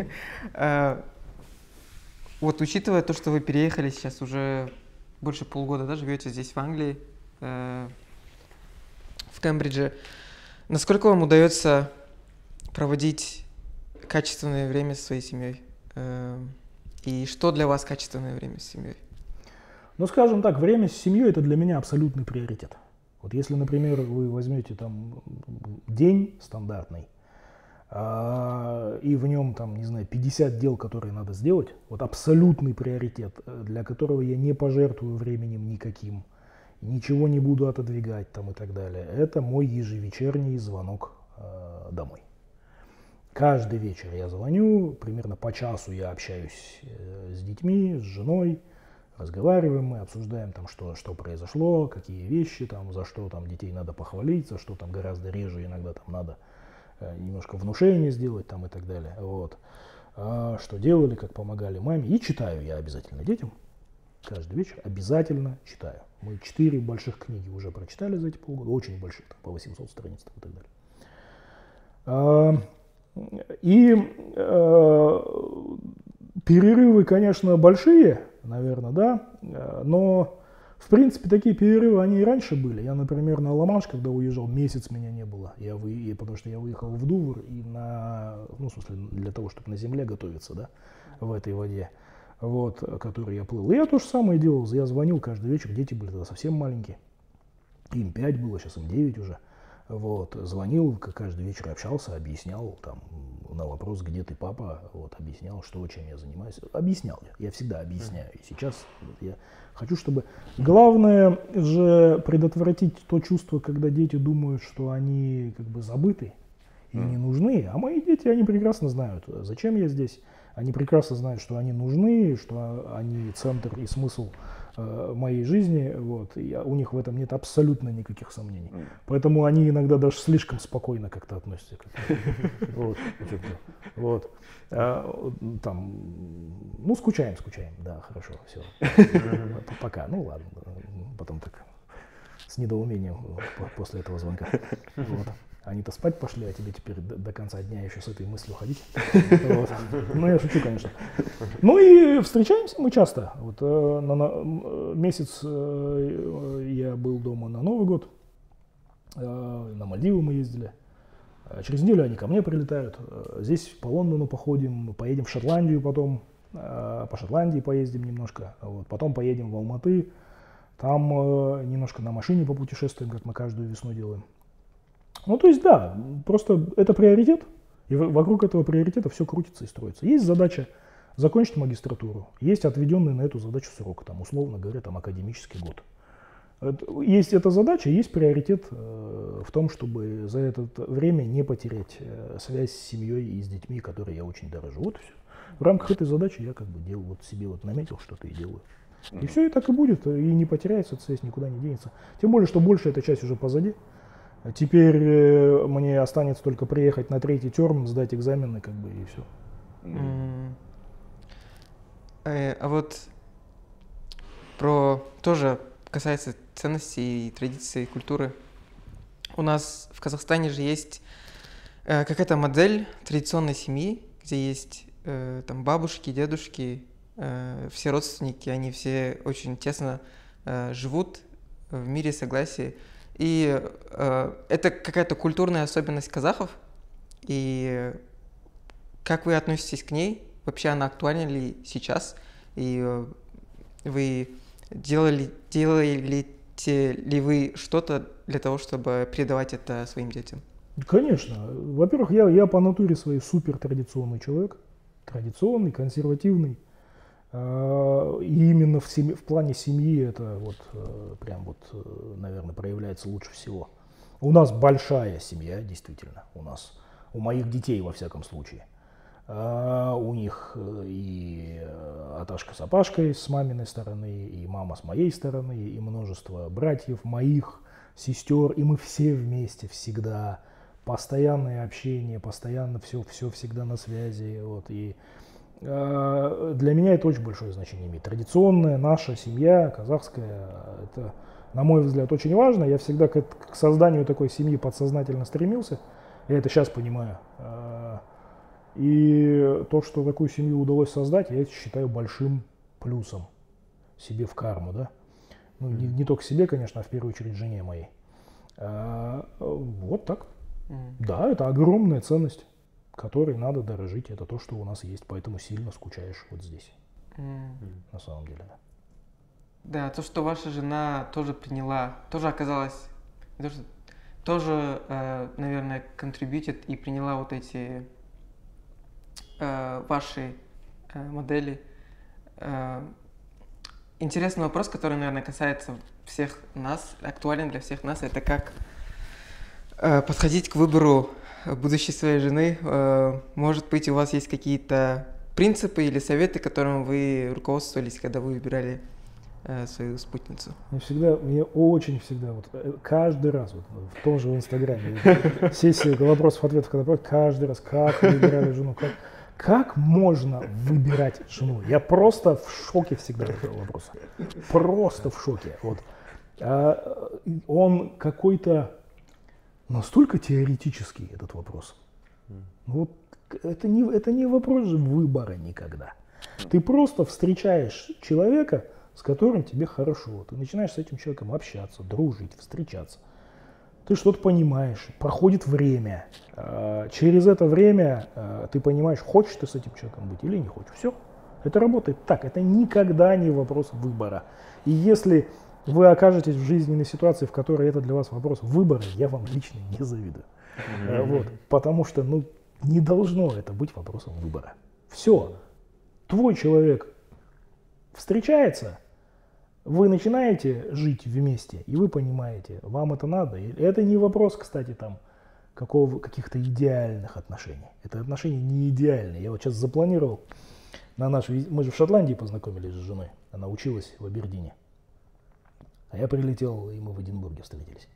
Вот учитывая то, что вы переехали сейчас уже больше полгода, да, живете здесь, в Англии, в Кембридже, насколько вам удается проводить качественное время со своей семьей? И что для вас качественное время с семьей? Ну, скажем так, время с семьей – это для меня абсолютный приоритет. Вот если, например, вы возьмете там день стандартный, и в нем, там, не знаю, 50 дел, которые надо сделать, вот абсолютный приоритет, для которого я не пожертвую временем никаким, ничего не буду отодвигать там и так далее, это мой ежевечерний звонок домой. Каждый вечер я звоню, примерно по часу я общаюсь с детьми, с женой, разговариваем мы, обсуждаем там, что произошло, какие вещи, там, за что там детей надо похвалить, за что там гораздо реже иногда там надо немножко внушение сделать там и так далее. Вот. Что делали, как помогали маме. И читаю я обязательно детям. Каждый вечер обязательно читаю. Мы 4 больших книги уже прочитали за эти полгода, очень больших, там, по 800 страниц там, и так далее. И перерывы, конечно, большие, наверное, да, но в принципе такие перерывы, они и раньше были. Я, например, на Ла-Манш, когда уезжал, месяц меня не было, потому что я выехал в Дувр и в смысле, для того, чтобы на земле готовиться, да, в этой воде, вот, которой я плыл. И я то же самое делал, я звонил каждый вечер, дети были тогда совсем маленькие, им 5 было, сейчас им 9 уже. Вот, звонил, каждый вечер общался, объяснял там на вопрос, где ты, папа, вот, объяснял, чем я занимаюсь. Объяснял я всегда объясняю. И сейчас я хочу, чтобы... Главное же предотвратить то чувство, когда дети думают, что они как бы забыты и не нужны. А мои дети, они прекрасно знают, зачем я здесь. Они прекрасно знают, что они нужны, что они центр и смысл моей жизни, вот, и у них в этом нет абсолютно никаких сомнений. Поэтому они иногда даже слишком спокойно как-то относятся к этому. Вот. Там, ну, скучаем, да, хорошо, все. Пока, ну ладно, потом так, с недоумением после этого звонка. Вот. Они-то спать пошли, а тебе теперь до конца дня еще с этой мыслью ходить. Вот. Ну, я шучу, конечно. Ну и встречаемся мы часто. Вот, месяц я был дома на Новый год, на Мальдивы мы ездили. Через неделю они ко мне прилетают. Здесь по Лондону походим, поедем в Шотландию потом, по Шотландии поездим немножко. Вот. Потом поедем в Алматы, там немножко на машине попутешествуем, как мы каждую весну делаем. Ну, то есть, да, просто это приоритет, и вокруг этого приоритета все крутится и строится. Есть задача закончить магистратуру, есть отведенный на эту задачу срок, там, условно говоря, там, академический год. Есть эта задача, есть приоритет в том, чтобы за это время не потерять связь с семьей и с детьми, которые я очень дорожу. Вот и все. В рамках этой задачи я как бы делаю, вот себе вот наметил что-то и делаю. И все, и так и будет, и не потеряется эта связь, никуда не денется. Тем более, что большая эта часть уже позади. Теперь мне останется только приехать на 3-й терм, сдать экзамены, как бы, и все. А вот тоже касается ценностей, традиций, культуры. У нас в Казахстане же есть какая-то модель традиционной семьи, где есть там бабушки, дедушки, все родственники, они все очень тесно живут в мире, согласии. И это какая-то культурная особенность казахов. И как вы относитесь к ней? Вообще она актуальна ли сейчас? И вы делаете ли вы что-то для того, чтобы передавать это своим детям? Конечно. Во-первых, я по натуре своей супер традиционный человек. Традиционный, консервативный. И именно в плане семьи это вот прям вот, наверное, проявляется лучше всего. У нас большая семья, действительно, у моих детей во всяком случае. У них и Аташка с Апашкой с маминой стороны, и мама с моей стороны, и множество братьев моих, сестер, и мы все вместе всегда. Постоянное общение, постоянно все всегда на связи. Вот, и Для меня это очень большое значение имеет. Традиционная наша семья, казахская, это, на мой взгляд, очень важно. Я всегда к созданию такой семьи подсознательно стремился. Я это сейчас понимаю. И то, что такую семью удалось создать, я это считаю большим плюсом себе в карму, да. Ну, не только себе, конечно, а в первую очередь жене моей. Вот так. Да, это огромная ценность, которой надо дорожить. Это то, что у нас есть, поэтому сильно скучаешь вот здесь. На самом деле, да. Да, то, что ваша жена тоже приняла, тоже оказалась, тоже, наверное, контрибьютит и приняла вот эти ваши модели. Интересный вопрос, который, наверное, касается всех нас, актуален для всех нас, это как подходить к выбору будущей своей жены. Может быть, у вас есть какие-то принципы или советы, которым вы руководствовались, когда вы выбирали свою спутницу? Мне очень всегда, вот, каждый раз, вот, в том же в Инстаграме, сессия вопросов-ответов, когда каждый раз, как вы выбирали жену, как можно выбирать жену? Я просто в шоке всегда от этого вопроса. Просто в шоке. Вот. Он какой-то настолько теоретический, этот вопрос. Вот это не вопрос же выбора никогда. Ты просто встречаешь человека, с которым тебе хорошо. Ты начинаешь с этим человеком общаться, дружить, встречаться. Ты что-то понимаешь, проходит время. Через это время ты понимаешь, хочешь ты с этим человеком быть или не хочешь. Все, это работает так. Это никогда не вопрос выбора. И если вы окажетесь в жизненной ситуации, в которой это для вас вопрос выбора, я вам лично не завидую. Вот, потому что не должно это быть вопросом выбора. Все, твой человек встречается, вы начинаете жить вместе, и вы понимаете, вам это надо. И это не вопрос, кстати, там, каких-то идеальных отношений. Это отношения не идеальные. Я вот сейчас запланировал мы же в Шотландии познакомились с женой. Она училась в Абердине. А я прилетел, и мы в Эдинбурге встретились.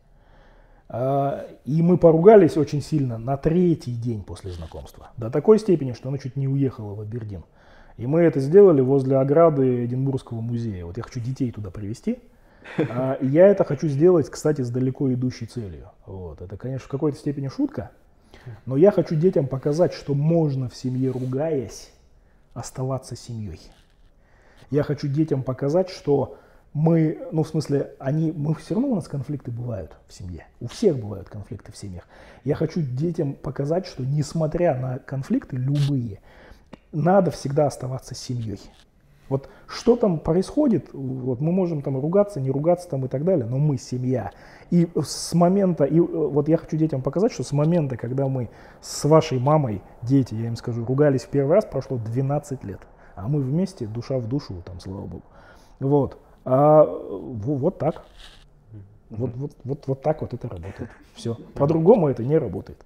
И мы поругались очень сильно на 3-й день после знакомства. До такой степени, что она чуть не уехала в Абердин. И мы это сделали возле ограды Эдинбургского музея. Вот я хочу детей туда привезти. И я это хочу сделать, кстати, с далеко идущей целью. Вот. Это, конечно, в какой-то степени шутка. Но я хочу детям показать, что можно в семье, ругаясь, оставаться семьей. Я хочу детям показать, что мы все равно у нас конфликты бывают в семье. У всех бывают конфликты в семьях. Я хочу детям показать, что несмотря на конфликты любые, надо всегда оставаться семьей. Вот что там происходит, вот мы можем там ругаться, не ругаться там и так далее, но мы семья. И вот я хочу детям показать, что с момента, когда мы с вашей мамой, дети, я им скажу, ругались в первый раз, прошло 12 лет. А мы вместе, душа в душу, там, слава богу. Вот. Вот так. Вот так вот это работает. Все. По-другому это не работает.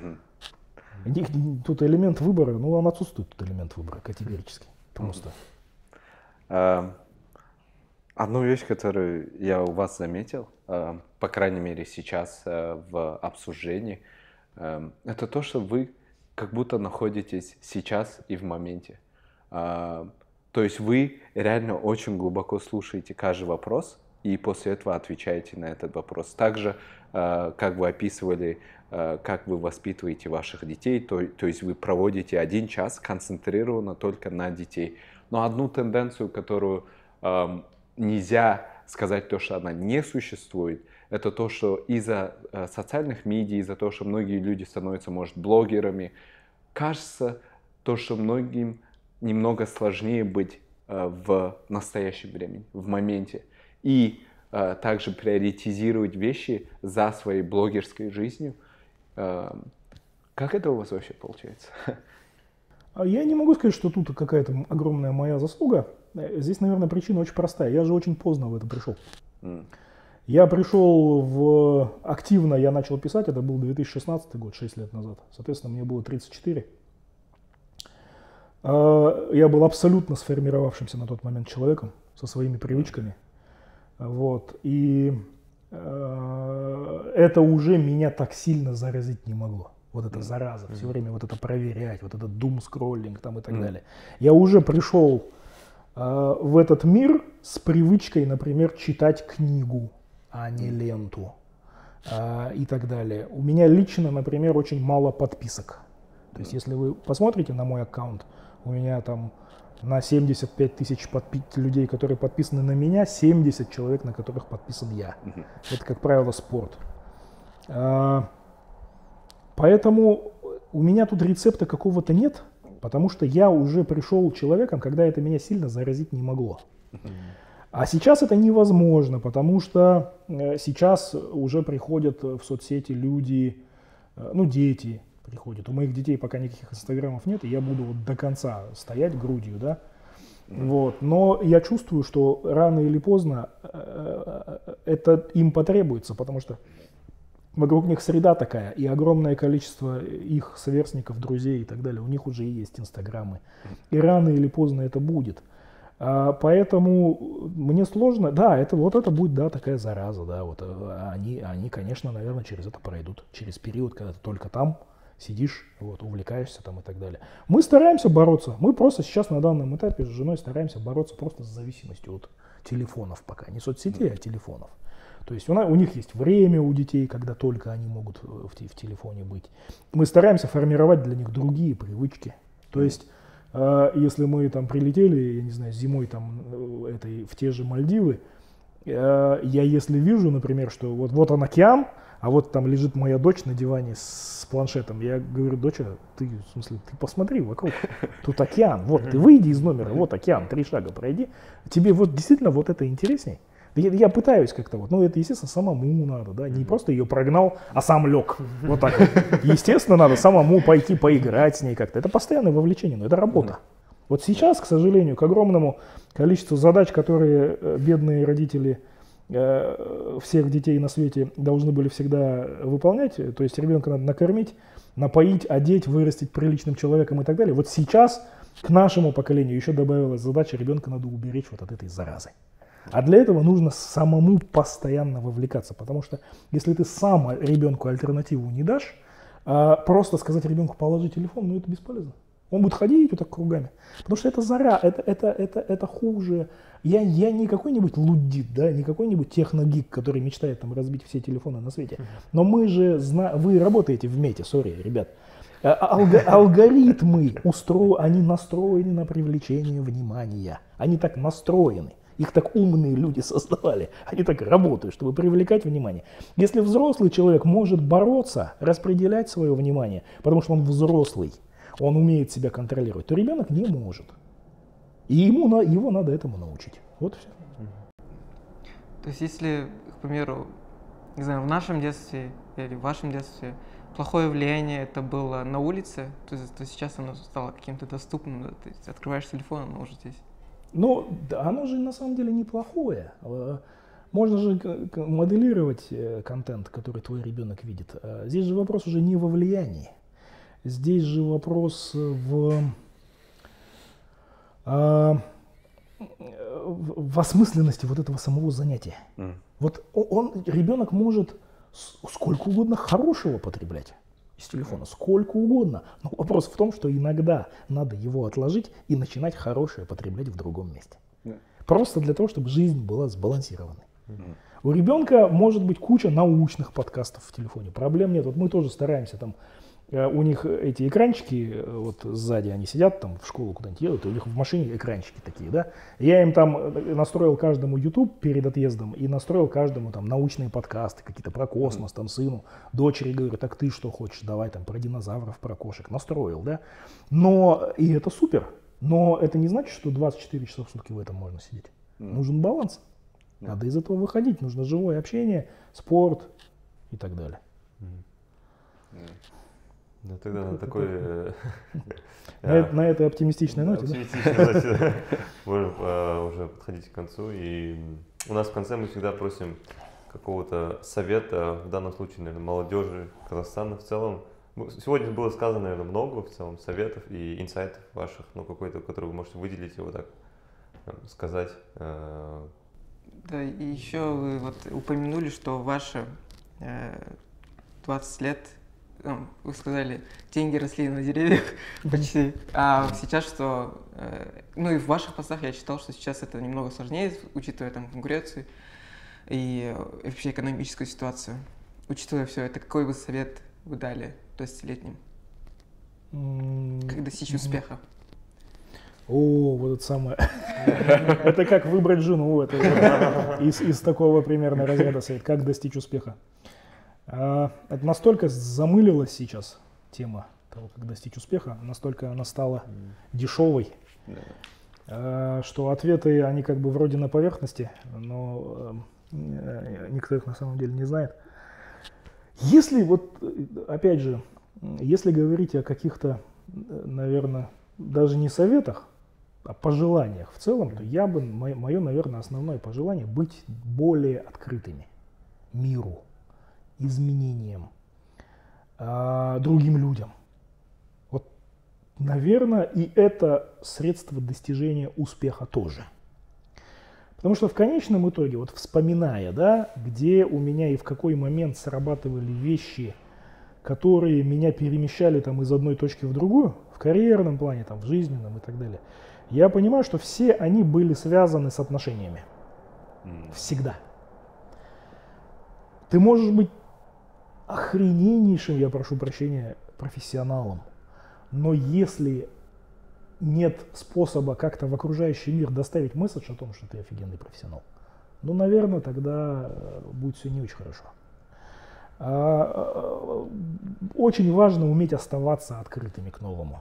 Тут элемент выбора, он отсутствует, тут элемент выбора категорически. Просто. Одну вещь, которую я у вас заметил, по крайней мере сейчас в обсуждении, это то, что вы как будто находитесь сейчас и в моменте. То есть вы реально очень глубоко слушаете каждый вопрос и после этого отвечаете на этот вопрос. Также, как вы описывали, как вы воспитываете ваших детей, то есть вы проводите 1 час концентрированно только на детей. Но одну тенденцию, которую нельзя сказать то, что она не существует, это то, что из-за социальных медиа, из-за того, что многие люди становятся, может, блогерами, кажется, то, что многим немного сложнее быть в настоящем времени, в моменте. И также приоритизировать вещи за своей блогерской жизнью. Как это у вас вообще получается? Я не могу сказать, что тут какая-то огромная моя заслуга. Здесь, наверное, причина очень простая. Я же очень поздно в это пришел. Я пришел активно, я начал писать, это был 2016 год, 6 лет назад. Соответственно, мне было 34. Я был абсолютно сформировавшимся на тот момент человеком, со своими привычками. Вот. И это уже меня так сильно заразить не могло. Вот эта зараза, все время вот это проверять, вот этот doom-скроллинг там и так далее. Я уже пришел в этот мир с привычкой, например, читать книгу, а не ленту и так далее. У меня лично, например, очень мало подписок. То есть, если вы посмотрите на мой аккаунт, у меня там на 75 тысяч людей, которые подписаны на меня, 70 человек, на которых подписан я. Это, как правило, спорт. Поэтому у меня тут рецепта какого-то нет, потому что я уже пришел человеком, когда это меня сильно заразить не могло. А сейчас это невозможно, потому что сейчас уже приходят в соцсети люди, ну, дети приходят. У моих детей пока никаких инстаграмов нет, и я буду вот до конца стоять грудью, да. Вот. Но я чувствую, что рано или поздно это им потребуется, потому что вокруг них среда такая, и огромное количество их сверстников, друзей и так далее, у них уже есть инстаграмы. И рано или поздно это будет. Поэтому мне сложно, да, это будет, да, такая зараза, да, вот они, конечно, наверное, через это пройдут, через период, когда ты только там сидишь, вот, увлекаешься там и так далее. Мы стараемся бороться, мы просто сейчас на данном этапе с женой стараемся бороться просто с зависимостью от телефонов пока, не соцсетей, а телефонов. То есть у них есть время у детей, когда только они могут в телефоне быть. Мы стараемся формировать для них другие привычки. То есть если мы там прилетели, я не знаю, зимой там в те же Мальдивы, я если вижу, например, что вот он океан, а вот там лежит моя дочь на диване с планшетом, я говорю: доча, ты посмотри вокруг, тут океан, вот ты выйди из номера, вот океан, 3 шага пройди, тебе вот действительно вот это интересней. Я пытаюсь как-то вот, это, естественно, самому надо, да, не просто ее прогнал, а сам лег, вот так вот. Естественно, надо самому пойти поиграть с ней как-то, это постоянное вовлечение, но это работа. Вот сейчас, к сожалению, к огромному количеству задач, которые бедные родители всех детей на свете должны были всегда выполнять, то есть ребенка надо накормить, напоить, одеть, вырастить приличным человеком и так далее. Вот сейчас к нашему поколению еще добавилась задача: ребенка надо уберечь вот от этой заразы. А для этого нужно самому постоянно вовлекаться, потому что если ты сам ребенку альтернативу не дашь, просто сказать ребенку: положи телефон, это бесполезно. Он будет ходить вот так кругами, потому что это это хуже. Я не какой-нибудь луддит, да, не какой-нибудь техногик, который мечтает там разбить все телефоны на свете. Но мы же вы работаете в МЕТе, ребят. Алгоритмы они настроены на привлечение внимания. Они так настроены. Их так умные люди создавали. Они так работают, чтобы привлекать внимание. Если взрослый человек может бороться, распределять свое внимание, потому что он взрослый, он умеет себя контролировать, то ребенок не может. И его надо этому научить. Вот и все. То есть если, к примеру, не знаю, в нашем детстве или в вашем детстве плохое влияние это было на улице, то сейчас оно стало каким-то доступным, да? То есть открываешь телефон, оно уже здесь. Оно же на самом деле неплохое. Можно же моделировать контент, который твой ребенок видит. Здесь же вопрос уже не во влиянии. Здесь же вопрос в осмысленности вот этого самого занятия. Вот ребенок может сколько угодно хорошего потреблять из телефона, сколько угодно. Но вопрос в том, что иногда надо его отложить и начинать хорошее потреблять в другом месте. Просто для того, чтобы жизнь была сбалансированной. У ребенка может быть куча научных подкастов в телефоне, проблем нет. Вот мы тоже стараемся там. У них эти экранчики, вот сзади они сидят, там в школу куда-нибудь едут, и у них в машине экранчики такие, да. Я им там настроил каждому YouTube перед отъездом и настроил каждому там научные подкасты, какие-то про космос, там сыну, дочери, говорю: так ты что хочешь, давай там про динозавров, про кошек. Настроил, да. И это супер, но это не значит, что 24 часа в сутки в этом можно сидеть. Нужен баланс. Надо из этого выходить, нужно живое общение, спорт и так далее. Ну тогда на такой... На этой оптимистичной ноте, да? Можем уже подходить к концу. И у нас в конце мы всегда просим какого-то совета, в данном случае, наверное, молодежи Казахстана в целом. Сегодня было сказано, наверное, много в целом советов и инсайтов ваших, какой-то, который вы можете выделить и вот так сказать. Да, и еще вы вот упомянули, что ваши 20 лет вы сказали, деньги росли на деревьях почти, а сейчас что, ну и в ваших постах я читал, что сейчас это немного сложнее, учитывая там конкуренцию и вообще экономическую ситуацию. Учитывая все это, какой бы совет вы дали 20-летним? Как достичь успеха? О, вот это самое. Это как выбрать жену. Это из такого примерно разряда совет. Как достичь успеха. Это настолько замылилась сейчас тема того, как достичь успеха, настолько она стала дешевой, что ответы, они как бы вроде на поверхности, но никто их на самом деле не знает. Если вот, опять же, если говорить о каких-то, наверное, даже не советах, а пожеланиях в целом, то я бы, мое, наверное, основное пожелание быть более открытыми миру, изменениям, другим людям. Вот, наверное, и это средство достижения успеха тоже. Потому что в конечном итоге, вот вспоминая, да, где у меня и в какой момент срабатывали вещи, которые меня перемещали там из одной точки в другую, в карьерном плане, там, в жизненном и так далее, я понимаю, что все они были связаны с отношениями. Всегда. Ты можешь быть охрененнейшим, я прошу прощения, профессионалом, но если нет способа как-то в окружающий мир доставить месседж о том, что ты офигенный профессионал, ну, наверное, тогда будет все не очень хорошо. Очень важно уметь оставаться открытыми к новому.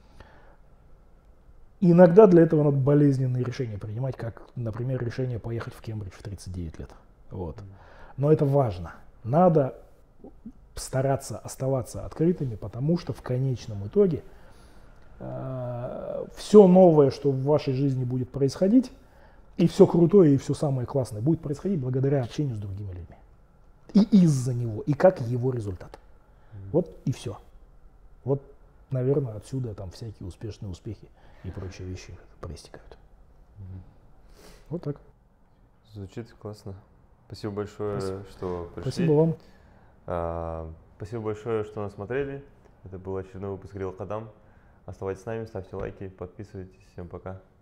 Иногда для этого надо болезненные решения принимать, как, например, решение поехать в Кембридж в 39 лет. Вот. Но это важно. Надо стараться оставаться открытыми, потому что в конечном итоге все новое, что в вашей жизни будет происходить, и все крутое, и все самое классное будет происходить благодаря общению с другими людьми. И из-за него, и как его результат. Вот и все. Вот, наверное, отсюда там всякие успешные успехи и прочие вещи проистекают. Вот так. Звучит классно. Спасибо большое, что пришли. Спасибо вам. Спасибо большое, что нас смотрели. Это был очередной выпуск Real Kadam. Оставайтесь с нами, ставьте лайки, подписывайтесь. Всем пока.